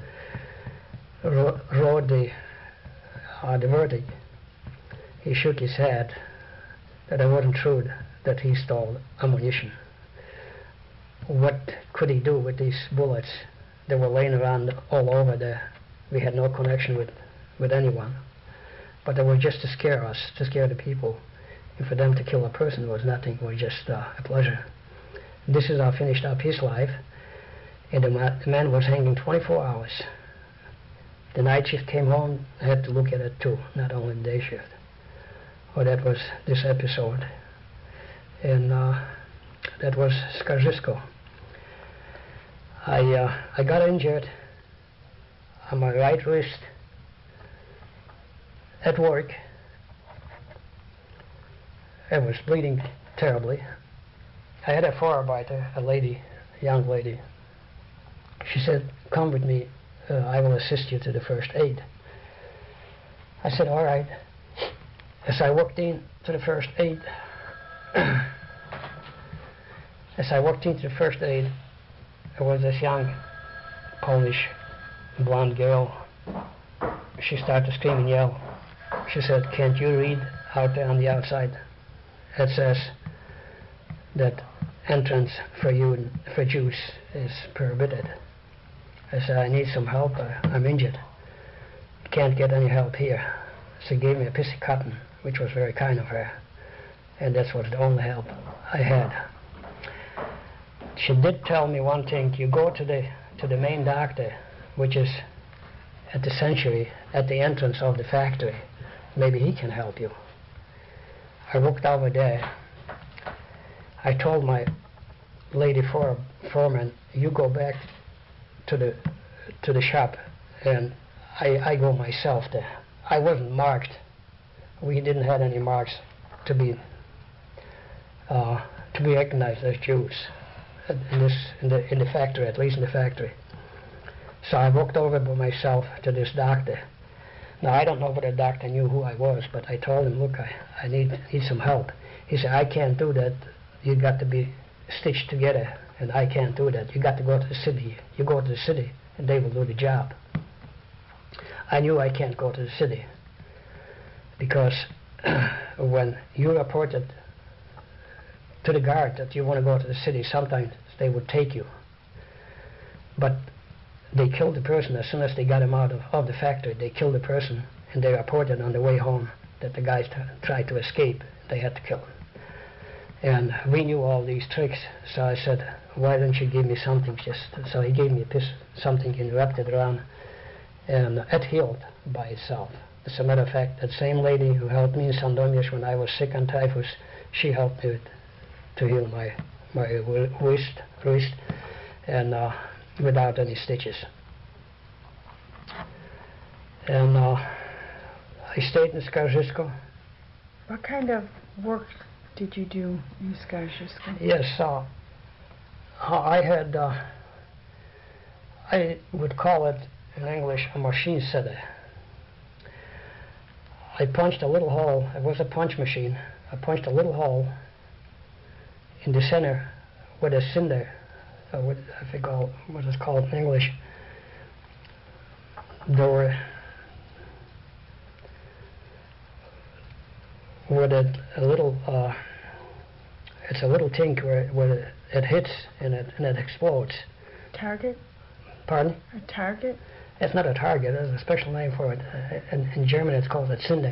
Speaker 2: wrote the verdict. He shook his head that it wasn't true that he stole ammunition. What could he do with these bullets? They were laying around all over there. We had no connection with anyone, but they were just to scare us, to scare the people. And for them to kill a person was nothing. It was just a pleasure. This is how finished up his life, and the man was hanging 24 hours. The night shift came home, I had to look at it too, not only the day shift. Oh, that was this episode. And that was Skarżysko. I got injured on my right wrist at work. I was bleeding terribly. I had a Vorarbeiter, a young lady. She said, "Come with me, I will assist you to the first aid." I said, "All right." As I walked into the first aid, there was this young Polish blonde girl. She started to scream and yell. She said, "Can't you read out there on the outside? It says that entrance for Jews is prohibited." I said, "I need some help. I'm injured. Can't get any help here." She gave me a piece of cotton, which was very kind of her, and that was the only help I had. She did tell me one thing: you go to the main doctor, which is at the sanctuary, at the entrance of the factory. Maybe he can help you. I walked over there. I told my lady foreman, "You go back to the shop, and I go myself there. I wasn't marked. We didn't have any marks to be recognized as Jews in the factory, at least in the factory. So I walked over by myself to this doctor. Now I don't know whether the doctor knew who I was, but I told him, look, I need some help. He said, I can't do that. You got to be stitched together, and I can't do that. You got to go to the city. You go to the city, and they will do the job. I knew I can't go to the city because when you reported to the guard that you want to go to the city, sometimes they would take you. But they killed the person as soon as they got him out of the factory. They killed the person, and they reported on the way home that the guys tried to escape. They had to kill him. And we knew all these tricks, so I said, why don't you give me something? So he gave me a piece, something, and wrapped it around, and it healed by itself. As a matter of fact, that same lady who helped me in Sandomierz when I was sick on typhus, she helped me to heal my wrist, and without any stitches. And I stayed in Skarżysko.
Speaker 1: What kind of work did you do in Skarżysko?
Speaker 2: Yes, I had, I would call it in English a machine setter. I punched a little hole. It was a punch machine. I punched a little hole in the center with a cinder. I forgot what it's called in English. Dora. With a little, it's a little tink where it hits and it explodes.
Speaker 1: Target?
Speaker 2: Pardon?
Speaker 1: A target?
Speaker 2: It's not a target. There's a special name for it. In German, it's called a cinder.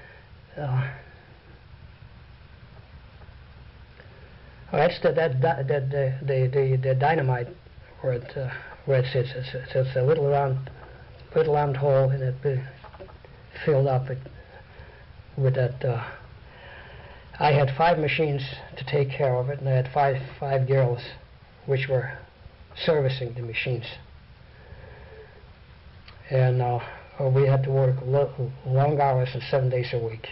Speaker 2: That's the dynamite where it sits. It's a little round hole, and it filled up with that. I had 5 machines to take care of it, and I had five girls which were servicing the machines. And we had to work long hours and 7 days a week.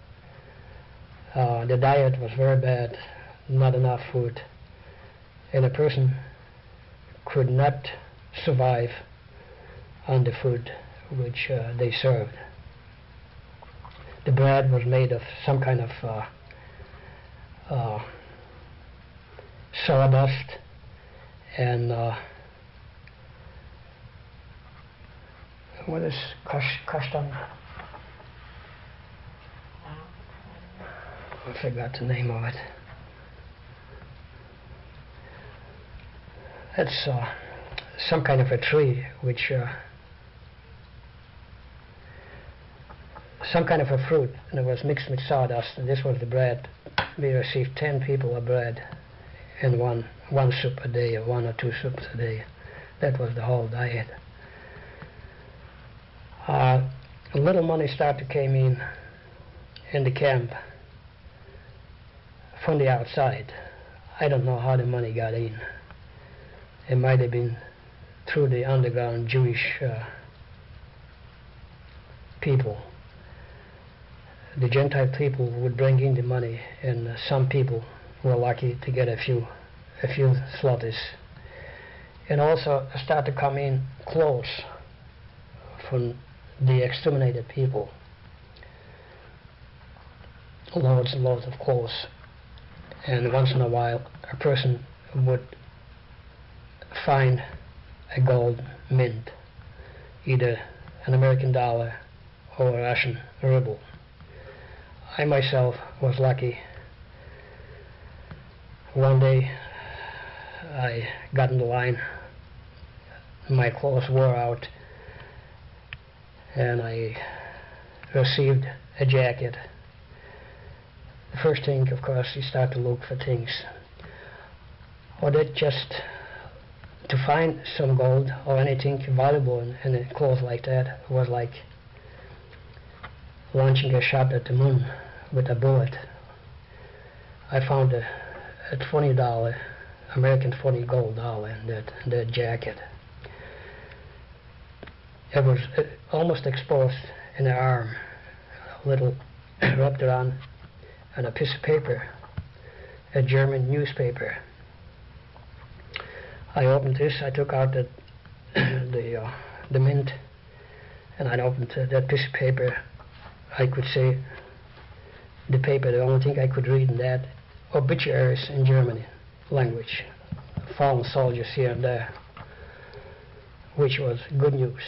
Speaker 2: The diet was very bad, not enough food, and a person could not survive on the food which they served. The bread was made of some kind of sawdust, and what is custom? I forgot the name of it. It's some kind of a tree which some kind of a fruit, and it was mixed with sawdust, and this was the bread. We received 10 people of bread and one soup a day, or 1 or 2 soups a day. That was the whole diet. A little money started to come in the camp from the outside. I don't know how the money got in. It might have been through the underground Jewish people. The Gentile people would bring in the money, and some people were lucky to get a few zlotys. And also started to come in clothes from the exterminated people. Loads and loads of clothes. And once in a while a person would find a gold mint, either an American dollar or a Russian ruble. I myself was lucky. One day I got in the line, my clothes wore out, and I received a jacket. The first thing, of course, you start to look for things. Or that just to find some gold or anything valuable in a clothes like that was like launching a shot at the moon with a bullet. I found a $20, American $20 gold dollar in that jacket. it was almost exposed in the arm, a little wrapped around on a piece of paper, a German newspaper. I opened this, I took out the mint, and I opened that piece of paper. I could say the paper, the only thing I could read in that, obituaries in German language, fallen soldiers here and there, which was good news.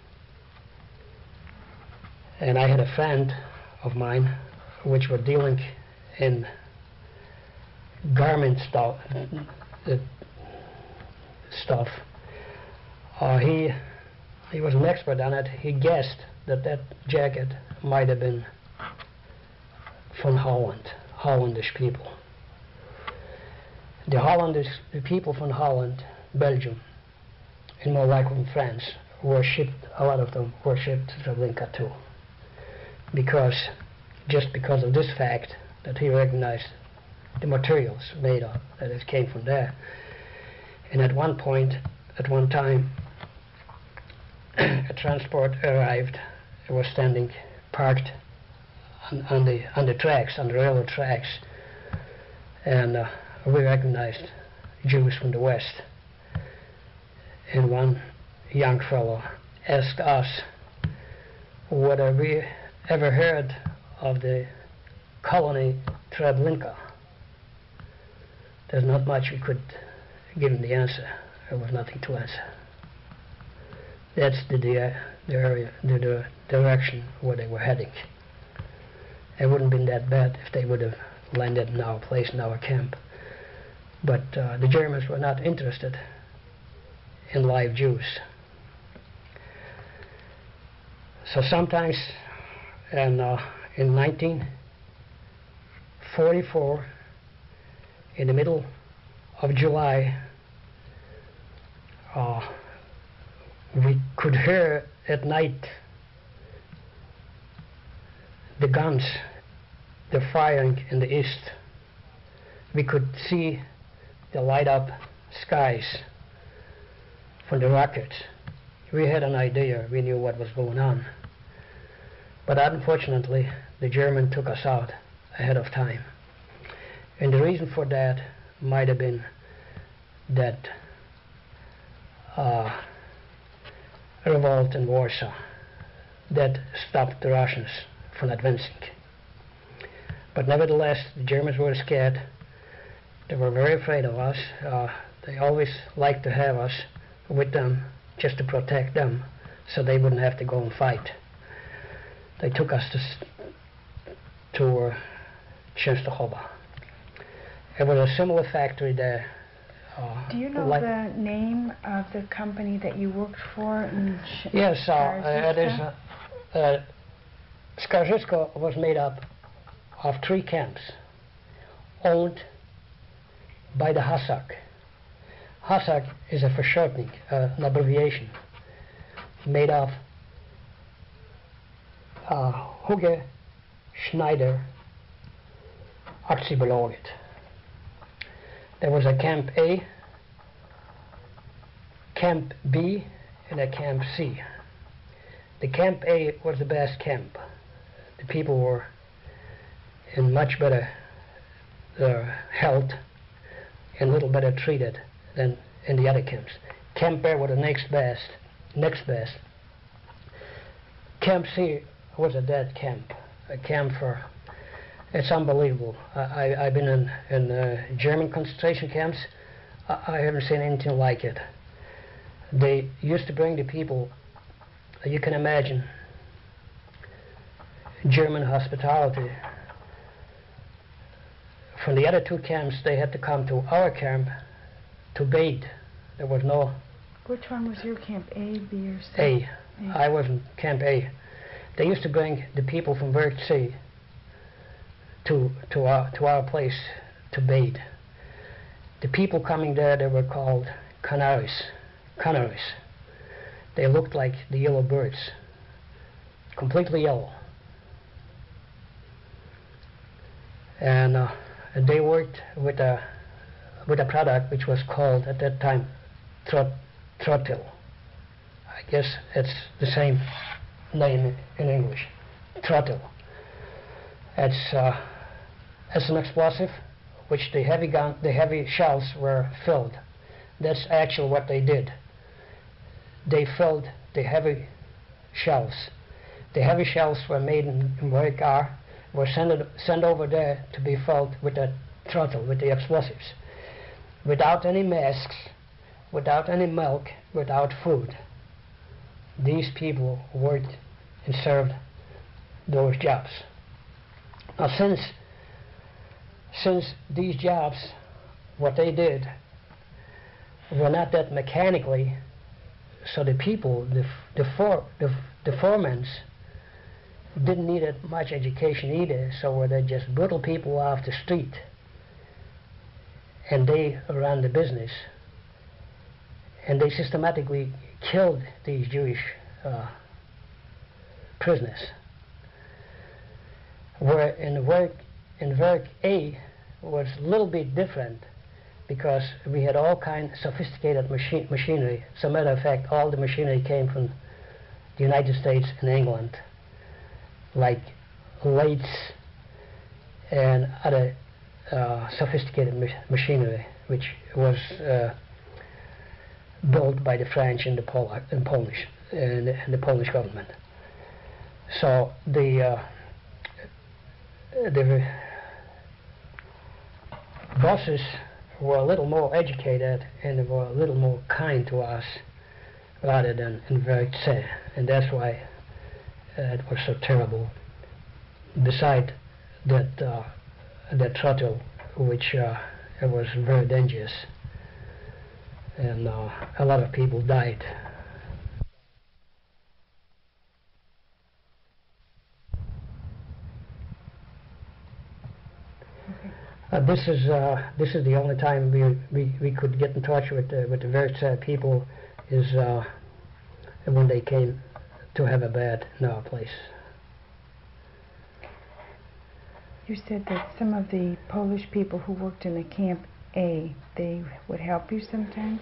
Speaker 2: And I had a friend of mine which were dealing in garment stuff. He was an expert on it. He guessed that jacket might have been from Holland, Hollandish people. The people from Holland, Belgium, and more likely from France, were shipped, a lot of them were shipped to Treblinka too. Just because of this fact that he recognized the materials made of, that it came from there. And at one time, a transport arrived. It was standing parked on the tracks, on the railroad tracks, and we recognized Jews from the West. And one young fellow asked us whether we ever heard of the colony Treblinka. There's not much we could give him the answer. There was nothing to answer. That's the area, the direction where they were heading. It wouldn't have been that bad if they would have landed in our place, in our camp. But the Germans were not interested in live Jews. So sometimes in 1944, in the middle of July, we could hear at night the guns, the firing in the east. We could see the light up skies from the rockets. We had an idea, we knew what was going on. But unfortunately, the German took us out ahead of time. And the reason for that might have been that revolt in Warsaw that stopped the Russians from advancing. But nevertheless, the Germans were scared. They were very afraid of us. They always liked to have us with them just to protect them so they wouldn't have to go and fight. They took us to Częstochowa. It was a similar factory there.
Speaker 1: Do you know the name of the company that you worked for in
Speaker 2: Yes, it is. Skarżysko was made up of 3 camps owned by the HASAG. HASAG is a foreshortening, an abbreviation made of Hugge Schneider Aktiebolaget. There was a Camp A, Camp B, and a Camp C. The Camp A was the best camp. The people were in much better health and a little better treated than in the other camps. Camp B was the next best. Camp C was a dead camp, a camp for, it's unbelievable. I've been in German concentration camps. I haven't seen anything like it. They used to bring the people, you can imagine, German hospitality. From the other 2 camps, they had to come to our camp to bathe. There was no...
Speaker 1: Which one was your camp, A, B, or C?
Speaker 2: A. I was in Camp A. They used to bring the people from Berg C to our place to bathe. The people coming there, they were called canaries. They looked like the yellow birds, completely yellow. And they worked with a product which was called at that time trottil. I guess it's the same name in English, throttle. It's an explosive which the heavy shells were filled. That's actually what they did. They filled the heavy shells. The heavy shells were made in where car, were sent over there to be filled with the throttle, with the explosives. Without any masks, without any milk, without food. These people worked and served those jobs. Now since these jobs, what they did, were not that mechanically, so the people, the foremen, didn't need much education either, so were they just brutal people off the street, and they ran the business, and they systematically killed these Jewish prisoners. Where in work A was a little bit different, because we had all kinds of sophisticated machinery. As a matter of fact, all the machinery came from the United States and England, like lathes and other sophisticated machinery, which was built by the French and the Polish government. So the bosses were a little more educated and they were a little more kind to us rather than in work, and that's why it was so terrible. Besides that throttle, which it was very dangerous, and a lot of people died. This is the only time we could get in touch with the very sad people, is when they came to have a bed in our place.
Speaker 1: You said that some of the Polish people who worked in the Camp A, they would help you sometimes?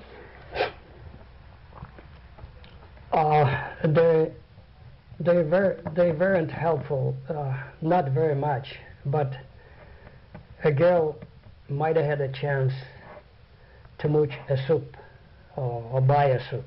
Speaker 2: They weren't helpful, not very much, but a girl might have had a chance to mooch a soup or buy a soup,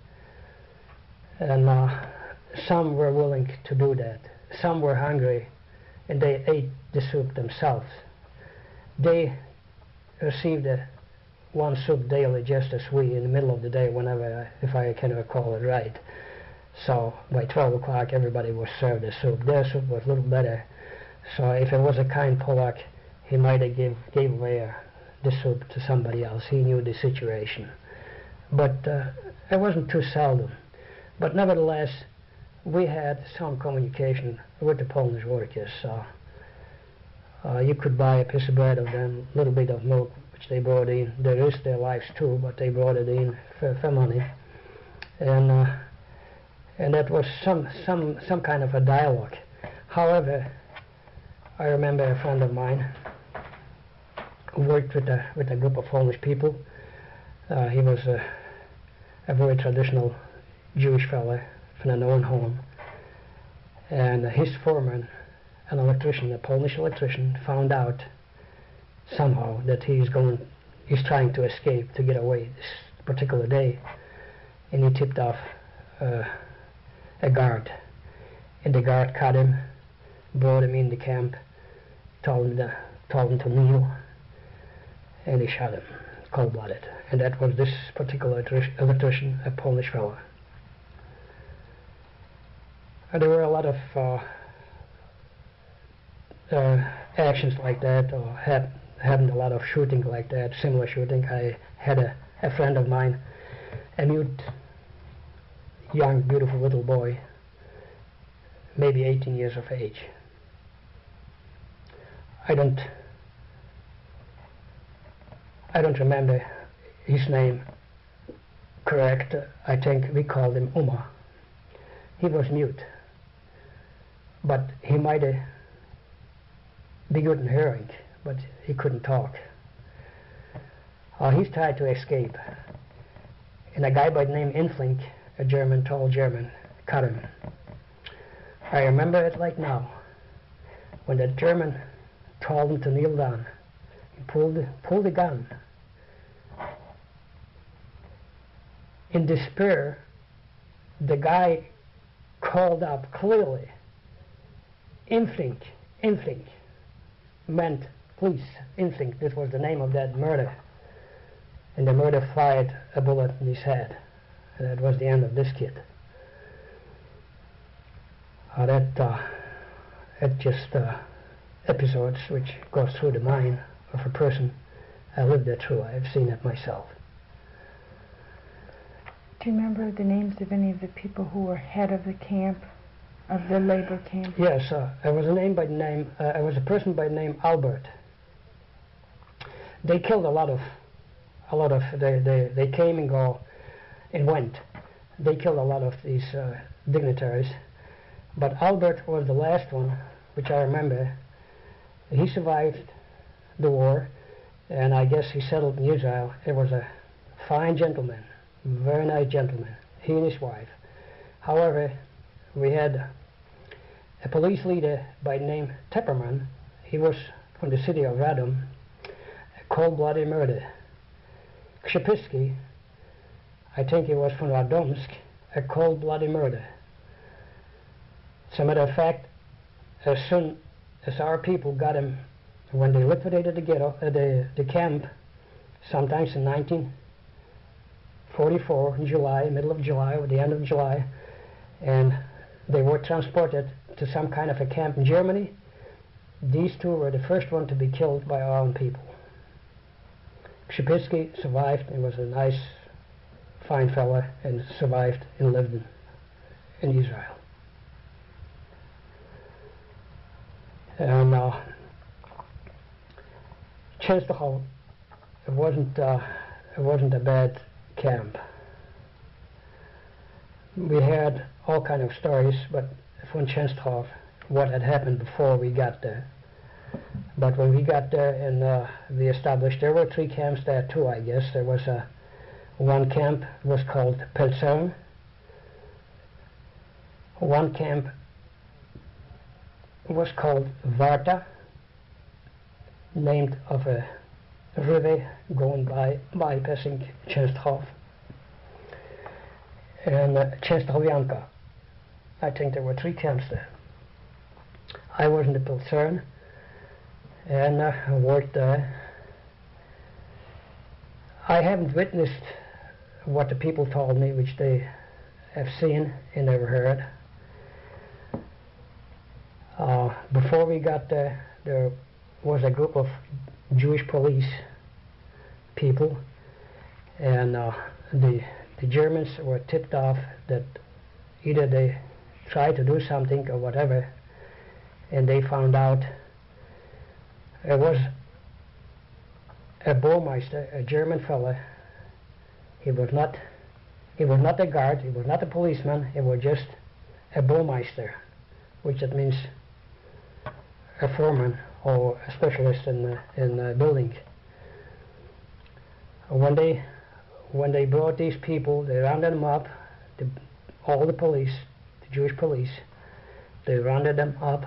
Speaker 2: and some were willing to do that. Some were hungry and they ate the soup themselves. They received one soup daily, just as we, in the middle of the day, whenever, if I can recall it right. So by 12 o'clock everybody was served a soup. Their soup was a little better, so if it was a kind Polak, he might have gave away the soup to somebody else. He knew the situation. But it wasn't too seldom. But nevertheless, we had some communication with the Polish workers. You could buy a piece of bread of them, a little bit of milk, which they brought in. They risked their lives too, but they brought it in for money. And that was some kind of a dialogue. However, I remember a friend of mine who worked with a group of Polish people. He was a very traditional Jewish fellow from an own home, and his foreman, an electrician, a Polish electrician, found out somehow that he's trying to escape, to get away this particular day, and he tipped off a guard, and the guard caught him, brought him in the camp, told him to kneel, and he shot him, cold-blooded. And that was this particular electrician, a Polish fellow. There were a lot of actions like that, or happened a lot of shooting like that, similar shooting. I had a friend of mine, a mute, young, beautiful little boy, maybe 18 years of age. I don't remember his name correct. I think we called him Uma. He was mute, but he might be good in hearing, but he couldn't talk. He's tried to escape, and a guy by the name Inflink a German, tall German, cut him. I remember it like now. When the German told him to kneel down, he pulled the gun. In despair, the guy called up clearly, Inflink, meant police, Inflink. This was the name of that murder. And the murder fired a bullet in his head. And that was the end of this kid. That just episodes which goes through the mind of a person. I lived that through. I've seen it myself.
Speaker 1: Do you remember the names of any of the people who were head of the camp, of the labor camp?
Speaker 2: Yes, I was a person by the name Albert. They killed a lot of. They came and go, and went. They killed a lot of these dignitaries, but Albert was the last one, which I remember. He survived the war, and I guess he settled in Israel. He was a fine gentleman. Very nice gentleman, he and his wife. However, we had a police leader by the name Tepperman. He was from the city of Radom, a cold-blooded murder. Krzypyski, I think he was from Radomsk, a cold-blooded murder. As a matter of fact, as soon as our people got him, when they liquidated the ghetto, the camp, sometimes in 1944, in July, middle of July, or the end of July, and they were transported to some kind of a camp in Germany. These two were the first one to be killed by our own people. Krzypyski survived and was a nice, fine fella, and survived and lived in Israel. And Częstochowa, it wasn't a bad camp. We had all kind of stories, but from Częstochowa, what had happened before we got there. But when we got there and we established, there were 3 camps there too, I guess. There was one camp was called Pelzern. One camp was called Varta, named of a river going bypassing Częstochowa. And Częstochowianka. I think there were 3 camps there. I was in the Pelzern, and I worked there. I haven't witnessed what the people told me, which they have seen and never heard. Before we got there, there was a group of Jewish police people, and the Germans were tipped off that either they tried to do something or whatever, and they found out it was a Burmeister, a German fella. He was not a guard, he was not a policeman, he was just a Burmeister, which it means a foreman or a specialist in building. When they brought these people, they rounded them up, all the police, the Jewish police, they rounded them up,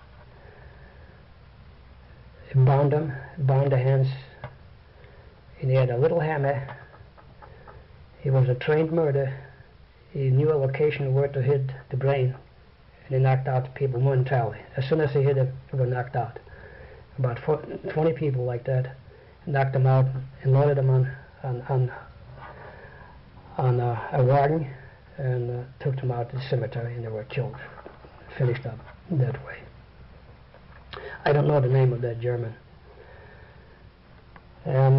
Speaker 2: bound their hands, and he had a little hammer. He was a trained murderer. He knew a location where to hit the brain, and he knocked out the people momentarily. As soon as he hit them, they were knocked out. About 20 people like that, knocked them out and loaded them on a wagon and took them out to the cemetery, and they were killed, finished up that way. I don't know the name of that German. And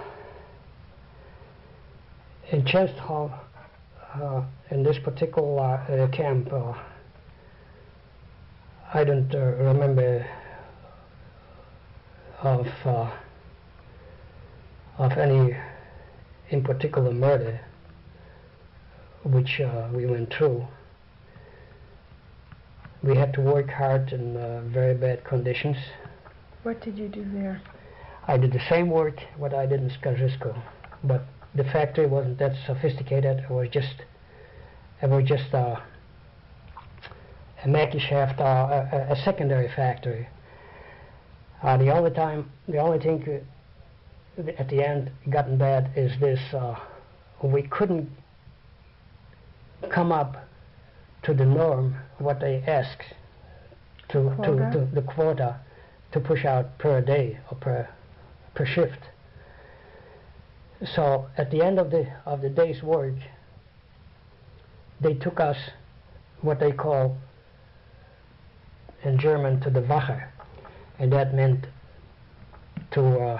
Speaker 2: in Częstochowa, in this particular camp, I don't remember of any in particular murder which we went through. We had to work hard in very bad conditions.
Speaker 1: What did you do there?
Speaker 2: I did the same work what I did in Skarżysko, but the factory wasn't that sophisticated. It was just it was just a makeshift, a secondary factory. The only thing at the end gotten bad is this: we couldn't come up to the norm, what they asked to the quota to push out per day or per shift. So at the end of the day's work, they took us what they call in German to the Wache, and that meant to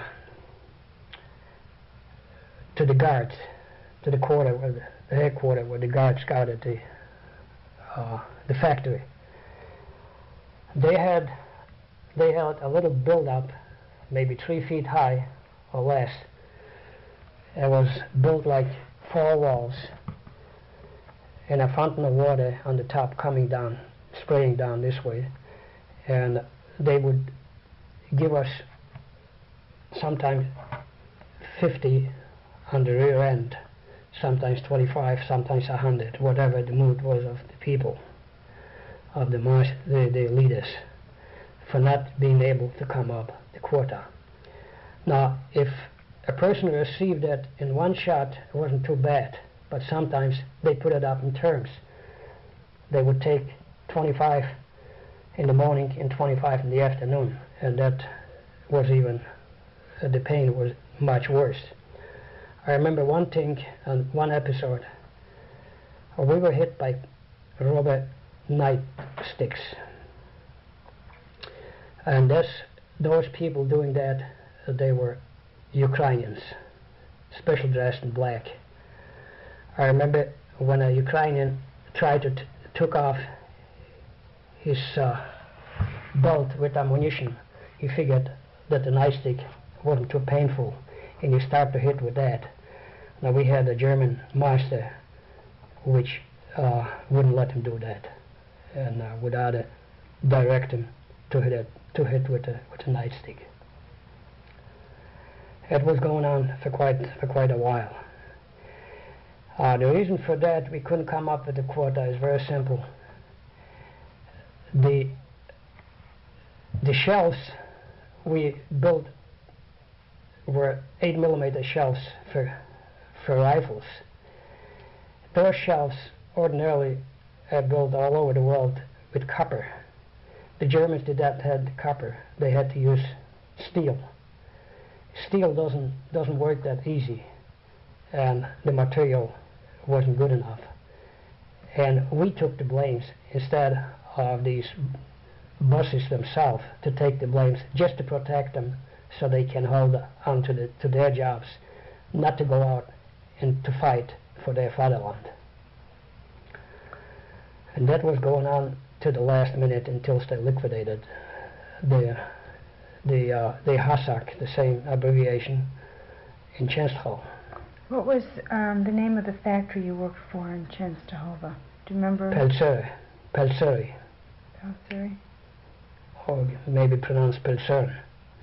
Speaker 2: the guards, to the quarter, the headquarters where the guards scouted the factory. They had a little build-up, maybe 3 feet high or less. It was built like 4 walls, and a fountain of water on the top coming down, spraying down this way. And they would give us sometimes 50 on the rear end, sometimes 25, sometimes 100, whatever the mood was of the people, of the leaders, for not being able to come up the quota. Now, if a person received that in one shot, it wasn't too bad, but sometimes they put it up in terms. They would take 25 in the morning and 25 in the afternoon, and that was even, the pain was much worse. I remember one thing, on one episode, we were hit by rubber nightsticks, and those people doing that, they were Ukrainians, special dressed in black. I remember when a Ukrainian tried to took off his belt with ammunition, he figured that the nightstick wasn't too painful, and he started to hit with that. Now we had a German master which wouldn't let him do that, and without direct him to hit with a nightstick. It was going on for quite a while. The reason for that we couldn't come up with the quota is very simple. The shells we built were 8mm shells for rifles. Those shells ordinarily are built all over the world with copper. The Germans did not have copper. They had to use steel. Steel doesn't work that easy, and the material wasn't good enough. And we took the blames instead of these bosses themselves to take the blames, just to protect them so they can hold on to their jobs, not to go out and to fight for their fatherland. And that was going on to the last minute until they liquidated the HASAG, the same abbreviation, in Częstochowa.
Speaker 1: What was the name of the factory you worked for in Częstochowa? Do you remember?
Speaker 2: Pelzeri.
Speaker 1: Pelzeri?
Speaker 2: Or maybe pronounced Pelzern.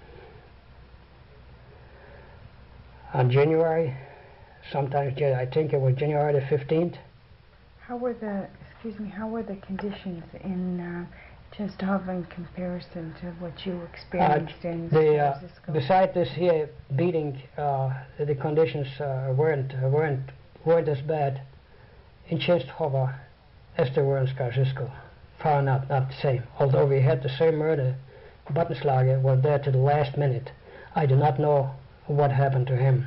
Speaker 2: On January, sometimes I think it was January the 15th.
Speaker 1: How were the conditions in Częstochowa in comparison to what you experienced in Skarżysko?
Speaker 2: Beside this here beating, the conditions weren't as bad in Częstochowa as they were in Skarżysko. Far not the same. Although we had the same murder, Buttenschlager was there to the last minute. I do not know what happened to him.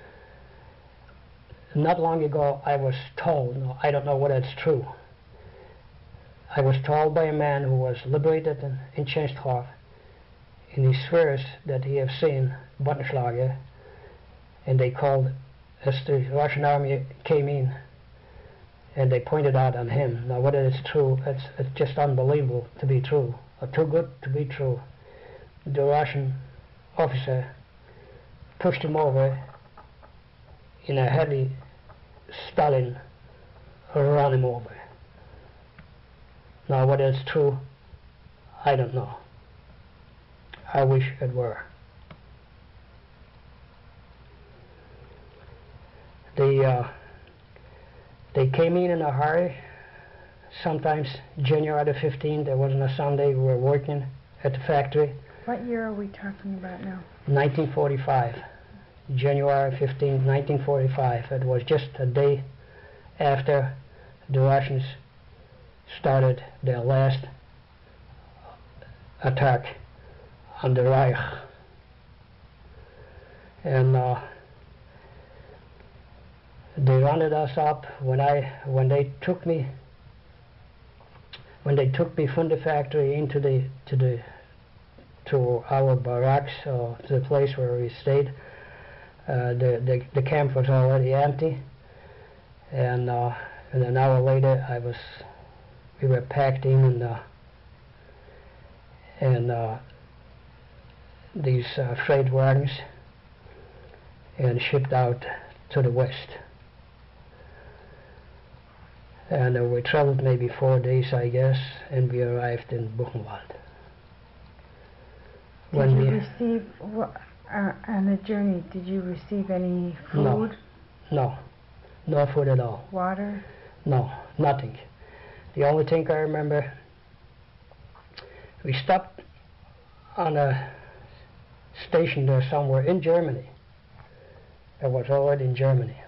Speaker 2: Not long ago I was told, no, I don't know whether it's true, I was told by a man who was liberated in Częstochowa, and he swears that he has seen Buttenschlager, and they called, as the Russian army came in, and they pointed out on him. Now whether it's true, it's just unbelievable to be true, or too good to be true. The Russian officer pushed him over in a heavy Stalin, run him over. Now whether it's true, I don't know. I wish it were. The They came in a hurry. Sometimes January the 15th, it wasn't a Sunday, we were working at the factory.
Speaker 1: What year are we talking about now?
Speaker 2: 1945, January 15th, 1945. It was just a day after the Russians started their last attack on the Reich. And they rounded us up when they took me from the factory into to our barracks, to the place where we stayed. The camp was already empty, and an hour later we were packed in these freight wagons and shipped out to the west. And we traveled maybe 4 days, I guess, and we arrived in Buchenwald.
Speaker 1: Did you receive, on the journey, did you receive any food?
Speaker 2: No food at all.
Speaker 1: Water?
Speaker 2: No, nothing. The only thing I remember, we stopped on a station there somewhere in Germany. It was already in Germany.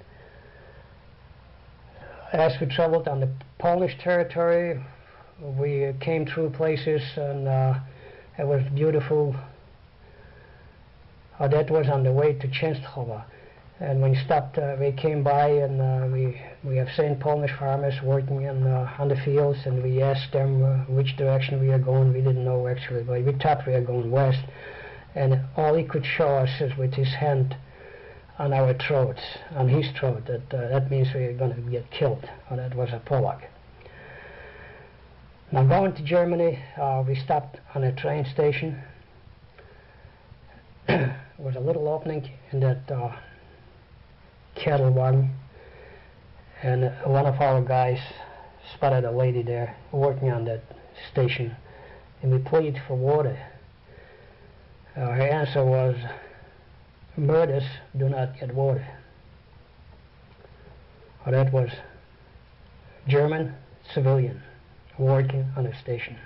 Speaker 2: As we traveled on the Polish territory, we came through places, and it was beautiful. That was on the way to Częstochowa. And when we stopped, we came by, and we have seen Polish farmers working on the fields, and we asked them which direction we are going. We didn't know actually, but we thought we were going west. And all he could show us is with his hand on our throats, on his throat, that means we are going to get killed. That was a Polak. Now going to Germany, we stopped on a train station. There was a little opening in that cattle wagon, and one of our guys spotted a lady there working on that station, and we pleaded for water. Her answer was, "Murders do not get water." That was German civilian working on a station.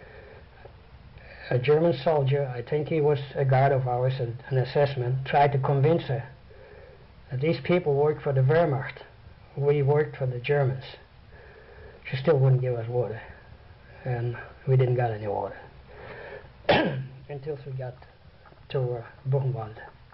Speaker 2: A German soldier, I think he was a guard of ours, an assessment, tried to convince her that these people work for the Wehrmacht. We worked for the Germans. She still wouldn't give us water, and we didn't got any water until we got to Buchenwald.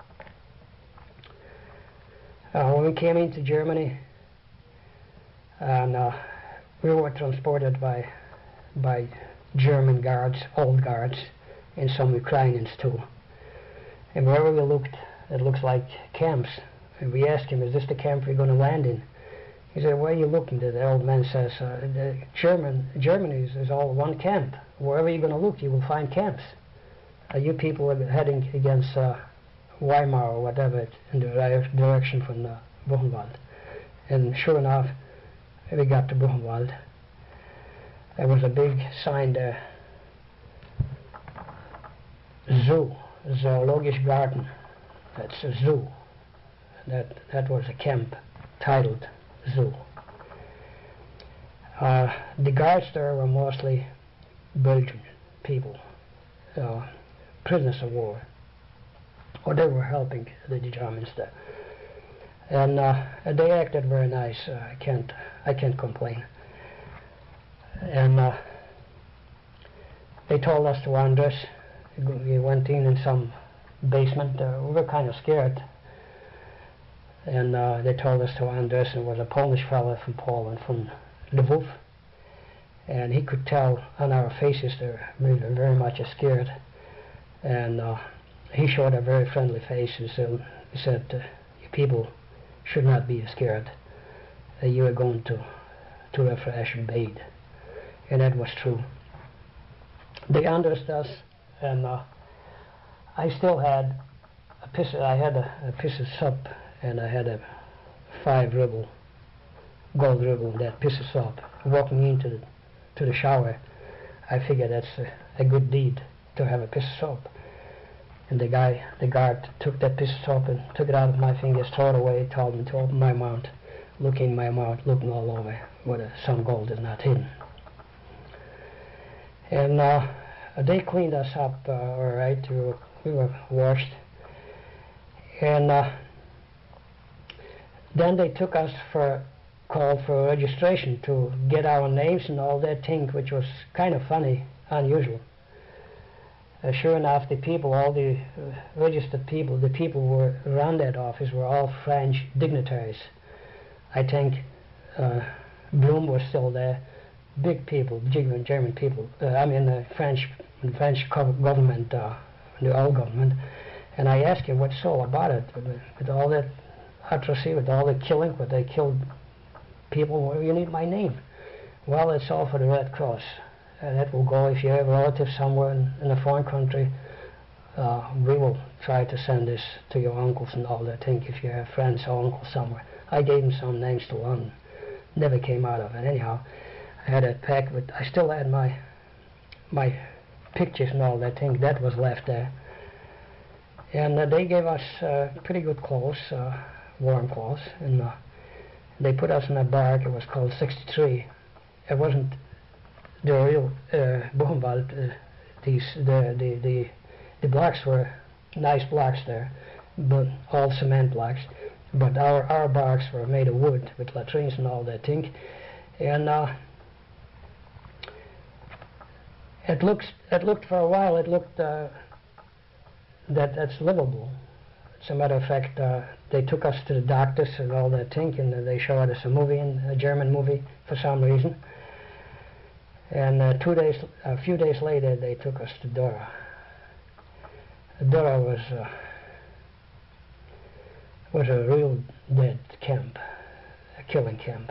Speaker 2: When we came into Germany, and we were transported by German guards, old guards, and some Ukrainians too. And wherever we looked, it looks like camps. And we asked him, "Is this the camp we're going to land in?" He said, "Where are you looking?" The old man says, Germany is all one camp. Wherever you're going to look, you will find camps. You people are heading against Weimar or whatever, in the direction from Buchenwald. And sure enough, we got to Buchenwald. There was a big sign there, Zoo, Zoologisch Garten. That's a zoo. That was a camp titled Zoo. The guards there were mostly Belgian people, prisoners of war. Or they were helping the Germans there. And they acted very nice. I can't complain. And they told us to undress. We went in some basement. We were kind of scared. And they told us to undress. It was a Polish fellow from Poland, from Lviv. And he could tell on our faces we were very much scared. And he showed a very friendly face. And so he said, "You people should not be scared. You are going to refresh and bathe." And that was true. They undressed us, and I still had a piece of soap, and I had a 5-ruble, gold ruble, that piece of soap. Walking into the shower, I figured that's a good deed to have a piece of soap. And the guard took that piece of soap and took it out of my fingers, threw it away, told me to open my mouth. looking in my mouth, looking all over whether some gold is not hidden. And they cleaned us up all right. We were washed. And then they took us called for registration to get our names and all that thing, which was kind of funny, unusual. Sure enough, the people, all the registered people, the people who were around that office were all French dignitaries. I think Blum was still there, big people, German people, the French government, the old government. And I asked him what's so about it, with all that atrocity, with all the killing, but they killed people. Well, you need my name. Well, it's all for the Red Cross. That will go if you have relatives somewhere in a foreign country. We will try to send this to your uncles and all that thing if you have friends or uncles somewhere. I gave him some names to London. Never came out of it. Anyhow, I had a pack with, I still had my pictures and all that thing. That was left there. And they gave us pretty good clothes, warm clothes, and they put us in a barrack. It was called 63. It wasn't the real Buchenwald. The blocks were nice blocks there, but all cement blocks. But our barracks were made of wood with latrines and all that thing. And it looked for a while. It looked that's livable. As a matter of fact, they took us to the doctors and all that thing, and they showed us a German movie for some reason. And a few days later, they took us to Dora. Dora was a real dead camp, a killing camp.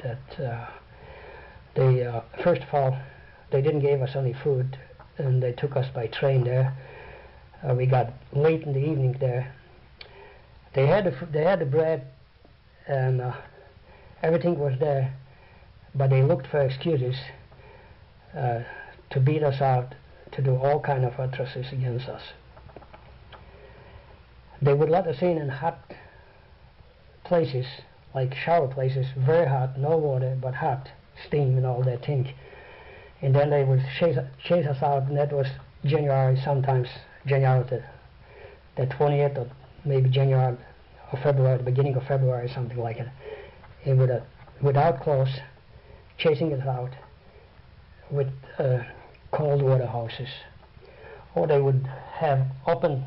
Speaker 2: First of all, they didn't give us any food, and they took us by train there. We got late in the evening there. They had the bread, and everything was there, but they looked for excuses to beat us out, to do all kind of atrocities against us. They would let us in hot places, like shower places, very hot, no water, but hot, steam and all that thing. And then they would chase us out, and that was January, sometimes January the 20th, or maybe January or February, the beginning of February, something like it. And without clothes, chasing us out with cold water hoses. Or they would have open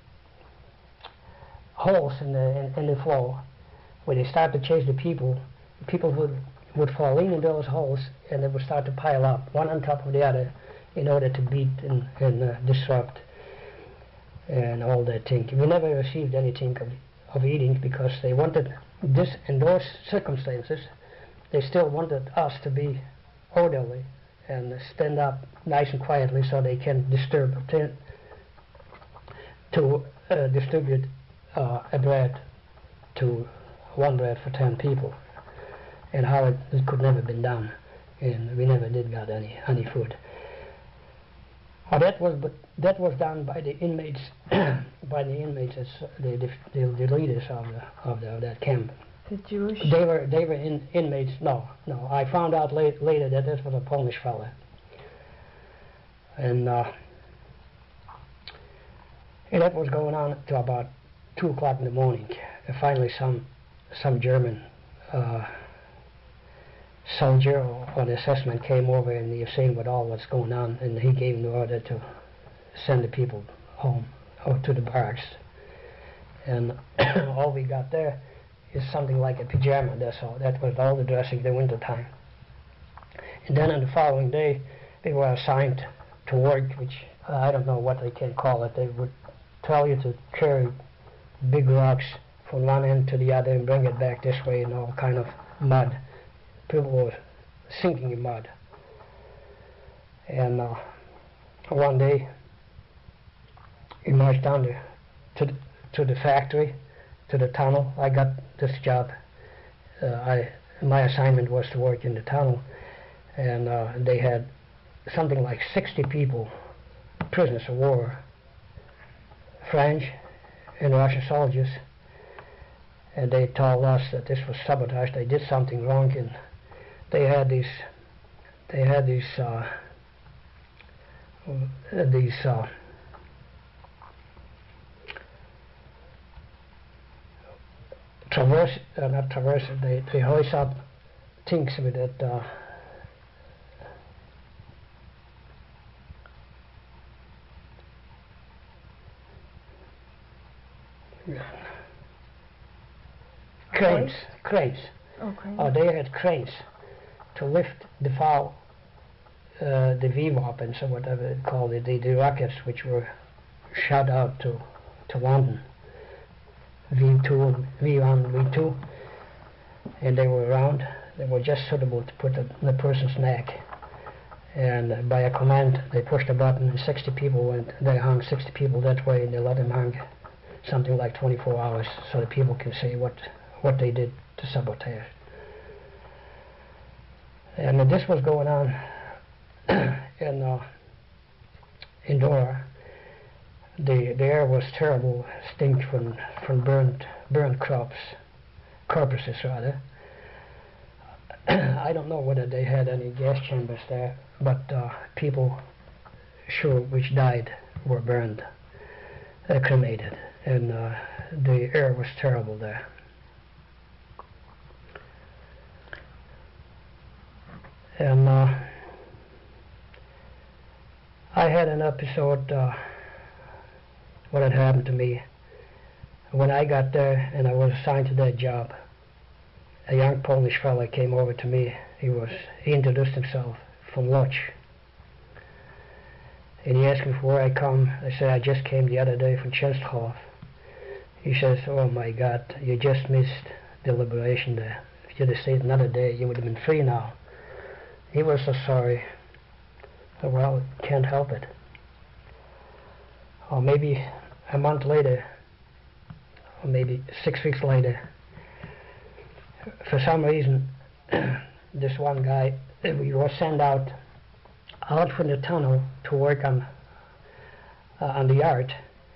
Speaker 2: holes in the floor where they start to chase the people. People would fall in those holes, and they would start to pile up, one on top of the other, in order to beat and disrupt and all that thing. We never received anything of eating, because they wanted this, in those circumstances, they still wanted us to be orderly and stand up nice and quietly so they can distribute a bread to one bread for 10 people, and how it could never been done, and we never did got any food. That was done by the inmates, by the inmates, the leaders of that camp.
Speaker 1: The Jewish?
Speaker 2: They were inmates. No. I found out later that this was a Polish fella, and that was going on to about 2 o'clock in the morning. And finally, some German soldier or the assessment came over, and he was seeing what's going on, and he gave the order to send the people home or to the barracks. And all we got there is something like a pajama. That's all. That was all the dressing the winter time. And then on the following day, they were assigned to work, which I don't know what they can call it. They would tell you to carry big rocks from one end to the other and bring it back this way in all kind of mud. People were sinking in mud. And one day, we marched down to the factory, to the tunnel. I got this job. My assignment was to work in the tunnel, and they had something like 60 people, prisoners of war, French and Russian soldiers, and they told us that this was sabotage. They did something wrong, and they had these not traverses. They hoist up things with it. Cranes.
Speaker 1: Okay.
Speaker 2: They had cranes to lift the foul, the V weapons or whatever they called it, the rockets which were shot out to London, V2, V1, V2, and they were round. They were just suitable to put on the person's neck. And by a command, they pushed a button, and 60 people went. They hung 60 people that way, and they let them hang something like 24 hours, so that people can see what they did to sabotage. And this was going on in Dora. The air was terrible, stink from burnt corpses rather. I don't know whether they had any gas chambers there, but people sure which died were burned, cremated, and the air was terrible there. And I had an episode, what had happened to me when I got there and I was assigned to that job. A young Polish fellow came over to me. He introduced himself from Łódź, and he asked me where I come. I said I just came the other day from Częstochowa. He says, "Oh my God, you just missed the liberation there. If you'd have stayed another day, you would have been free now." He was so sorry. Well, can't help it. Or maybe a month later, or maybe 6 weeks later, for some reason, this one guy, we were sent out from the tunnel to work on the yard,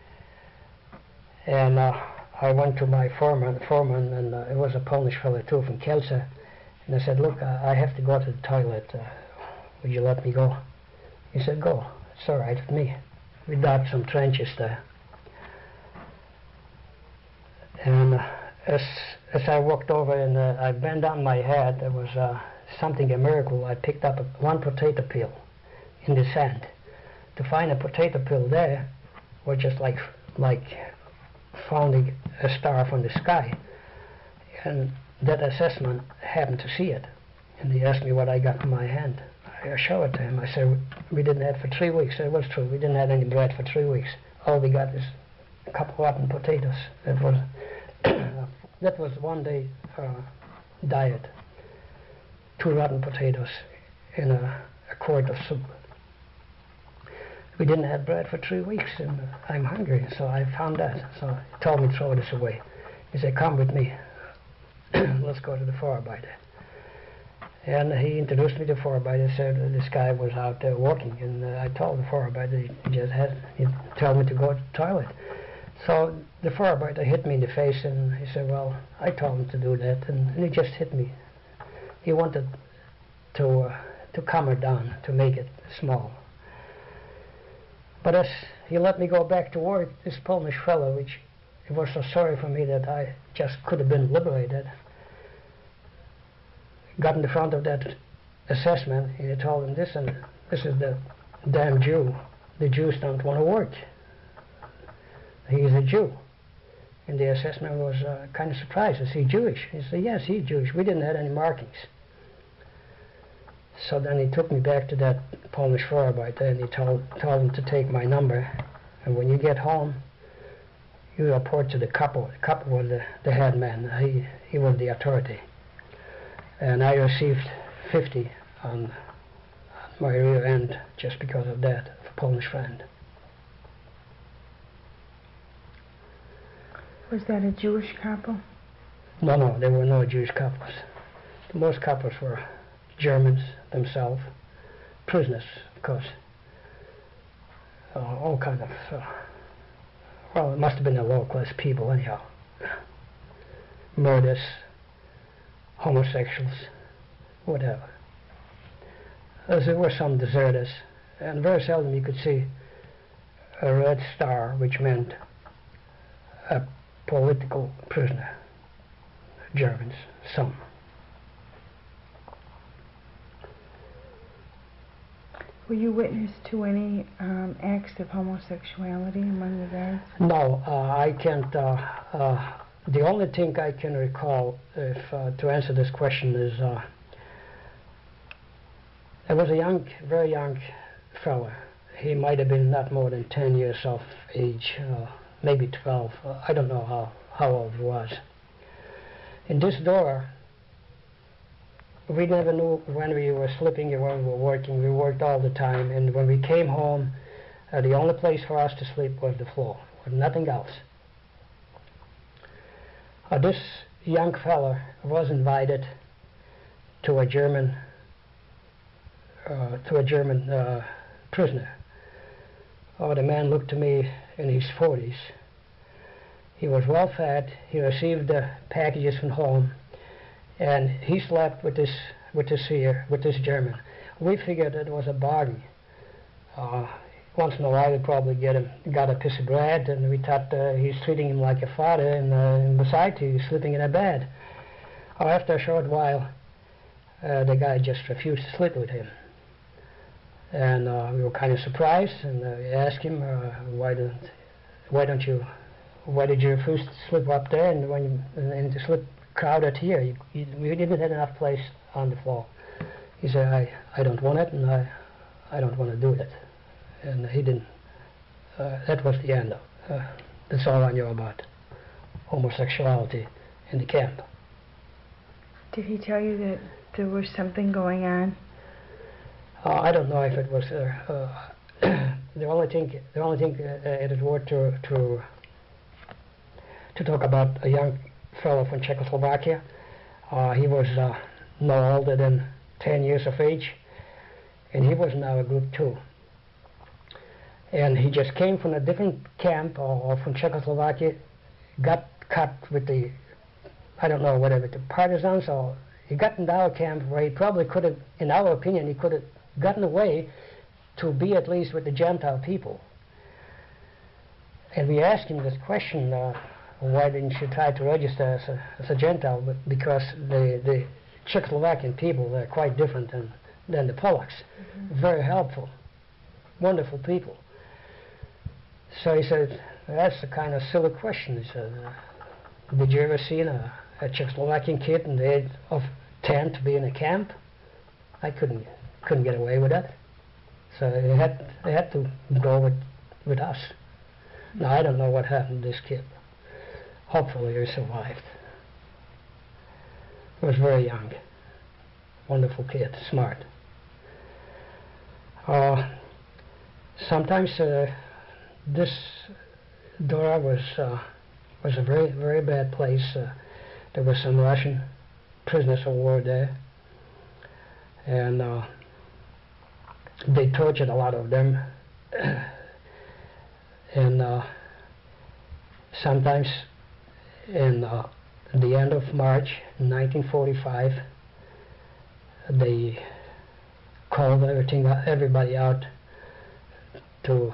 Speaker 2: and I went to my foreman, and it was a Polish fellow too from Kielce, and I said, "Look, I have to go to the toilet. Would you let me go?" He said, "Go. It's all right with me." We dug some trenches there, and as I walked over and I bent down my head, there was a miracle. I picked up one potato peel in the sand. To find a potato peel there was just like finding a star from the sky. And that assessment happened to see it, and he asked me what I got in my hand. I showed it to him. I said, "We didn't have for 3 weeks." It was true. We didn't have any bread for 3 weeks. All we got is a couple of rotten potatoes. That was one day diet. 2 rotten potatoes in a quart of soup. We didn't have bread for 3 weeks, and I'm hungry, so I found that. So he told me to throw this away. He said, "Come with me. Let's go to the Vorarbeiter." And he introduced me to the Vorarbeiter. Said this guy was out there walking, and I told the Vorarbeiter he told me to go to the toilet. So the Vorarbeiter hit me in the face, and he said, "Well, I told him to do that," and he just hit me. He wanted to calm her down, to make it small. But as he let me go back to work, this Polish fellow, which he was so sorry for me that I just could have been liberated, got in the front of that assessment, and he told him, "This is the damn Jew. The Jews don't want to work. He's a Jew." And the assessment was kind of surprised. "Is he Jewish?" He said, "Yes, he's Jewish. We didn't have any markings." So then he took me back to that Polish Vorarbeiter, and he told him to take my number, and when you get home, you report to the couple. The couple was the head man. He was the authority. And I received 50 on my rear end just because of that, of a Polish friend.
Speaker 1: Was that a Jewish couple?
Speaker 2: No, there were no Jewish couples. Most couples were Germans themselves, prisoners, of course. All kind of, well, it must have been the low-class people anyhow. murders, homosexuals, whatever. As there were some deserters, and very seldom you could see a red star, which meant a political prisoner. Germans, some.
Speaker 1: Were you witness to any acts of homosexuality among the guards?
Speaker 2: No, I can't. The only thing I can recall, if to answer this question, is there was a very young fella. He might have been not more than 10 years of age, maybe 12. I don't know how old he was. In this Dora, we never knew when we were sleeping or when we were working. We worked all the time, and when we came home, the only place for us to sleep was the floor, nothing else. This young fella was invited to a German prisoner. The man looked to me in his 40s. He was well fed. He received the packages from home, and he slept with this German. We figured it was a bargain. Once in a while, we'd probably got a piece of bread, and we thought he's treating him like a father, and besides, he's sleeping in a bed. After a short while, the guy just refused to sleep with him, and we were kind of surprised. And we asked him, "Why did you refuse to sleep up there, and to sleep crowded here? We didn't have enough place on the floor." He said, I don't want it, and I don't want to do it. And he didn't. That was the end. That's all I knew about homosexuality in the camp.
Speaker 1: Did he tell you that there was something going on?
Speaker 2: I don't know if it was the only thing it is worth to talk about a young fellow from Czechoslovakia. He was no older than 10 years of age, and he was now a group 2. And he just came from a different camp or from Czechoslovakia, got cut with the, I don't know, whatever, the partisans, or he got into our camp where he probably could have, in our opinion, he could have gotten away to be at least with the Gentile people. And we asked him this question, why didn't you try to register as a Gentile? But because the Czechoslovakian people, they're quite different than the Polacks. Mm-hmm. Very helpful, wonderful people. So he said, that's a kind of silly question. He said, did you ever see a Czechoslovakian kid in the age of 10 to be in a camp? I couldn't get away with that. So they had to go with us. Now I don't know what happened to this kid. Hopefully he survived. He was very young. Wonderful kid, smart. Sometimes this Dora was a very, very bad place. There were some Russian prisoners of war there, and they tortured a lot of them. And sometimes in the end of March 1945, they called everybody out to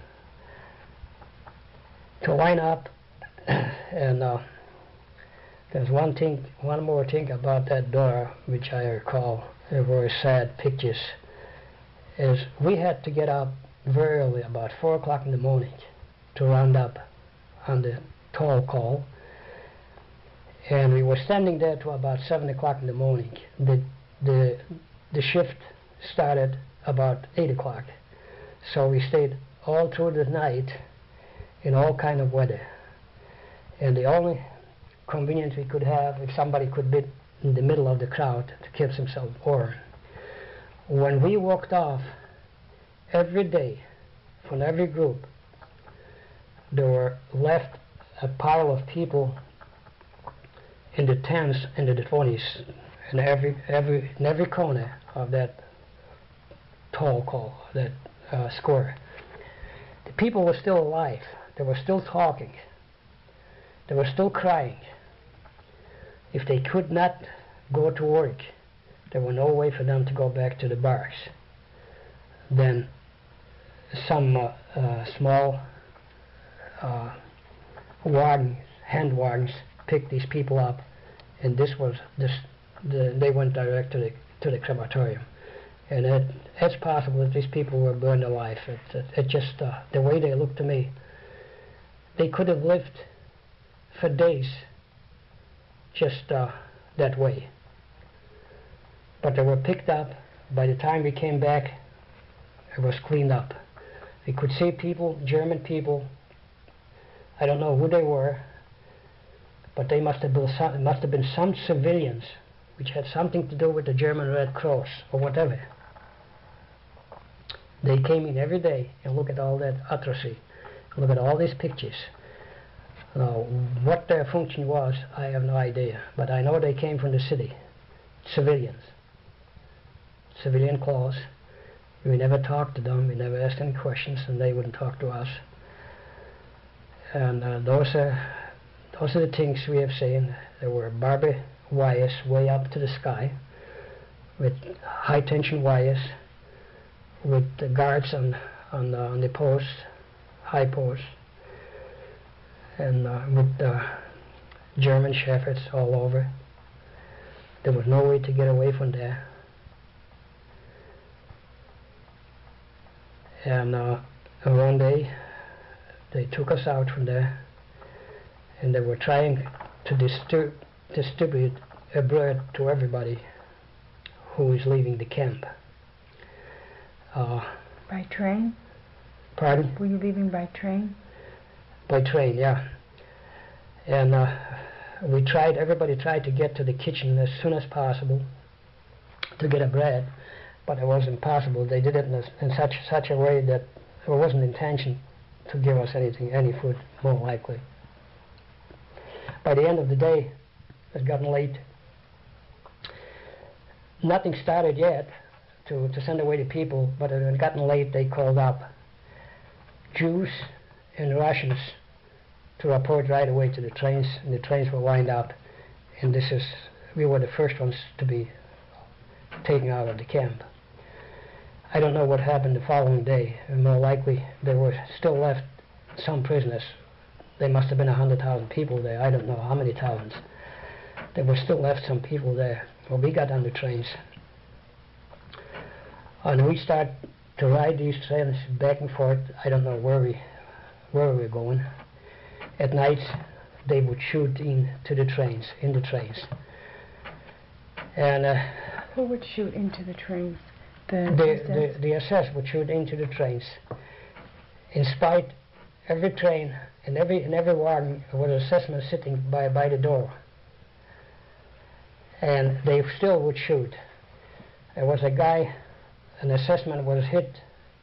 Speaker 2: line up. And there's one more thing about that Dora which I recall, very sad pictures, is we had to get up very early, about 4 o'clock in the morning, to round up on the toll call, and we were standing there till about 7 o'clock in the morning. The shift started about 8 o'clock, so we stayed all through the night in all kind of weather, and the only convenience we could have, if somebody could be in the middle of the crowd to keep himself warm. When we walked off, every day, from every group, there were left a pile of people in the 10s and the 20s, in every corner of that toll call, that square. The people were still alive. They were still talking. They were still crying. if they could not go to work, there was no way for them to go back to the barracks. Then some small hand wagons picked these people up, and they went direct to the crematorium. And it's possible that these people were burned alive. It just the way they looked to me, they could have lived for days just that way. But they were picked up. By the time we came back, it was cleaned up. We could see people, German people. I don't know who they were, but they must have been some civilians which had something to do with the German Red Cross or whatever. They came in every day and look at all that atrocity, look at all these pictures. What their function was, I have no idea, but I know they came from the city, civilians, civilian clothes. We never talked to them, we never asked any questions, and they wouldn't talk to us. And those are the things we have seen. There were barbed wires way up to the sky, with high tension wires, with the guards on the posts, high posts, and with German shepherds all over. There was no way to get away from there. And one day they took us out from there, and they were trying to distribute a bread to everybody who was leaving the camp.
Speaker 1: By train?
Speaker 2: Pardon?
Speaker 1: Were you leaving by train?
Speaker 2: By train, yeah. And everybody tried to get to the kitchen as soon as possible to get a bread, but it was impossible. They did it in such a way that there wasn't intention to give us any food, more likely. By the end of the day, it had gotten late. Nothing started yet to send away the people, but it had gotten late. They called up Jews and Russians to report right away to the trains, and the trains were lined up. And we were the first ones to be taken out of the camp. I don't know what happened the following day. More likely, there were still left some prisoners. There must have been 100,000 people there. I don't know how many thousands. There were still left some people there. Well, we got on the trains, and we started to ride these trains back and forth. I don't know where we were going. At night, they would shoot in the trains. And
Speaker 1: who would shoot into the trains?
Speaker 2: The SS would shoot into the trains. In spite, every train and every wagon was an assessment sitting by the door, and they still would shoot. There was a guy, an assessment was hit.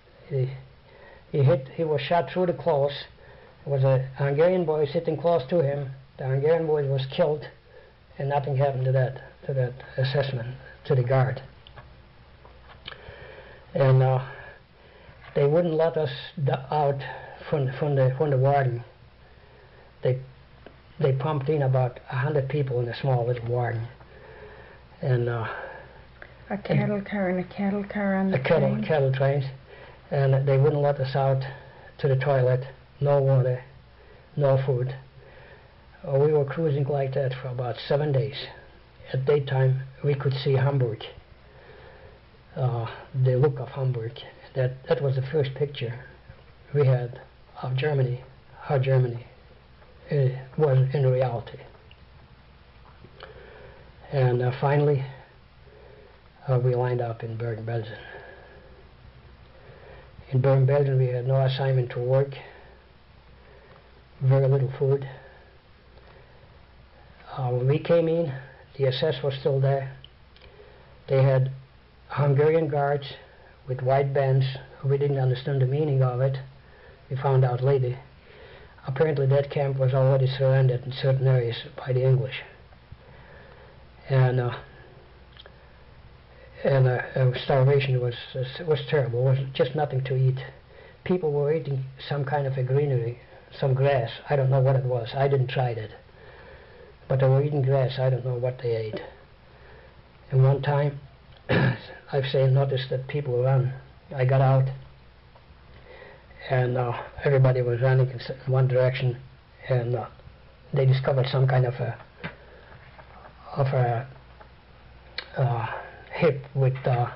Speaker 2: He was shot through the clothes. There was a Hungarian boy sitting close to him. The Hungarian boy was killed, and nothing happened to that assessment, to the guard. And they wouldn't let us out from the wagon. They pumped in about 100 people in a small little wagon. And
Speaker 1: a cattle car and a cattle car on the train?
Speaker 2: Cattle trains. And they wouldn't let us out to the toilet. No water, no food. We were cruising like that for about 7 days. At daytime, we could see Hamburg, the look of Hamburg. That was the first picture we had of Germany, how Germany was in reality. And finally, we lined up in Bergen-Belsen. In Bergen-Belsen, we had no assignment to work, very little food. When we came in, the SS was still there. They had Hungarian guards with white bands. We didn't understand the meaning of it. We found out later. Apparently that camp was already surrendered in certain areas by the English. And starvation was terrible. It was just nothing to eat. People were eating some kind of a greenery, some grass. I don't know what it was. I didn't try it. but they were eating grass. I don't know what they ate. And one time, I've noticed that people run. I got out, and everybody was running in one direction, and they discovered some kind of a hip with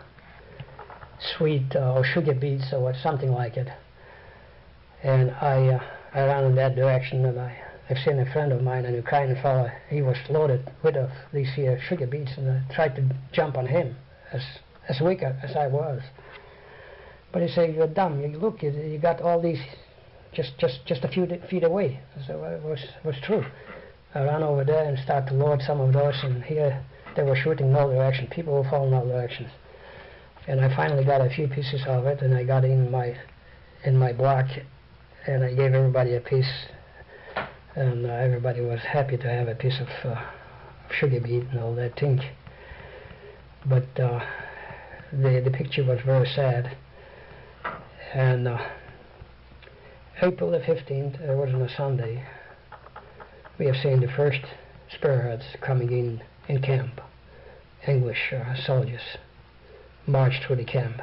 Speaker 2: sweet or sugar beets or something like it. And I ran in that direction, and I've seen a friend of mine, an Ukrainian fellow. He was loaded with these here sugar beets, and I tried to jump on him, as weak as I was. But he said, "You're dumb. You look, you got all these just a few feet away." So it was true. I ran over there and started to load some of those, and here they were shooting in all directions. People were falling in all directions. And I finally got a few pieces of it, and I got in my block, and I gave everybody a piece, and everybody was happy to have a piece of sugar beet and all that thing. But the picture was very sad. And April the 15th, it was on a Sunday, we have seen the first spearheads coming in camp. English soldiers marched through the camp.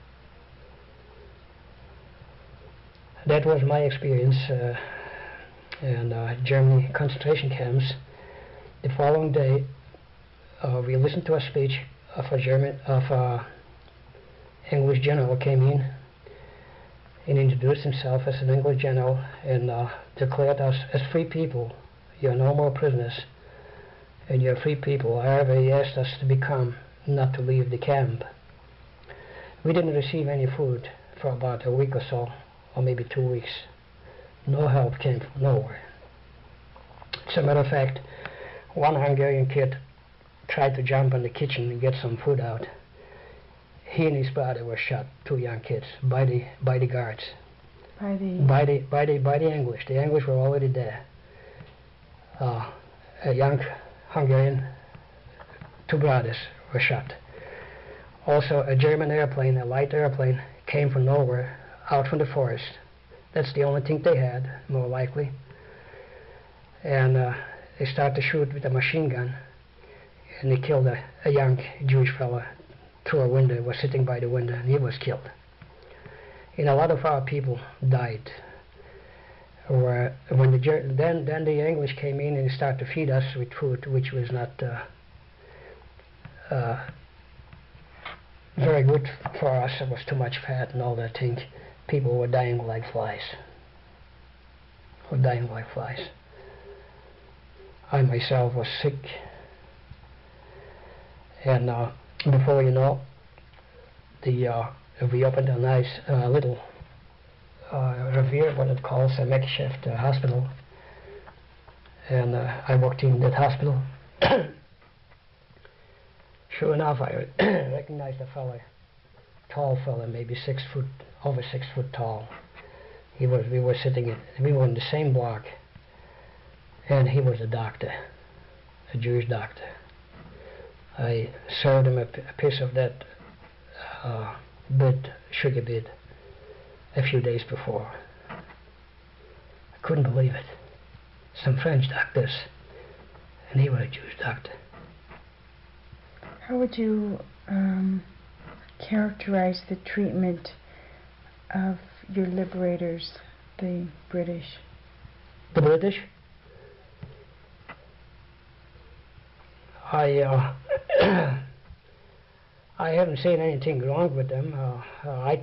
Speaker 2: That was my experience in Germany concentration camps. The following day, we listened to a speech of a English general came in and introduced himself as an English general and declared us as free people. You're no more prisoners, and you're free people. However, he asked us to become, not to leave the camp. We didn't receive any food for about a week or so, or maybe 2 weeks. No help came from nowhere. As a matter of fact, one Hungarian kid tried to jump in the kitchen and get some food out. He and his brother were shot, 2 young kids, by the guards. By the English. The English were already there. A young Hungarian, 2 brothers were shot. Also, a German airplane, a light airplane, came from nowhere, out from the forest. That's the only thing they had, more likely. And they started to shoot with a machine gun, and they killed a young Jewish fella through a window. Was sitting by the window, and he was killed. And a lot of our people died. When then the English came in and started to feed us with food, which was not very good for us. It was too much fat and all that thing. People were dying like flies. I myself was sick, and before you know, we opened a nice little Revere, what it calls a makeshift hospital, and I worked in that hospital. Sure enough, I recognized a fella, tall fella, maybe over 6 foot tall. We were in the same block, and he was a doctor, a Jewish doctor. I served him a piece of that sugar beet a few days before. I couldn't believe it. Some French doctors, and he was a Jewish doctor.
Speaker 1: How would you characterize the treatment of your liberators, the British?
Speaker 2: The British? I haven't seen anything wrong with them. I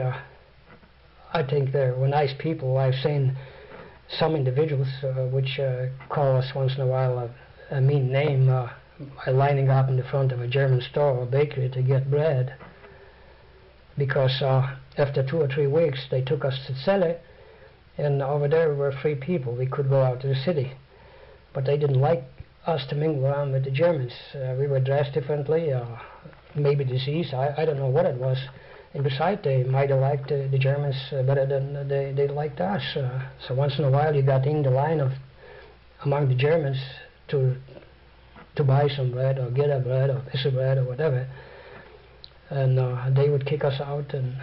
Speaker 2: think they were nice people. I've seen some individuals which call us once in a while a mean name, lining up in the front of a German store or bakery to get bread, because after 2 or 3 weeks they took us to Celle, and over there we were free people. We could go out to the city, but they didn't like us to mingle around with the Germans. We were dressed differently, maybe disease, I don't know what it was. And besides, they might have liked the Germans better than they liked us. So once in a while you got in the line among the Germans to buy some bread or get a bread or piece of bread or whatever. And they would kick us out. And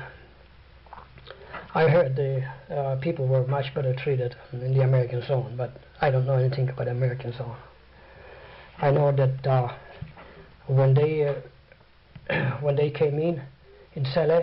Speaker 2: I heard the people were much better treated in the American zone, but I don't know anything about the American zone. I know that when they came in Celle,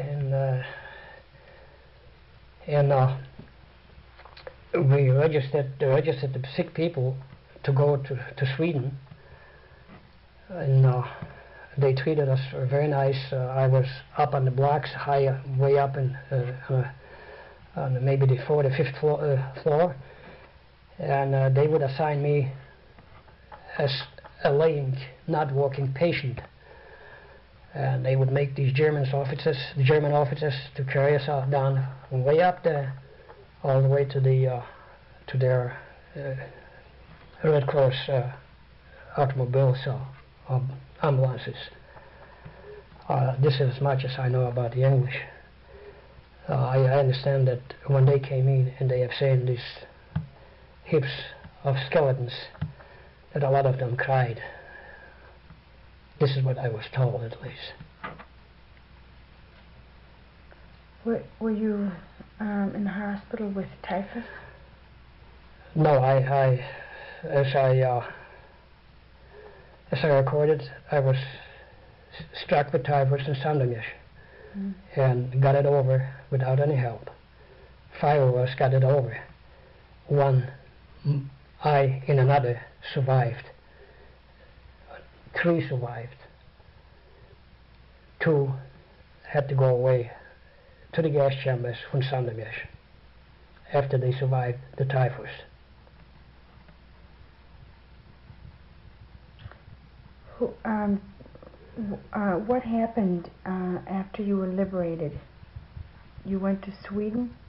Speaker 2: and we registered the sick people to go to Sweden, and they treated us very nice. I was up on the blocks, high, way up in on maybe the 4th or 5th floor, and they would assign me as a laying, not walking patient. And they would make these German officers to carry us down from way up there, all the way to the to their Red Cross automobiles or ambulances. This is as much as I know about the English. I understand that when they came in and they have seen these heaps of skeletons, that a lot of them cried. This is what I was told, at least.
Speaker 1: Were you in the hospital with typhus?
Speaker 2: No, as I recorded, I was struck with typhus in Sandomierz, and got it over without any help. 5 of us got it over. One, I and another survived. 3 survived. 2 had to go away to the gas chambers from Sandomierz after they survived the typhus.
Speaker 1: What happened after you were liberated? You went to Sweden?